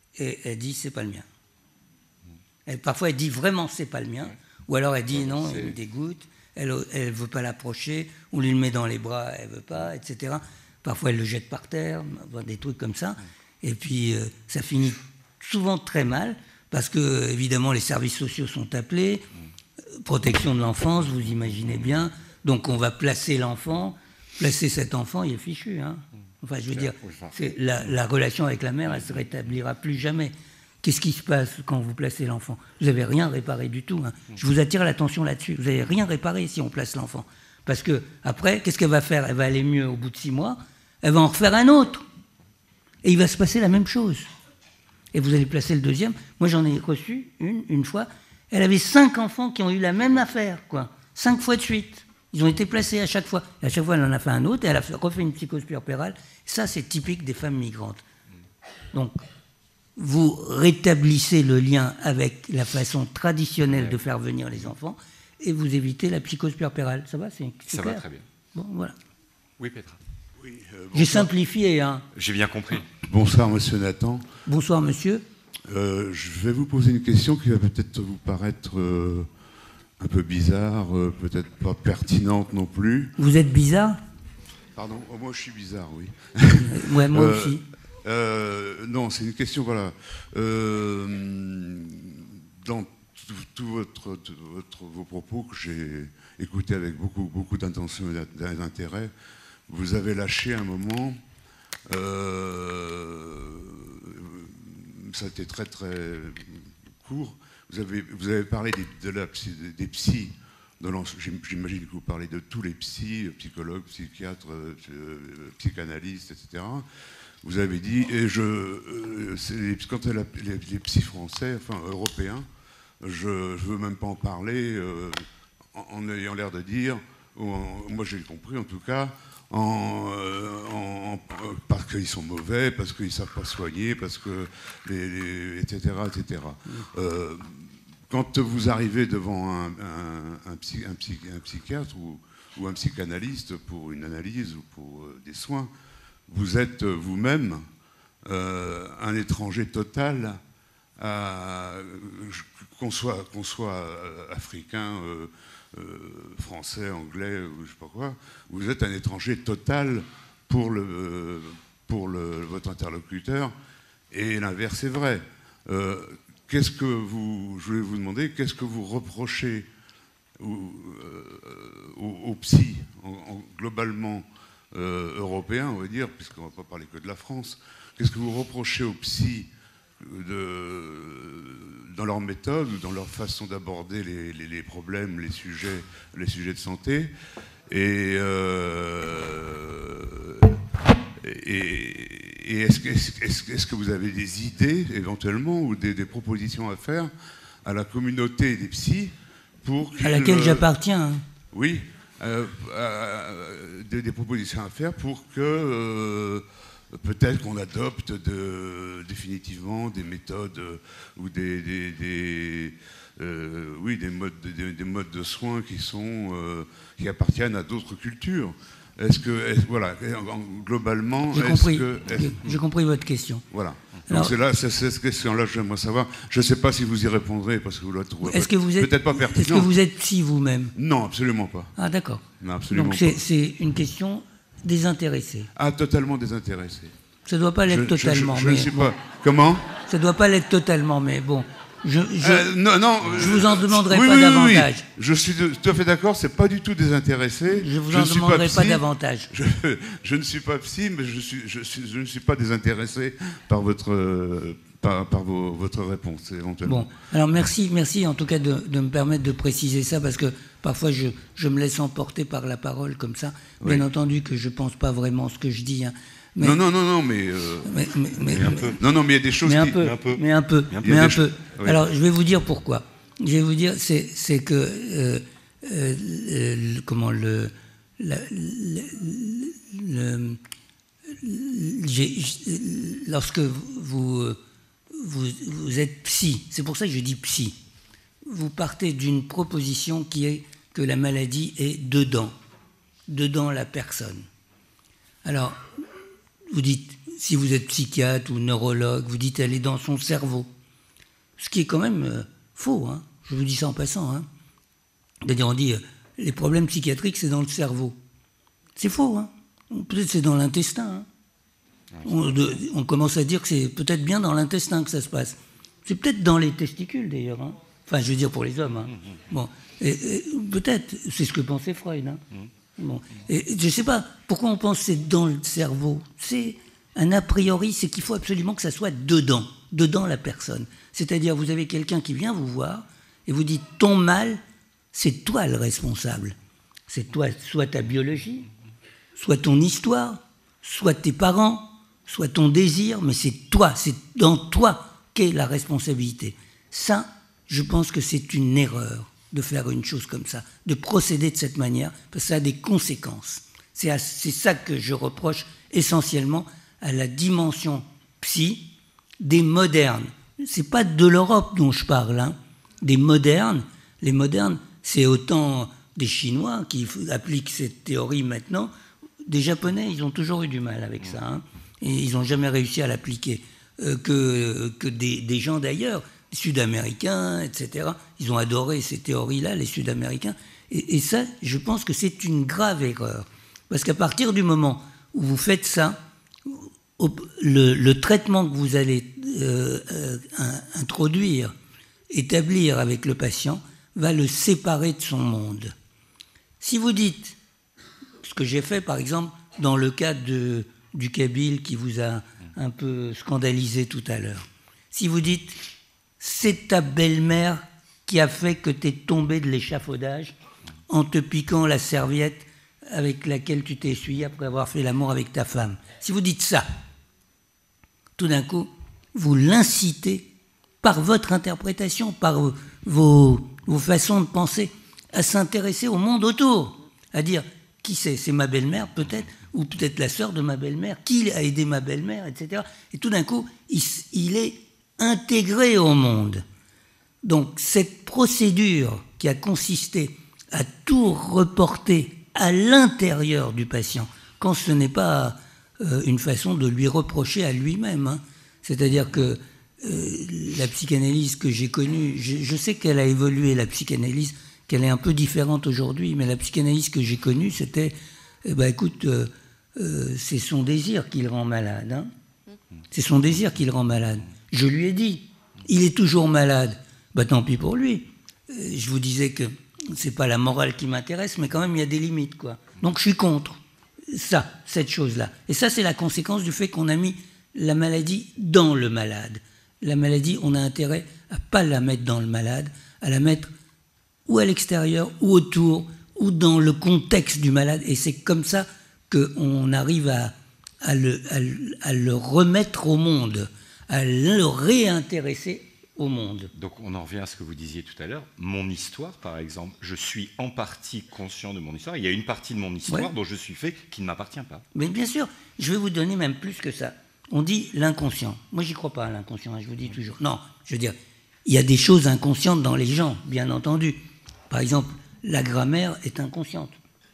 et elle dit c'est pas le mien. Elle, parfois elle dit vraiment c'est pas le mien, ouais. Ou alors elle dit non, il me dégoûte, elle ne veut pas l'approcher, on lui le met dans les bras, elle veut pas, et cetera. Parfois elle le jette par terre, des trucs comme ça, et puis euh, ça finit souvent très mal, parce que évidemment les services sociaux sont appelés, protection de l'enfance, vous imaginez bien, donc on va placer l'enfant, placer cet enfant, il est fichu, hein. Enfin, je veux dire, c'est la, la relation avec la mère, elle ne se rétablira plus jamais. Qu'est-ce qui se passe quand vous placez l'enfant? Vous n'avez rien réparé du tout. Hein. Je vous attire l'attention là-dessus. Vous n'avez rien réparé si on place l'enfant. Parce que après, qu'est-ce qu'elle va faire? Elle va aller mieux au bout de six mois. Elle va en refaire un autre. Et il va se passer la même chose. Et vous allez placer le deuxième. Moi, j'en ai reçu une, une fois. Elle avait cinq enfants qui ont eu la même affaire, quoi. Cinq fois de suite. Ils ont été placés à chaque fois. Et à chaque fois, elle en a fait un autre, et elle a refait une psychose puerpérale. Ça, c'est typique des femmes migrantes. Donc, vous rétablissez le lien avec la façon traditionnelle ouais. de faire venir les enfants, et vous évitez la psychose puerpérale. Ça va, c'est Ça clair. va très bien. Bon, voilà. Oui, Petra. Oui, euh, J'ai simplifié. Hein. J'ai bien compris. Bonsoir, monsieur Nathan. Bonsoir, monsieur. Euh, je vais vous poser une question qui va peut-être vous paraître... Euh, un peu bizarre, euh, peut-être pas pertinente non plus. Vous êtes bizarre? Pardon, oh, moi je suis bizarre, oui. Ouais, moi euh, aussi. Euh, non, c'est une question, voilà. Euh, dans tous votre, votre, vos propos que j'ai écoutés avec beaucoup, beaucoup d'intention et d'intérêt, vous avez lâché un moment, euh, ça a été très très court. Vous avez, vous avez parlé des, de la, des psys, de j'imagine que vous parlez de tous les psys, psychologues, psychiatres, euh, psychanalystes, et cetera. Vous avez dit, et je, euh, les, quand elle a, les, les psys français, enfin européens, je ne veux même pas en parler, euh, en, en ayant l'air de dire, ou en, moi j'ai compris en tout cas, En, euh, en, en, parce qu'ils sont mauvais, parce qu'ils ne savent pas soigner, parce que les, les, et cetera, et cetera. Euh, quand vous arrivez devant un, un, un, psy, un, psy, un psychiatre ou, ou un psychanalyste pour une analyse ou pour euh, des soins, vous êtes vous-même euh, un étranger total, à, qu'on soit, qu'on soit africain, euh, Euh, français, anglais, ou je sais pas quoi, vous êtes un étranger total pour, le, pour le, votre interlocuteur, et l'inverse est vrai. Euh, qu'est-ce que vous, je voulais vous demander, qu'est-ce que vous reprochez aux, euh, aux, aux psys, en, en, globalement euh, européens, on va dire, puisqu'on ne va pas parler que de la France, qu'est-ce que vous reprochez aux psys de, dans leur méthode ou dans leur façon d'aborder les, les, les problèmes, les sujets, les sujets de santé, et, euh, et, et est-ce, est-ce, est-ce que vous avez des idées éventuellement ou des, des propositions à faire à la communauté des psys pour à laquelle j'appartiens hein. Oui, euh, euh, des, des propositions à faire pour que euh, peut-être qu'on adopte de, définitivement des méthodes euh, ou des, des, des, euh, oui, des, modes, des, des modes de soins qui, sont, euh, qui appartiennent à d'autres cultures. Est-ce que, est, voilà, globalement... J'ai compris, que, j'ai, j'ai compris votre question. Voilà. Alors, donc c'est là, c'est cette question-là que j'aimerais savoir. Je ne sais pas si vous y répondrez, parce que vous la trouvez est-ce que vous êtes, peut-être pas pertinent. Est-ce que vous êtes psy vous-même? Non, absolument pas. Ah d'accord. Non, absolument donc c'est, pas. c'est une question désintéressée. Ah, totalement désintéressée. Ça ne doit pas l'être je, totalement. Je, je, je mais, ne sais bon, pas. Comment? Ça ne doit pas l'être totalement, mais bon. Je, je, euh, non, non, je vous en demanderai oui, pas oui, davantage. Oui, je suis de, tout à fait d'accord, c'est pas du tout désintéressé. Je vous je en demanderai pas, pas, pas davantage. Je, je ne suis pas psy, mais je, suis, je, suis, je ne suis pas désintéressé par votre, euh, par, par vos, votre réponse, éventuellement. Bon, alors merci, merci en tout cas de, de me permettre de préciser ça, parce que parfois je, je me laisse emporter par la parole comme ça. Oui. Bien entendu que je ne pense pas vraiment ce que je dis. Hein. Mais, non, non, non, non, mais, euh, mais, mais, mais, mais un peu. Non, non, mais il y a des choses mais un qui... Peu, mais un peu. Mais un peu. Mais un peu. Oui. Alors, je vais vous dire pourquoi. Je vais vous dire, c'est, c'est que... Euh, euh, le, comment le... La, le, le j'ai, lorsque vous, vous, vous êtes psy, c'est pour ça que je dis psy, vous partez d'une proposition qui est que la maladie est dedans, dedans la personne. Alors, vous dites, si vous êtes psychiatre ou neurologue, vous dites elle est dans son cerveau. Ce qui est quand même euh, faux, hein. Je vous dis ça en passant. Hein. C'est-à-dire, on dit, euh, les problèmes psychiatriques, c'est dans le cerveau. C'est faux, hein. Peut-être c'est dans l'intestin. Hein. On, de, on commence à dire que c'est peut-être bien dans l'intestin que ça se passe. C'est peut-être dans les testicules, d'ailleurs. Hein. Enfin, je veux dire pour les hommes. Hein. Bon, et, et, peut-être, c'est ce que pensait Freud. Hein. Bon. Et, et je ne sais pas, pourquoi on pense que c'est dans le cerveau. C'est un a priori, c'est qu'il faut absolument que ça soit dedans, dedans la personne. C'est-à-dire, vous avez quelqu'un qui vient vous voir et vous dit, ton mal, c'est toi le responsable. C'est toi, soit ta biologie, soit ton histoire, soit tes parents, soit ton désir, mais c'est toi, c'est dans toi qu'est la responsabilité. Ça, je pense que c'est une erreur de faire une chose comme ça, de procéder de cette manière, parce que ça a des conséquences. C'est, à, c'est ça que je reproche essentiellement à la dimension psy des modernes. C'est pas de l'Europe dont je parle, hein, des modernes. Les modernes, c'est autant des Chinois qui appliquent cette théorie maintenant. Des Japonais, ils ont toujours eu du mal avec ça, hein, et ils n'ont jamais réussi à l'appliquer. Euh, que, que des, des gens d'ailleurs, les Sud-Américains, et cetera, ils ont adoré ces théories-là, les Sud-Américains. Et, et ça, je pense que c'est une grave erreur. Parce qu'à partir du moment où vous faites ça, le, le traitement que vous allez euh, euh, introduire, établir avec le patient, va le séparer de son monde. Si vous dites, ce que j'ai fait par exemple dans le cas de, du Kabyle qui vous a un peu scandalisé tout à l'heure, si vous dites, c'est ta belle-mère qui a fait que tu es tombé de l'échafaudage en te piquant la serviette avec laquelle tu t'es essuyé après avoir fait l'amour avec ta femme. Si vous dites ça, tout d'un coup, vous l'incitez par votre interprétation, par vos, vos façons de penser, à s'intéresser au monde autour, à dire qui c'est, c'est ma belle-mère peut-être, ou peut-être la sœur de ma belle-mère, qui a aidé ma belle-mère, et cetera. Et tout d'un coup, il, il est intégré au monde. Donc cette procédure qui a consisté à tout reporter à l'intérieur du patient, quand ce n'est pas euh, une façon de lui reprocher à lui-même, hein. C'est-à-dire que euh, la psychanalyse que j'ai connue, je, je sais qu'elle a évolué, la psychanalyse, qu'elle est un peu différente aujourd'hui, mais la psychanalyse que j'ai connue, c'était, eh ben, écoute, euh, euh, c'est son désir qui le rend malade, hein. C'est son désir qui le rend malade. Je lui ai dit, il est toujours malade. Ben, tant pis pour lui. Euh, je vous disais que c'est pas la morale qui m'intéresse, mais quand même, il y a des limites, quoi. Donc, je suis contre ça, cette chose-là. Et ça, c'est la conséquence du fait qu'on a mis la maladie dans le malade. La maladie, on a intérêt à pas la mettre dans le malade, à la mettre ou à l'extérieur, ou autour, ou dans le contexte du malade. Et c'est comme ça qu'on arrive à, à, le, à, à le remettre au monde, à le réintéresser au monde. Donc on en revient à ce que vous disiez tout à l'heure. Mon histoire, par exemple, je suis en partie conscient de mon histoire. Il y a une partie de mon histoire ouais. dont je suis fait qui ne m'appartient pas. Mais bien sûr, je vais vous donner même plus que ça. On dit l'inconscient. Moi, j'y crois pas à l'inconscient, hein, je vous dis toujours. Non, je veux dire, il y a des choses inconscientes dans les gens, bien entendu. Par exemple, la grammaire est inconsciente.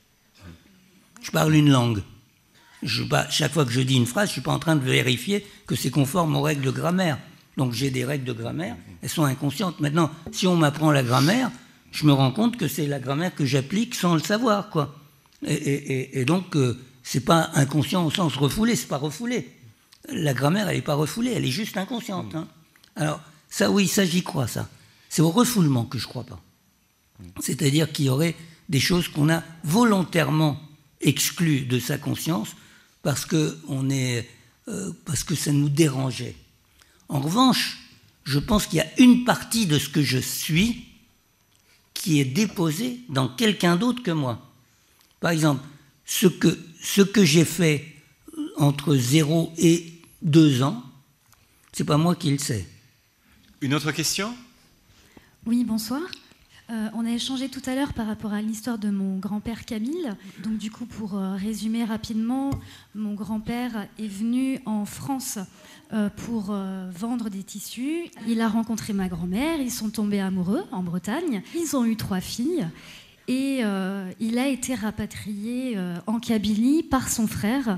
Je parle une langue. Je, bah, chaque fois que je dis une phrase, je ne suis pas en train de vérifier que c'est conforme aux règles de grammaire. Donc j'ai des règles de grammaire, elles sont inconscientes. Maintenant, si on m'apprend la grammaire, je me rends compte que c'est la grammaire que j'applique sans le savoir, quoi. Et, et, et donc, euh, c'est pas inconscient au sens refoulé, c'est pas refoulé. La grammaire, elle n'est pas refoulée, elle est juste inconsciente. Hein. Alors, ça, oui, ça, j'y crois, ça. C'est au refoulement que je ne crois pas. C'est-à-dire qu'il y aurait des choses qu'on a volontairement exclues de sa conscience parce que, on est, euh, parce que ça nous dérangeait. En revanche, je pense qu'il y a une partie de ce que je suis qui est déposée dans quelqu'un d'autre que moi. Par exemple, ce que, ce que j'ai fait entre zéro et deux ans, c'est pas moi qui le sais. Une autre question ? Oui, bonsoir. Euh, on a échangé tout à l'heure par rapport à l'histoire de mon grand-père Camille. Donc du coup, pour euh, résumer rapidement, mon grand-père est venu en France euh, pour euh, vendre des tissus. Il a rencontré ma grand-mère, ils sont tombés amoureux en Bretagne. Ils ont eu trois filles et euh, il a été rapatrié euh, en Kabylie par son frère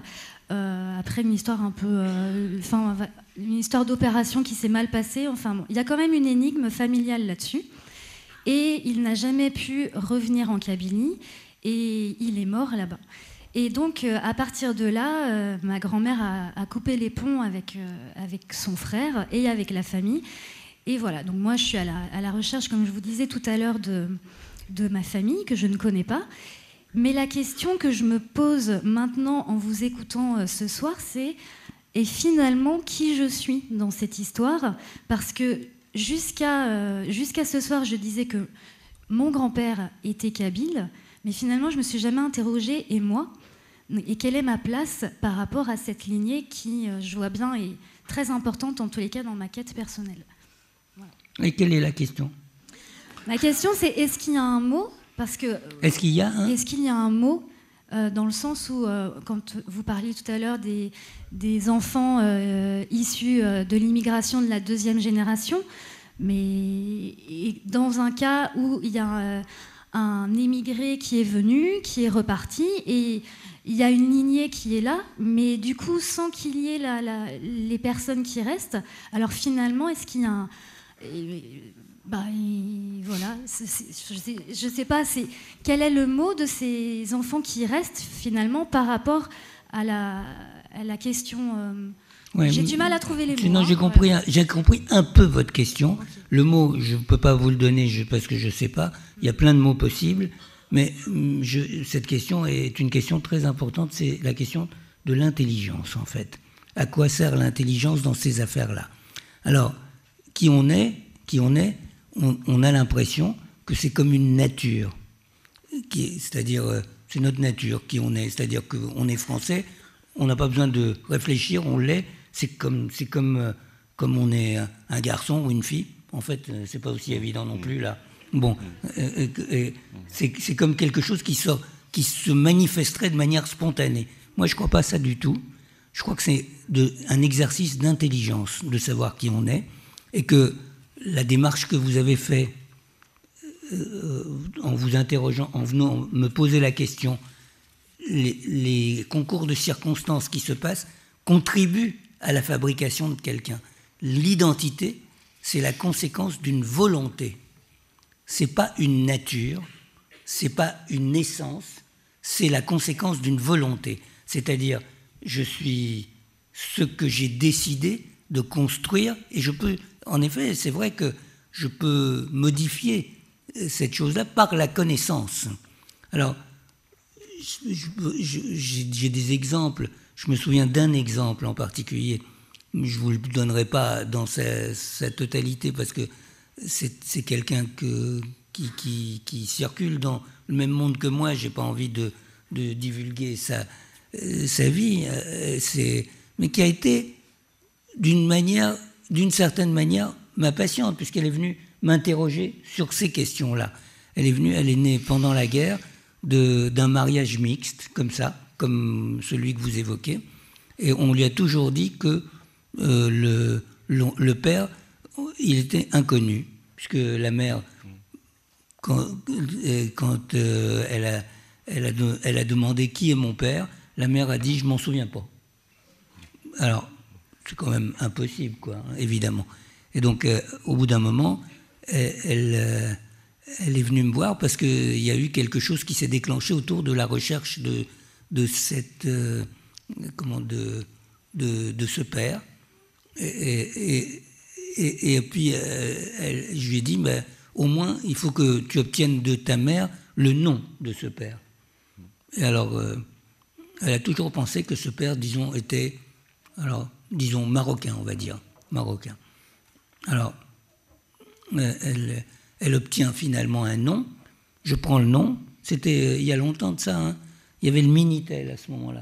euh, après une histoire un peu, euh, enfin, une histoire d'opération qui s'est mal passée. Enfin, bon, il y a quand même une énigme familiale là-dessus. Et il n'a jamais pu revenir en Kabylie et il est mort là-bas. Et donc, euh, à partir de là, euh, ma grand-mère a, a coupé les ponts avec, euh, avec son frère et avec la famille. Et voilà, donc moi, je suis à la, à la recherche, comme je vous disais tout à l'heure, de, de ma famille, que je ne connais pas. Mais la question que je me pose maintenant, en vous écoutant euh, ce soir, c'est, et finalement, qui je suis dans cette histoire ? Parce que jusqu'à, euh, jusqu'à ce soir, je disais que mon grand-père était kabyle, mais finalement, je ne me suis jamais interrogée, et moi ? Et quelle est ma place par rapport à cette lignée qui, je vois bien, est très importante en tous les cas dans ma quête personnelle. Voilà. Et quelle est la question ? Ma question, c'est est-ce qu'il y a un mot parce que, Est-ce qu'il y a un Est-ce qu'il y a un mot euh, dans le sens où, euh, quand vous parliez tout à l'heure des, des enfants euh, issus euh, de l'immigration de la deuxième génération, mais dans un cas où il y a euh, un émigré qui est venu, qui est reparti, et il y a une lignée qui est là, mais du coup, sans qu'il y ait la, la, les personnes qui restent, alors finalement, est-ce qu'il y a un... Bah, voilà, c'est, c'est, je sais, je sais pas, c'est, quel est le mot de ces enfants qui restent, finalement, par rapport à la, à la question... Euh, ouais, j'ai du mal à trouver les mots. Sinon, hein, j'ai, compris, ouais. j'ai compris un peu votre question. Okay. Le mot, je ne peux pas vous le donner parce que je ne sais pas. Il y a plein de mots possibles. Mais je, cette question est une question très importante, c'est la question de l'intelligence, en fait. À quoi sert l'intelligence dans ces affaires-là ? Alors, qui on est, qui on est, on, on a l'impression que c'est comme une nature, qui est, c'est-à-dire, euh, c'est notre nature qui on est, c'est-à-dire qu'on est français, on n'a pas besoin de réfléchir, on l'est, c'est comme, c'est comme, euh, comme on est un, un garçon ou une fille, en fait, euh, c'est pas aussi évident non plus, là. Bon, euh, euh, c'est, c'est comme quelque chose qui, sort, qui se manifesterait de manière spontanée. Moi, je ne crois pas ça du tout. Je crois que c'est de, un exercice d'intelligence, de savoir qui on est, et que la démarche que vous avez faite euh, en vous interrogeant, en venant me poser la question, les, les concours de circonstances qui se passent contribuent à la fabrication de quelqu'un. L'identité, c'est la conséquence d'une volonté. C'est pas une nature, c'est pas une naissance, c'est la conséquence d'une volonté. C'est-à-dire, je suis ce que j'ai décidé de construire, et je peux, en effet, c'est vrai que je peux modifier cette chose-là par la connaissance. Alors, je, je, j'ai, j'ai des exemples, je me souviens d'un exemple en particulier, je ne vous le donnerai pas dans sa, sa totalité, parce que C'est, c'est quelqu'un que, qui, qui, qui circule dans le même monde que moi. Je n'ai pas envie de, de divulguer sa, euh, sa vie, euh, c'est, mais qui a été, d'une manière, d'une certaine manière, ma patiente, puisqu'elle est venue m'interroger sur ces questions-là. Elle est venue, elle est née pendant la guerre de, d'un mariage mixte, comme ça, comme celui que vous évoquez, et on lui a toujours dit que euh, le, le, le père... il était inconnu, puisque la mère, quand, quand euh, elle, a, elle, a de, elle a demandé qui est mon père, la mère a dit je m'en souviens pas. Alors, c'est quand même impossible, quoi, hein, évidemment. Et donc, euh, au bout d'un moment, elle, elle, euh, elle est venue me voir parce qu'il y a eu quelque chose qui s'est déclenché autour de la recherche de, de, cette, euh, comment, de, de, de ce père. Et, et, et, et puis, euh, elle, je lui ai dit, ben, au moins, il faut que tu obtiennes de ta mère le nom de ce père. Et alors, euh, elle a toujours pensé que ce père, disons, était, alors, disons, marocain, on va dire, marocain. Alors, elle, elle obtient finalement un nom. Je prends le nom. C'était il y a longtemps de ça. Hein. Il y avait le Minitel à ce moment-là.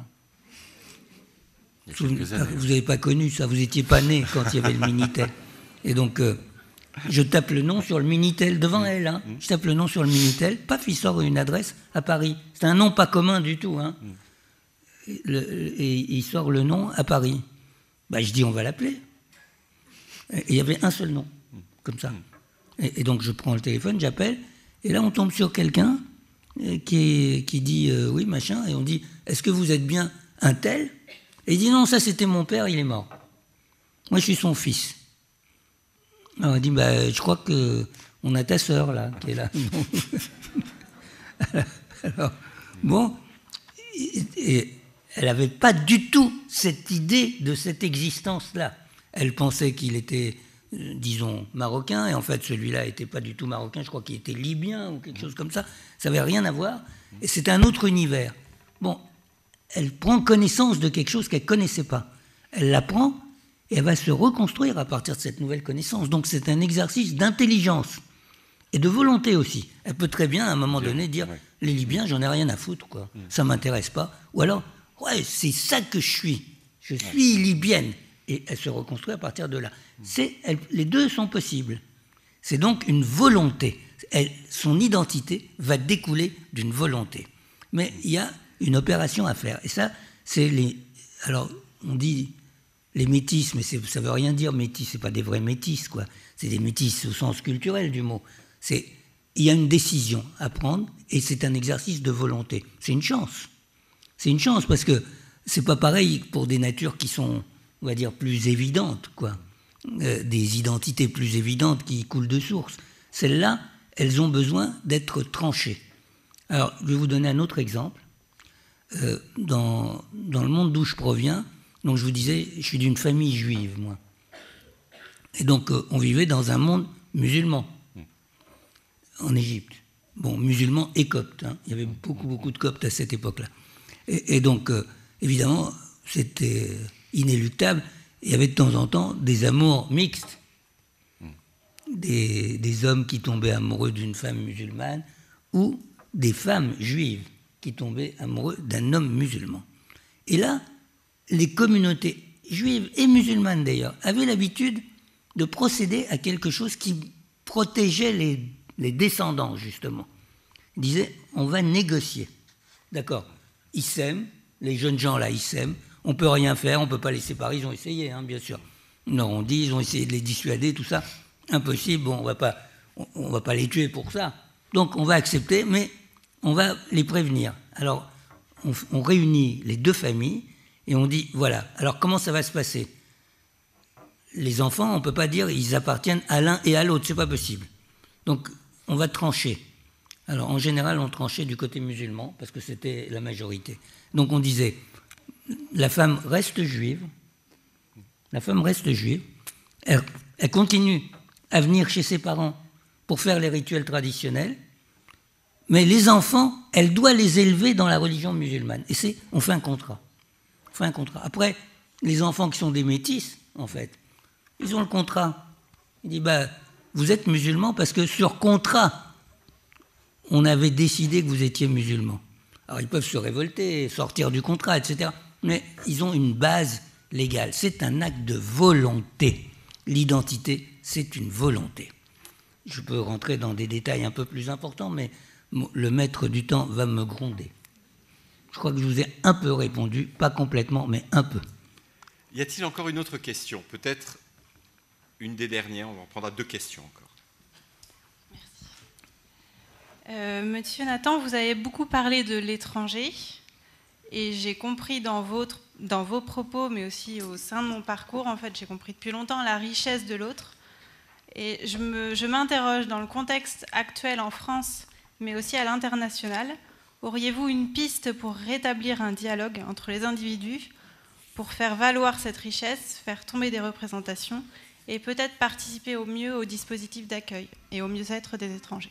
Vous n'avez pas connu ça. Vous n'étiez pas né quand il y avait le Minitel. Et donc, euh, je tape le nom sur le Minitel devant mmh. elle. Hein. Mmh. Je tape le nom sur le Minitel. Paf, il sort une adresse à Paris. C'est un nom pas commun du tout. Hein. Mmh. Et, le, et il sort le nom à Paris. Bah, je dis, on va l'appeler. Et il y avait un seul nom, comme ça. Et, et donc, je prends le téléphone, j'appelle, et là, on tombe sur quelqu'un qui, est, qui dit euh, oui, machin, et on dit, est-ce que vous êtes bien un tel ? Et il dit non, ça c'était mon père, il est mort. Moi, je suis son fils. Alors, il dit, bah, je crois qu'on a ta sœur, là, qui est là. Alors, bon, et, et elle n'avait pas du tout cette idée de cette existence-là. Elle pensait qu'il était, euh, disons, marocain, et en fait, celui-là n'était pas du tout marocain, je crois qu'il était libyen ou quelque chose comme ça. Ça n'avait rien à voir, et c'était un autre univers. Bon, elle prend connaissance de quelque chose qu'elle ne connaissait pas. Elle l'apprend et elle va se reconstruire à partir de cette nouvelle connaissance. Donc c'est un exercice d'intelligence et de volonté aussi. Elle peut très bien à un moment donné dire ouais. Les Libyens, j'en ai rien à foutre, quoi. Mmh. Ça ne m'intéresse pas. Ou alors, ouais, c'est ça que je suis. Je suis ouais. libyenne. Et elle se reconstruit à partir de là. Mmh. C'est, elle, les deux sont possibles. C'est donc une volonté. Elle, son identité va découler d'une volonté. Mais il y a une opération à faire. Et ça, c'est les... Alors, on dit les métis, mais c'est, ça ne veut rien dire métis, ce n'est pas des vrais métis, quoi. C'est des métis au sens culturel du mot. C'est, il y a une décision à prendre et c'est un exercice de volonté. C'est une chance. C'est une chance parce que ce n'est pas pareil pour des natures qui sont, on va dire, plus évidentes, quoi. Euh, des identités plus évidentes qui coulent de source. Celles-là, elles ont besoin d'être tranchées. Alors, je vais vous donner un autre exemple. Euh, dans, dans le monde d'où je proviens, donc je vous disais, je suis d'une famille juive, moi. Et donc, euh, on vivait dans un monde musulman, en Égypte. Bon, musulman et copte. Hein. Il y avait beaucoup, beaucoup de coptes à cette époque-là. Et, et donc, euh, évidemment, c'était inéluctable. Il y avait de temps en temps des amours mixtes. Des, des hommes qui tombaient amoureux d'une femme musulmane ou des femmes juives qui tombaient amoureux d'un homme musulman. Et là, les communautés juives et musulmanes d'ailleurs avaient l'habitude de procéder à quelque chose qui protégeait les, les descendants, justement. Ils disaient, on va négocier. D'accord, ils s'aiment, les jeunes gens là, ils s'aiment, on ne peut rien faire, on ne peut pas les séparer, ils ont essayé, hein, bien sûr. Non, on dit, ils ont essayé de les dissuader, tout ça, impossible, bon, on va pas, on, on va pas les tuer pour ça. Donc on va accepter, mais on va les prévenir. Alors, on, on réunit les deux familles et on dit, voilà, alors comment ça va se passer? Les enfants, on ne peut pas dire ils appartiennent à l'un et à l'autre, c'est pas possible. Donc, on va trancher. Alors, en général, on tranchait du côté musulman, parce que c'était la majorité. Donc, on disait, la femme reste juive, la femme reste juive, elle, elle continue à venir chez ses parents pour faire les rituels traditionnels, mais les enfants, elle doit les élever dans la religion musulmane. Et c'est, on fait un contrat. On fait un contrat. Après, les enfants qui sont des métis, en fait, ils ont le contrat. Il dit, bah, vous êtes musulmans parce que sur contrat, on avait décidé que vous étiez musulmans. Alors, ils peuvent se révolter, sortir du contrat, et cetera. Mais ils ont une base légale. C'est un acte de volonté. L'identité, c'est une volonté. Je peux rentrer dans des détails un peu plus importants, mais le maître du temps va me gronder. Je crois que je vous ai un peu répondu, pas complètement, mais un peu. Y a-t-il encore une autre question? Peut-être une des dernières, on en prendra deux questions encore. Merci. Euh, Monsieur Nathan, vous avez beaucoup parlé de l'étranger, et j'ai compris dans, votre, dans vos propos, mais aussi au sein de mon parcours, en fait, j'ai compris depuis longtemps la richesse de l'autre. Et je, me, je m'interroge dans le contexte actuel en France, mais aussi à l'international. Auriez-vous une piste pour rétablir un dialogue entre les individus, pour faire valoir cette richesse, faire tomber des représentations et peut-être participer au mieux au dispositif d'accueil et au mieux-être des étrangers?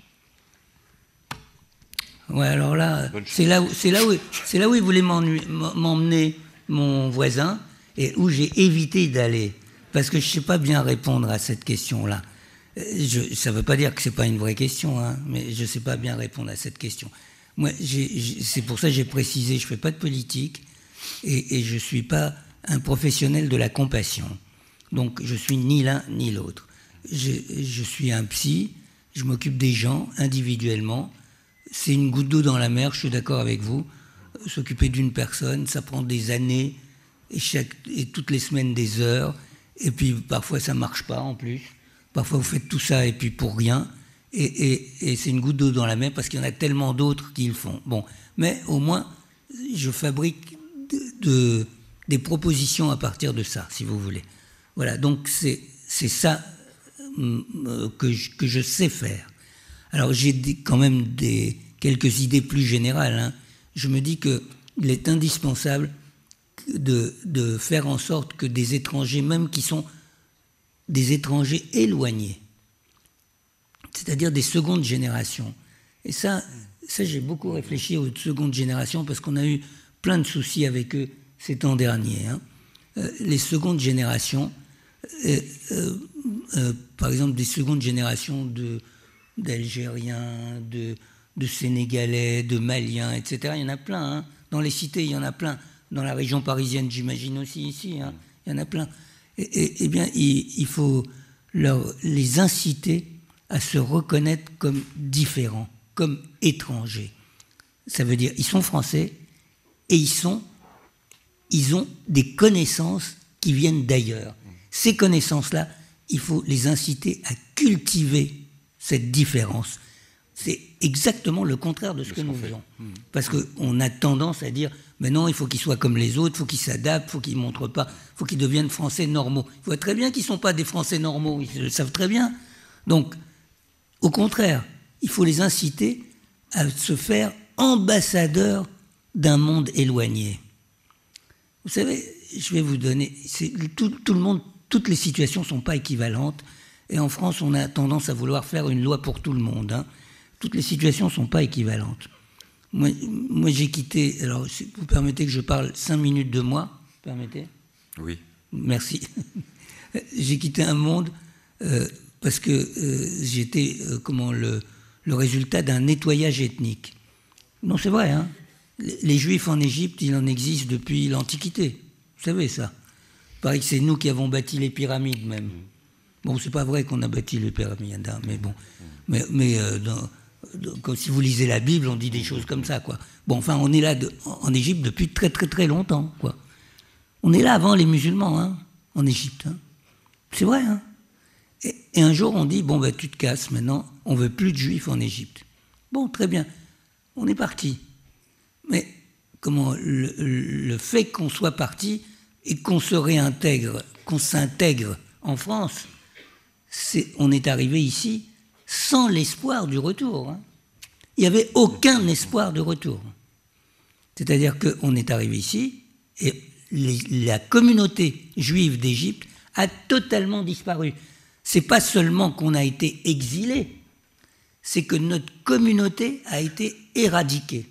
Ouais, alors là, c'est là, où, c'est, là où, c'est là où il voulait m'emmener mon voisin et où j'ai évité d'aller, parce que je ne sais pas bien répondre à cette question-là. Je, ça ne veut pas dire que ce n'est pas une vraie question, hein, mais je ne sais pas bien répondre à cette question. Moi, j'ai, j'ai, c'est pour ça que j'ai précisé, je ne fais pas de politique et, et je ne suis pas un professionnel de la compassion. Donc, je ne suis ni l'un ni l'autre. Je, je suis un psy, je m'occupe des gens individuellement. C'est une goutte d'eau dans la mer, je suis d'accord avec vous. S'occuper d'une personne, ça prend des années et, chaque, et toutes les semaines des heures. Et puis, parfois, ça ne marche pas en plus. Parfois, vous faites tout ça et puis pour rien. Et, et, et c'est une goutte d'eau dans la mer parce qu'il y en a tellement d'autres qui le font. Bon, mais au moins, je fabrique de, de, des propositions à partir de ça, si vous voulez. Voilà, donc c'est, c'est ça euh, que, je, que je sais faire. Alors j'ai des, quand même des, quelques idées plus générales. Hein. Je me dis qu'il est indispensable de, de faire en sorte que des étrangers, même qui sont des étrangers éloignés, c'est-à-dire des secondes générations. Et ça, ça j'ai beaucoup réfléchi aux secondes générations parce qu'on a eu plein de soucis avec eux ces temps derniers. Hein. Euh, les secondes générations, euh, euh, euh, par exemple des secondes générations de, d'Algériens, de, de Sénégalais, de Maliens, et cetera. Il y en a plein. Hein. Dans les cités, il y en a plein. Dans la région parisienne, j'imagine aussi ici. Hein. Il y en a plein. Et, et, et bien, il, il faut leur, les inciter à se reconnaître comme différents, comme étrangers. Ça veut dire, ils sont français et ils, sont, ils ont des connaissances qui viennent d'ailleurs. Ces connaissances-là, il faut les inciter à cultiver cette différence. C'est exactement le contraire de ce que nous faisons. Parce qu'on a tendance à dire, mais non, il faut qu'ils soient comme les autres, il faut qu'ils s'adaptent, il faut qu'ils ne montrent pas, il faut qu'ils deviennent Français normaux. Il voit très bien qu'ils ne sont pas des Français normaux, ils le savent très bien. Donc, au contraire, il faut les inciter à se faire ambassadeurs d'un monde éloigné. Vous savez, je vais vous donner... C'est, tout, tout le monde, toutes les situations ne sont pas équivalentes. Et en France, on a tendance à vouloir faire une loi pour tout le monde. Hein. Toutes les situations ne sont pas équivalentes. Moi, moi, j'ai quitté... Alors, vous permettez que je parle cinq minutes de moi ? Vous permettez ? Oui. Merci. J'ai quitté un monde... Euh, parce que euh, j'étais euh, comment, le, le résultat d'un nettoyage ethnique. Non, c'est vrai. Hein. Les, les Juifs en Égypte, il en existe depuis l'Antiquité. Vous savez ça. Il paraît que c'est nous qui avons bâti les pyramides même. Bon, c'est pas vrai qu'on a bâti les pyramides, hein, mais bon. Mais, mais euh, dans, dans, quand, si vous lisez la Bible, on dit des choses comme ça, quoi. Bon, enfin, on est là de, en Égypte depuis très très très longtemps, quoi. On est là avant les musulmans, hein, en Égypte. Hein. C'est vrai, hein. Et un jour, on dit, bon, ben, tu te casses maintenant, on ne veut plus de juifs en Égypte. Bon, très bien, on est parti. Mais comment le, le fait qu'on soit parti et qu'on se réintègre, qu'on s'intègre en France, c'est, on est arrivé ici sans l'espoir du retour. Hein. Il n'y avait aucun espoir de retour. C'est-à-dire qu'on est arrivé ici et les, la communauté juive d'Égypte a totalement disparu. C'est pas seulement qu'on a été exilé, c'est que notre communauté a été éradiquée.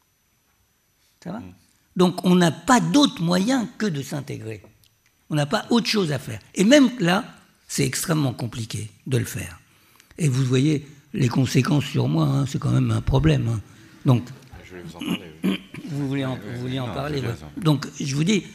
Ça va ? Donc on n'a pas d'autre moyen que de s'intégrer. On n'a pas autre chose à faire. Et même là, c'est extrêmement compliqué de le faire. Et vous voyez les conséquences sur moi, hein, c'est quand même un problème. Hein. Donc, je vais vous en parler. Oui. Vous voulez en, vous voulez en non, parler ouais. Donc je vous dis,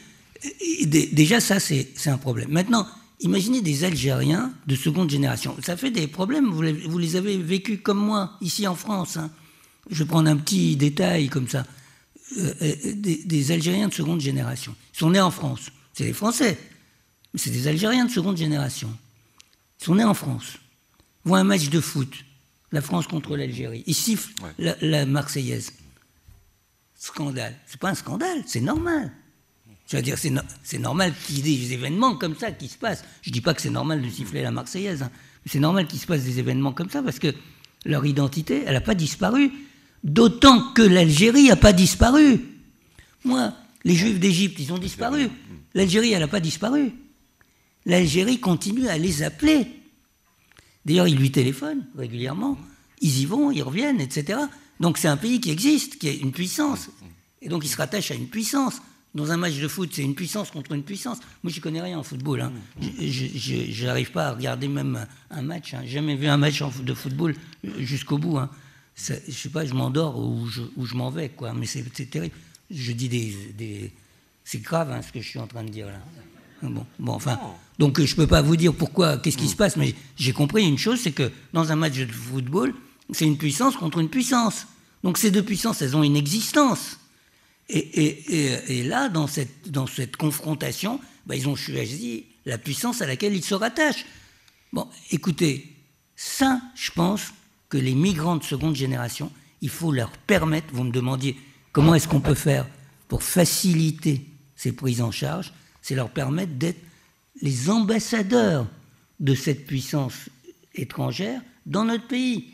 déjà ça c'est, c'est un problème. Maintenant, imaginez des Algériens de seconde génération. Ça fait des problèmes, vous les, vous les avez vécus comme moi, ici en France. Hein. Je vais prendre un petit détail comme ça. Euh, des, des Algériens de seconde génération. Ils sont nés en France. C'est des Français, mais c'est des Algériens de seconde génération. Ils sont nés en France. Ils voient un match de foot, la France contre l'Algérie. Ils sifflent ouais. la, la Marseillaise. Scandale. C'est pas un scandale, c'est normal. Je veux dire, c'est, no- c'est normal qu'il y ait des événements comme ça qui se passent. Je ne dis pas que c'est normal de siffler la Marseillaise, hein, mais c'est normal qu'il se passe des événements comme ça parce que leur identité, elle n'a pas disparu. D'autant que l'Algérie n'a pas disparu. Moi, les Juifs d'Égypte, ils ont disparu. L'Algérie, elle n'a pas disparu. L'Algérie continue à les appeler. D'ailleurs, ils lui téléphonent régulièrement. Ils y vont, ils reviennent, et cetera. Donc c'est un pays qui existe, qui est une puissance. Et donc il se rattache à une puissance. Dans un match de foot, c'est une puissance contre une puissance. Moi, je ne connais rien en football. Hein. Je n'arrive pas à regarder même un match. Hein. J'ai jamais vu un match de football jusqu'au bout. Hein. Ça, je ne sais pas, je m'endors ou je, ou je m'en vais, quoi. Mais c'est, c'est terrible. Je dis des... des c'est grave hein, ce que je suis en train de dire là. Bon, bon, enfin, donc je ne peux pas vous dire pourquoi, qu'est-ce qui se passe, mais j'ai compris une chose, c'est que dans un match de football, c'est une puissance contre une puissance. Donc ces deux puissances, elles ont une existence. Et, et, et, et là, dans cette, dans cette confrontation, bah, ils ont choisi la puissance à laquelle ils se rattachent. Bon, écoutez, ça, je pense que les migrants de seconde génération, il faut leur permettre, vous me demandiez comment est-ce qu'on peut faire pour faciliter ces prises en charge, c'est leur permettre d'être les ambassadeurs de cette puissance étrangère dans notre pays.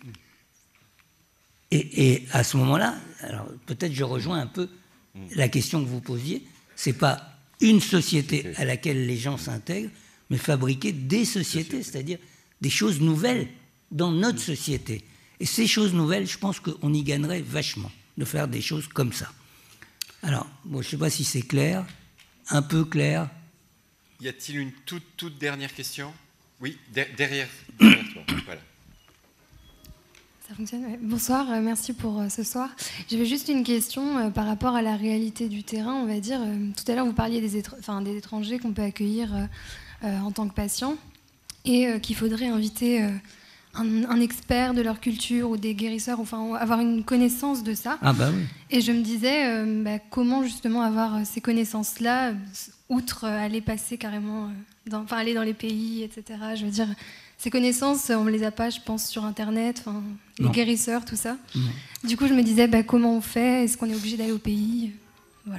Et, et à ce moment-là, alors peut-être je rejoins un peu la question que vous posiez, c'est pas une société à laquelle les gens s'intègrent, mais fabriquer des sociétés, c'est-à-dire des choses nouvelles dans notre société. Et ces choses nouvelles, je pense qu'on y gagnerait vachement, de faire des choses comme ça. Alors, bon, je ne sais pas si c'est clair, un peu clair. Y a-t-il une toute, toute dernière question? Oui, der- derrière, derrière toi. Voilà. Ça fonctionne, ouais. Bonsoir, euh, merci pour euh, ce soir. J'avais juste une question euh, par rapport à la réalité du terrain, on va dire. Euh, tout à l'heure, vous parliez des, étr- enfin, des étrangers qu'on peut accueillir euh, euh, en tant que patients et euh, qu'il faudrait inviter euh, un, un expert de leur culture ou des guérisseurs, enfin avoir une connaissance de ça. Ah bah oui. Et je me disais, euh, bah, comment justement avoir euh, ces connaissances-là, euh, outre euh, aller passer carrément, euh, dans, enfin aller dans les pays, et cetera. Je veux dire, ces connaissances, on ne les a pas, je pense, sur Internet, enfin, les Non. guérisseurs, tout ça. Non. Du coup, je me disais, bah, comment on fait? Est-ce qu'on est obligé d'aller au pays? Voilà.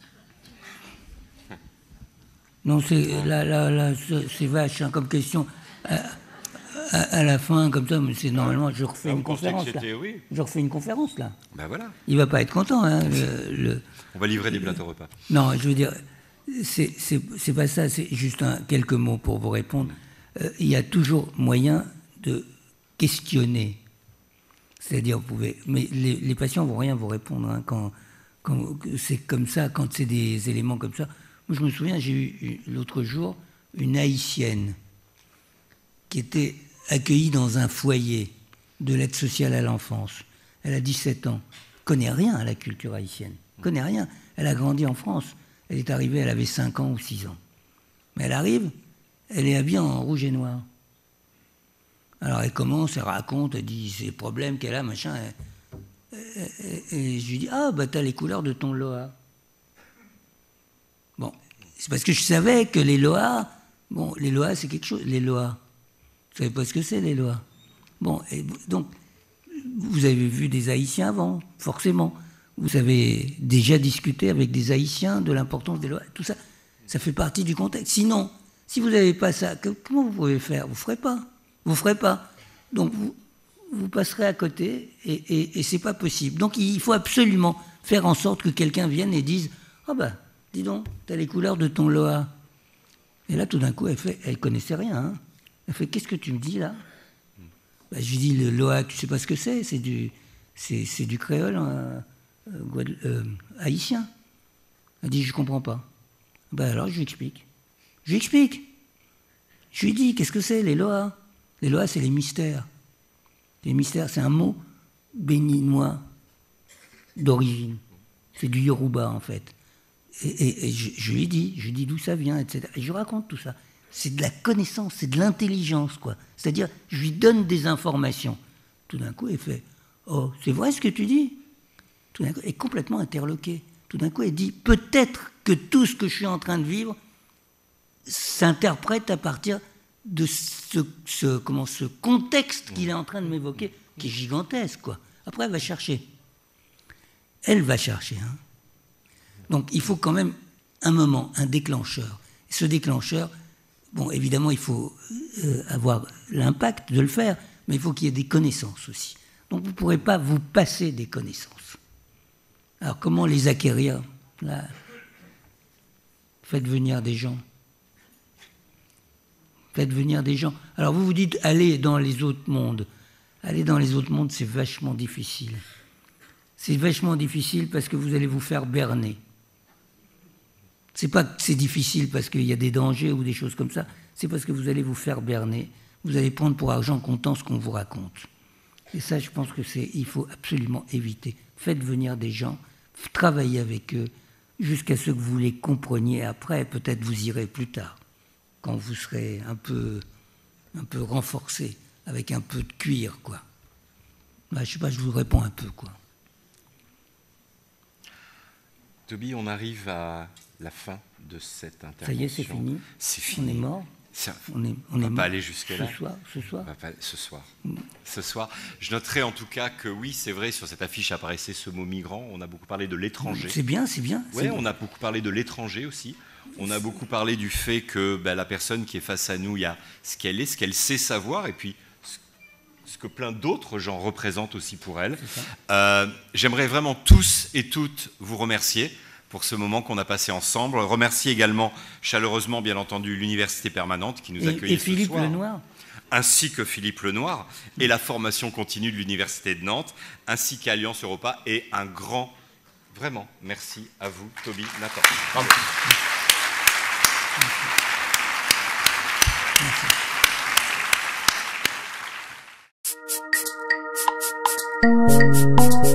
Non, c'est, là, là, là, c'est c'est vache hein, comme question. À, à, à la fin, comme ça, mais c'est normalement, je refais Ah, une vous pensez que conférence là. c'était- oui. Je refais une conférence là. Ben voilà, Il va pas être content. Hein, le, le- on va livrer des plateaux repas. Non, je veux dire, c'est, c'est, c'est pas ça. C'est juste un, quelques mots pour vous répondre. Euh, il y a toujours moyen de questionner. C'est-à-dire, vous pouvez. Mais les, les patients vont rien vous répondre hein, quand, quand c'est comme ça, quand c'est des éléments comme ça. Moi, je me souviens, j'ai eu l'autre jour une Haïtienne qui était accueillie dans un foyer de l'aide sociale à l'enfance. Elle a dix-sept ans, connaît rien à la culture haïtienne, connaît rien. Elle a grandi en France. Elle est arrivée, elle avait cinq ans ou six ans. Mais elle arrive, elle est habillée en rouge et noir. Alors elle commence, elle raconte, elle dit ses problèmes qu'elle a, machin. Et, et, et je lui dis, ah, bah t'as les couleurs de ton Loa. Bon, c'est parce que je savais que les Loas, bon, les Loas c'est quelque chose, les Loas. Vous savez pas ce que c'est, les Loas. Bon, et donc, vous avez vu des Haïtiens avant, forcément. Vous avez déjà discuté avec des Haïtiens de l'importance des Loas. Tout ça, ça fait partie du contexte. Sinon, si vous n'avez pas ça, que, comment vous pouvez faire? Vous ne ferez pas. Vous ne ferez pas. Donc, vous, vous passerez à côté et, et, et ce n'est pas possible. Donc, il faut absolument faire en sorte que quelqu'un vienne et dise « Ah ben, dis donc, tu as les couleurs de ton Loa. » Et là, tout d'un coup, elle fait, elle connaissait rien. Hein. Elle fait « Qu'est-ce que tu me dis là ?» Ben, je lui dis « Le Loa, tu ne sais pas ce que c'est, c'est du, c'est, c'est du créole euh, euh, euh, haïtien. » Elle dit « Je ne comprends pas. » Ben alors, je lui explique. Je lui explique. Je lui dis « Qu'est-ce que c'est, les Loas ?» Les Loas, c'est les mystères. Les mystères, c'est un mot béninois d'origine. C'est du Yoruba, en fait. Et, et, et je, je lui dis, je lui dis d'où ça vient, et cetera. Et je raconte tout ça. C'est de la connaissance, c'est de l'intelligence, quoi. C'est-à-dire, je lui donne des informations. Tout d'un coup, elle fait « Oh, c'est vrai ce que tu dis ?» Tout d'un coup, elle est complètement interloquée. Tout d'un coup, elle dit « Peut-être que tout ce que je suis en train de vivre s'interprète à partir de ce, ce, comment, ce contexte qu'il est en train de m'évoquer, qui est gigantesque, quoi. » Après, elle va chercher. Elle va chercher, hein. Donc, il faut quand même un moment, un déclencheur. Et ce déclencheur, bon, évidemment, il faut euh, avoir l'impact de le faire, mais il faut qu'il y ait des connaissances aussi. Donc, vous ne pourrez pas vous passer des connaissances. Alors, comment les acquérir? Là, faites venir des gens. Faites venir des gens. Alors, vous vous dites, allez dans les autres mondes. Aller dans les autres mondes, c'est vachement difficile. C'est vachement difficile parce que vous allez vous faire berner. C'est pas que c'est difficile parce qu'il y a des dangers ou des choses comme ça, c'est parce que vous allez vous faire berner, vous allez prendre pour argent comptant ce qu'on vous raconte. Et ça, je pense que c'est, il faut absolument éviter. Faites venir des gens, travaillez avec eux, jusqu'à ce que vous les compreniez. Après, peut-être vous irez plus tard, quand vous serez un peu, un peu renforcé, avec un peu de cuir, quoi. Bah, je sais pas, je vous réponds un peu, quoi. Toby, on arrive à la fin de cette intervention. Ça y est, c'est fini. C'est fini. On est mort. Ça, On est, on on ne est va pas aller jusque-là. ce soir, ce soir. On va pas- ce soir. Ce soir. Je noterai en tout cas que oui, c'est vrai, sur cette affiche apparaissait ce mot migrant. On a beaucoup parlé de l'étranger. C'est bien, c'est bien. Oui, c'est on bien. a beaucoup parlé de l'étranger aussi. On a beaucoup parlé du fait que ben, la personne qui est face à nous, il y a ce qu'elle est, ce qu'elle sait savoir, et puis ce, ce que plein d'autres gens représentent aussi pour elle. Euh, J'aimerais vraiment tous et toutes vous remercier pour ce moment qu'on a passé ensemble. Remercier également chaleureusement, bien entendu, l'Université Permanente qui nous Et, accueille et ce Philippe soir, Lenoir. ainsi que Philippe Lenoir, et la formation continue de l'Université de Nantes, ainsi qu'Alliance Europa, et un grand, vraiment, merci à vous, Toby, Nathan. Bravo. Merci.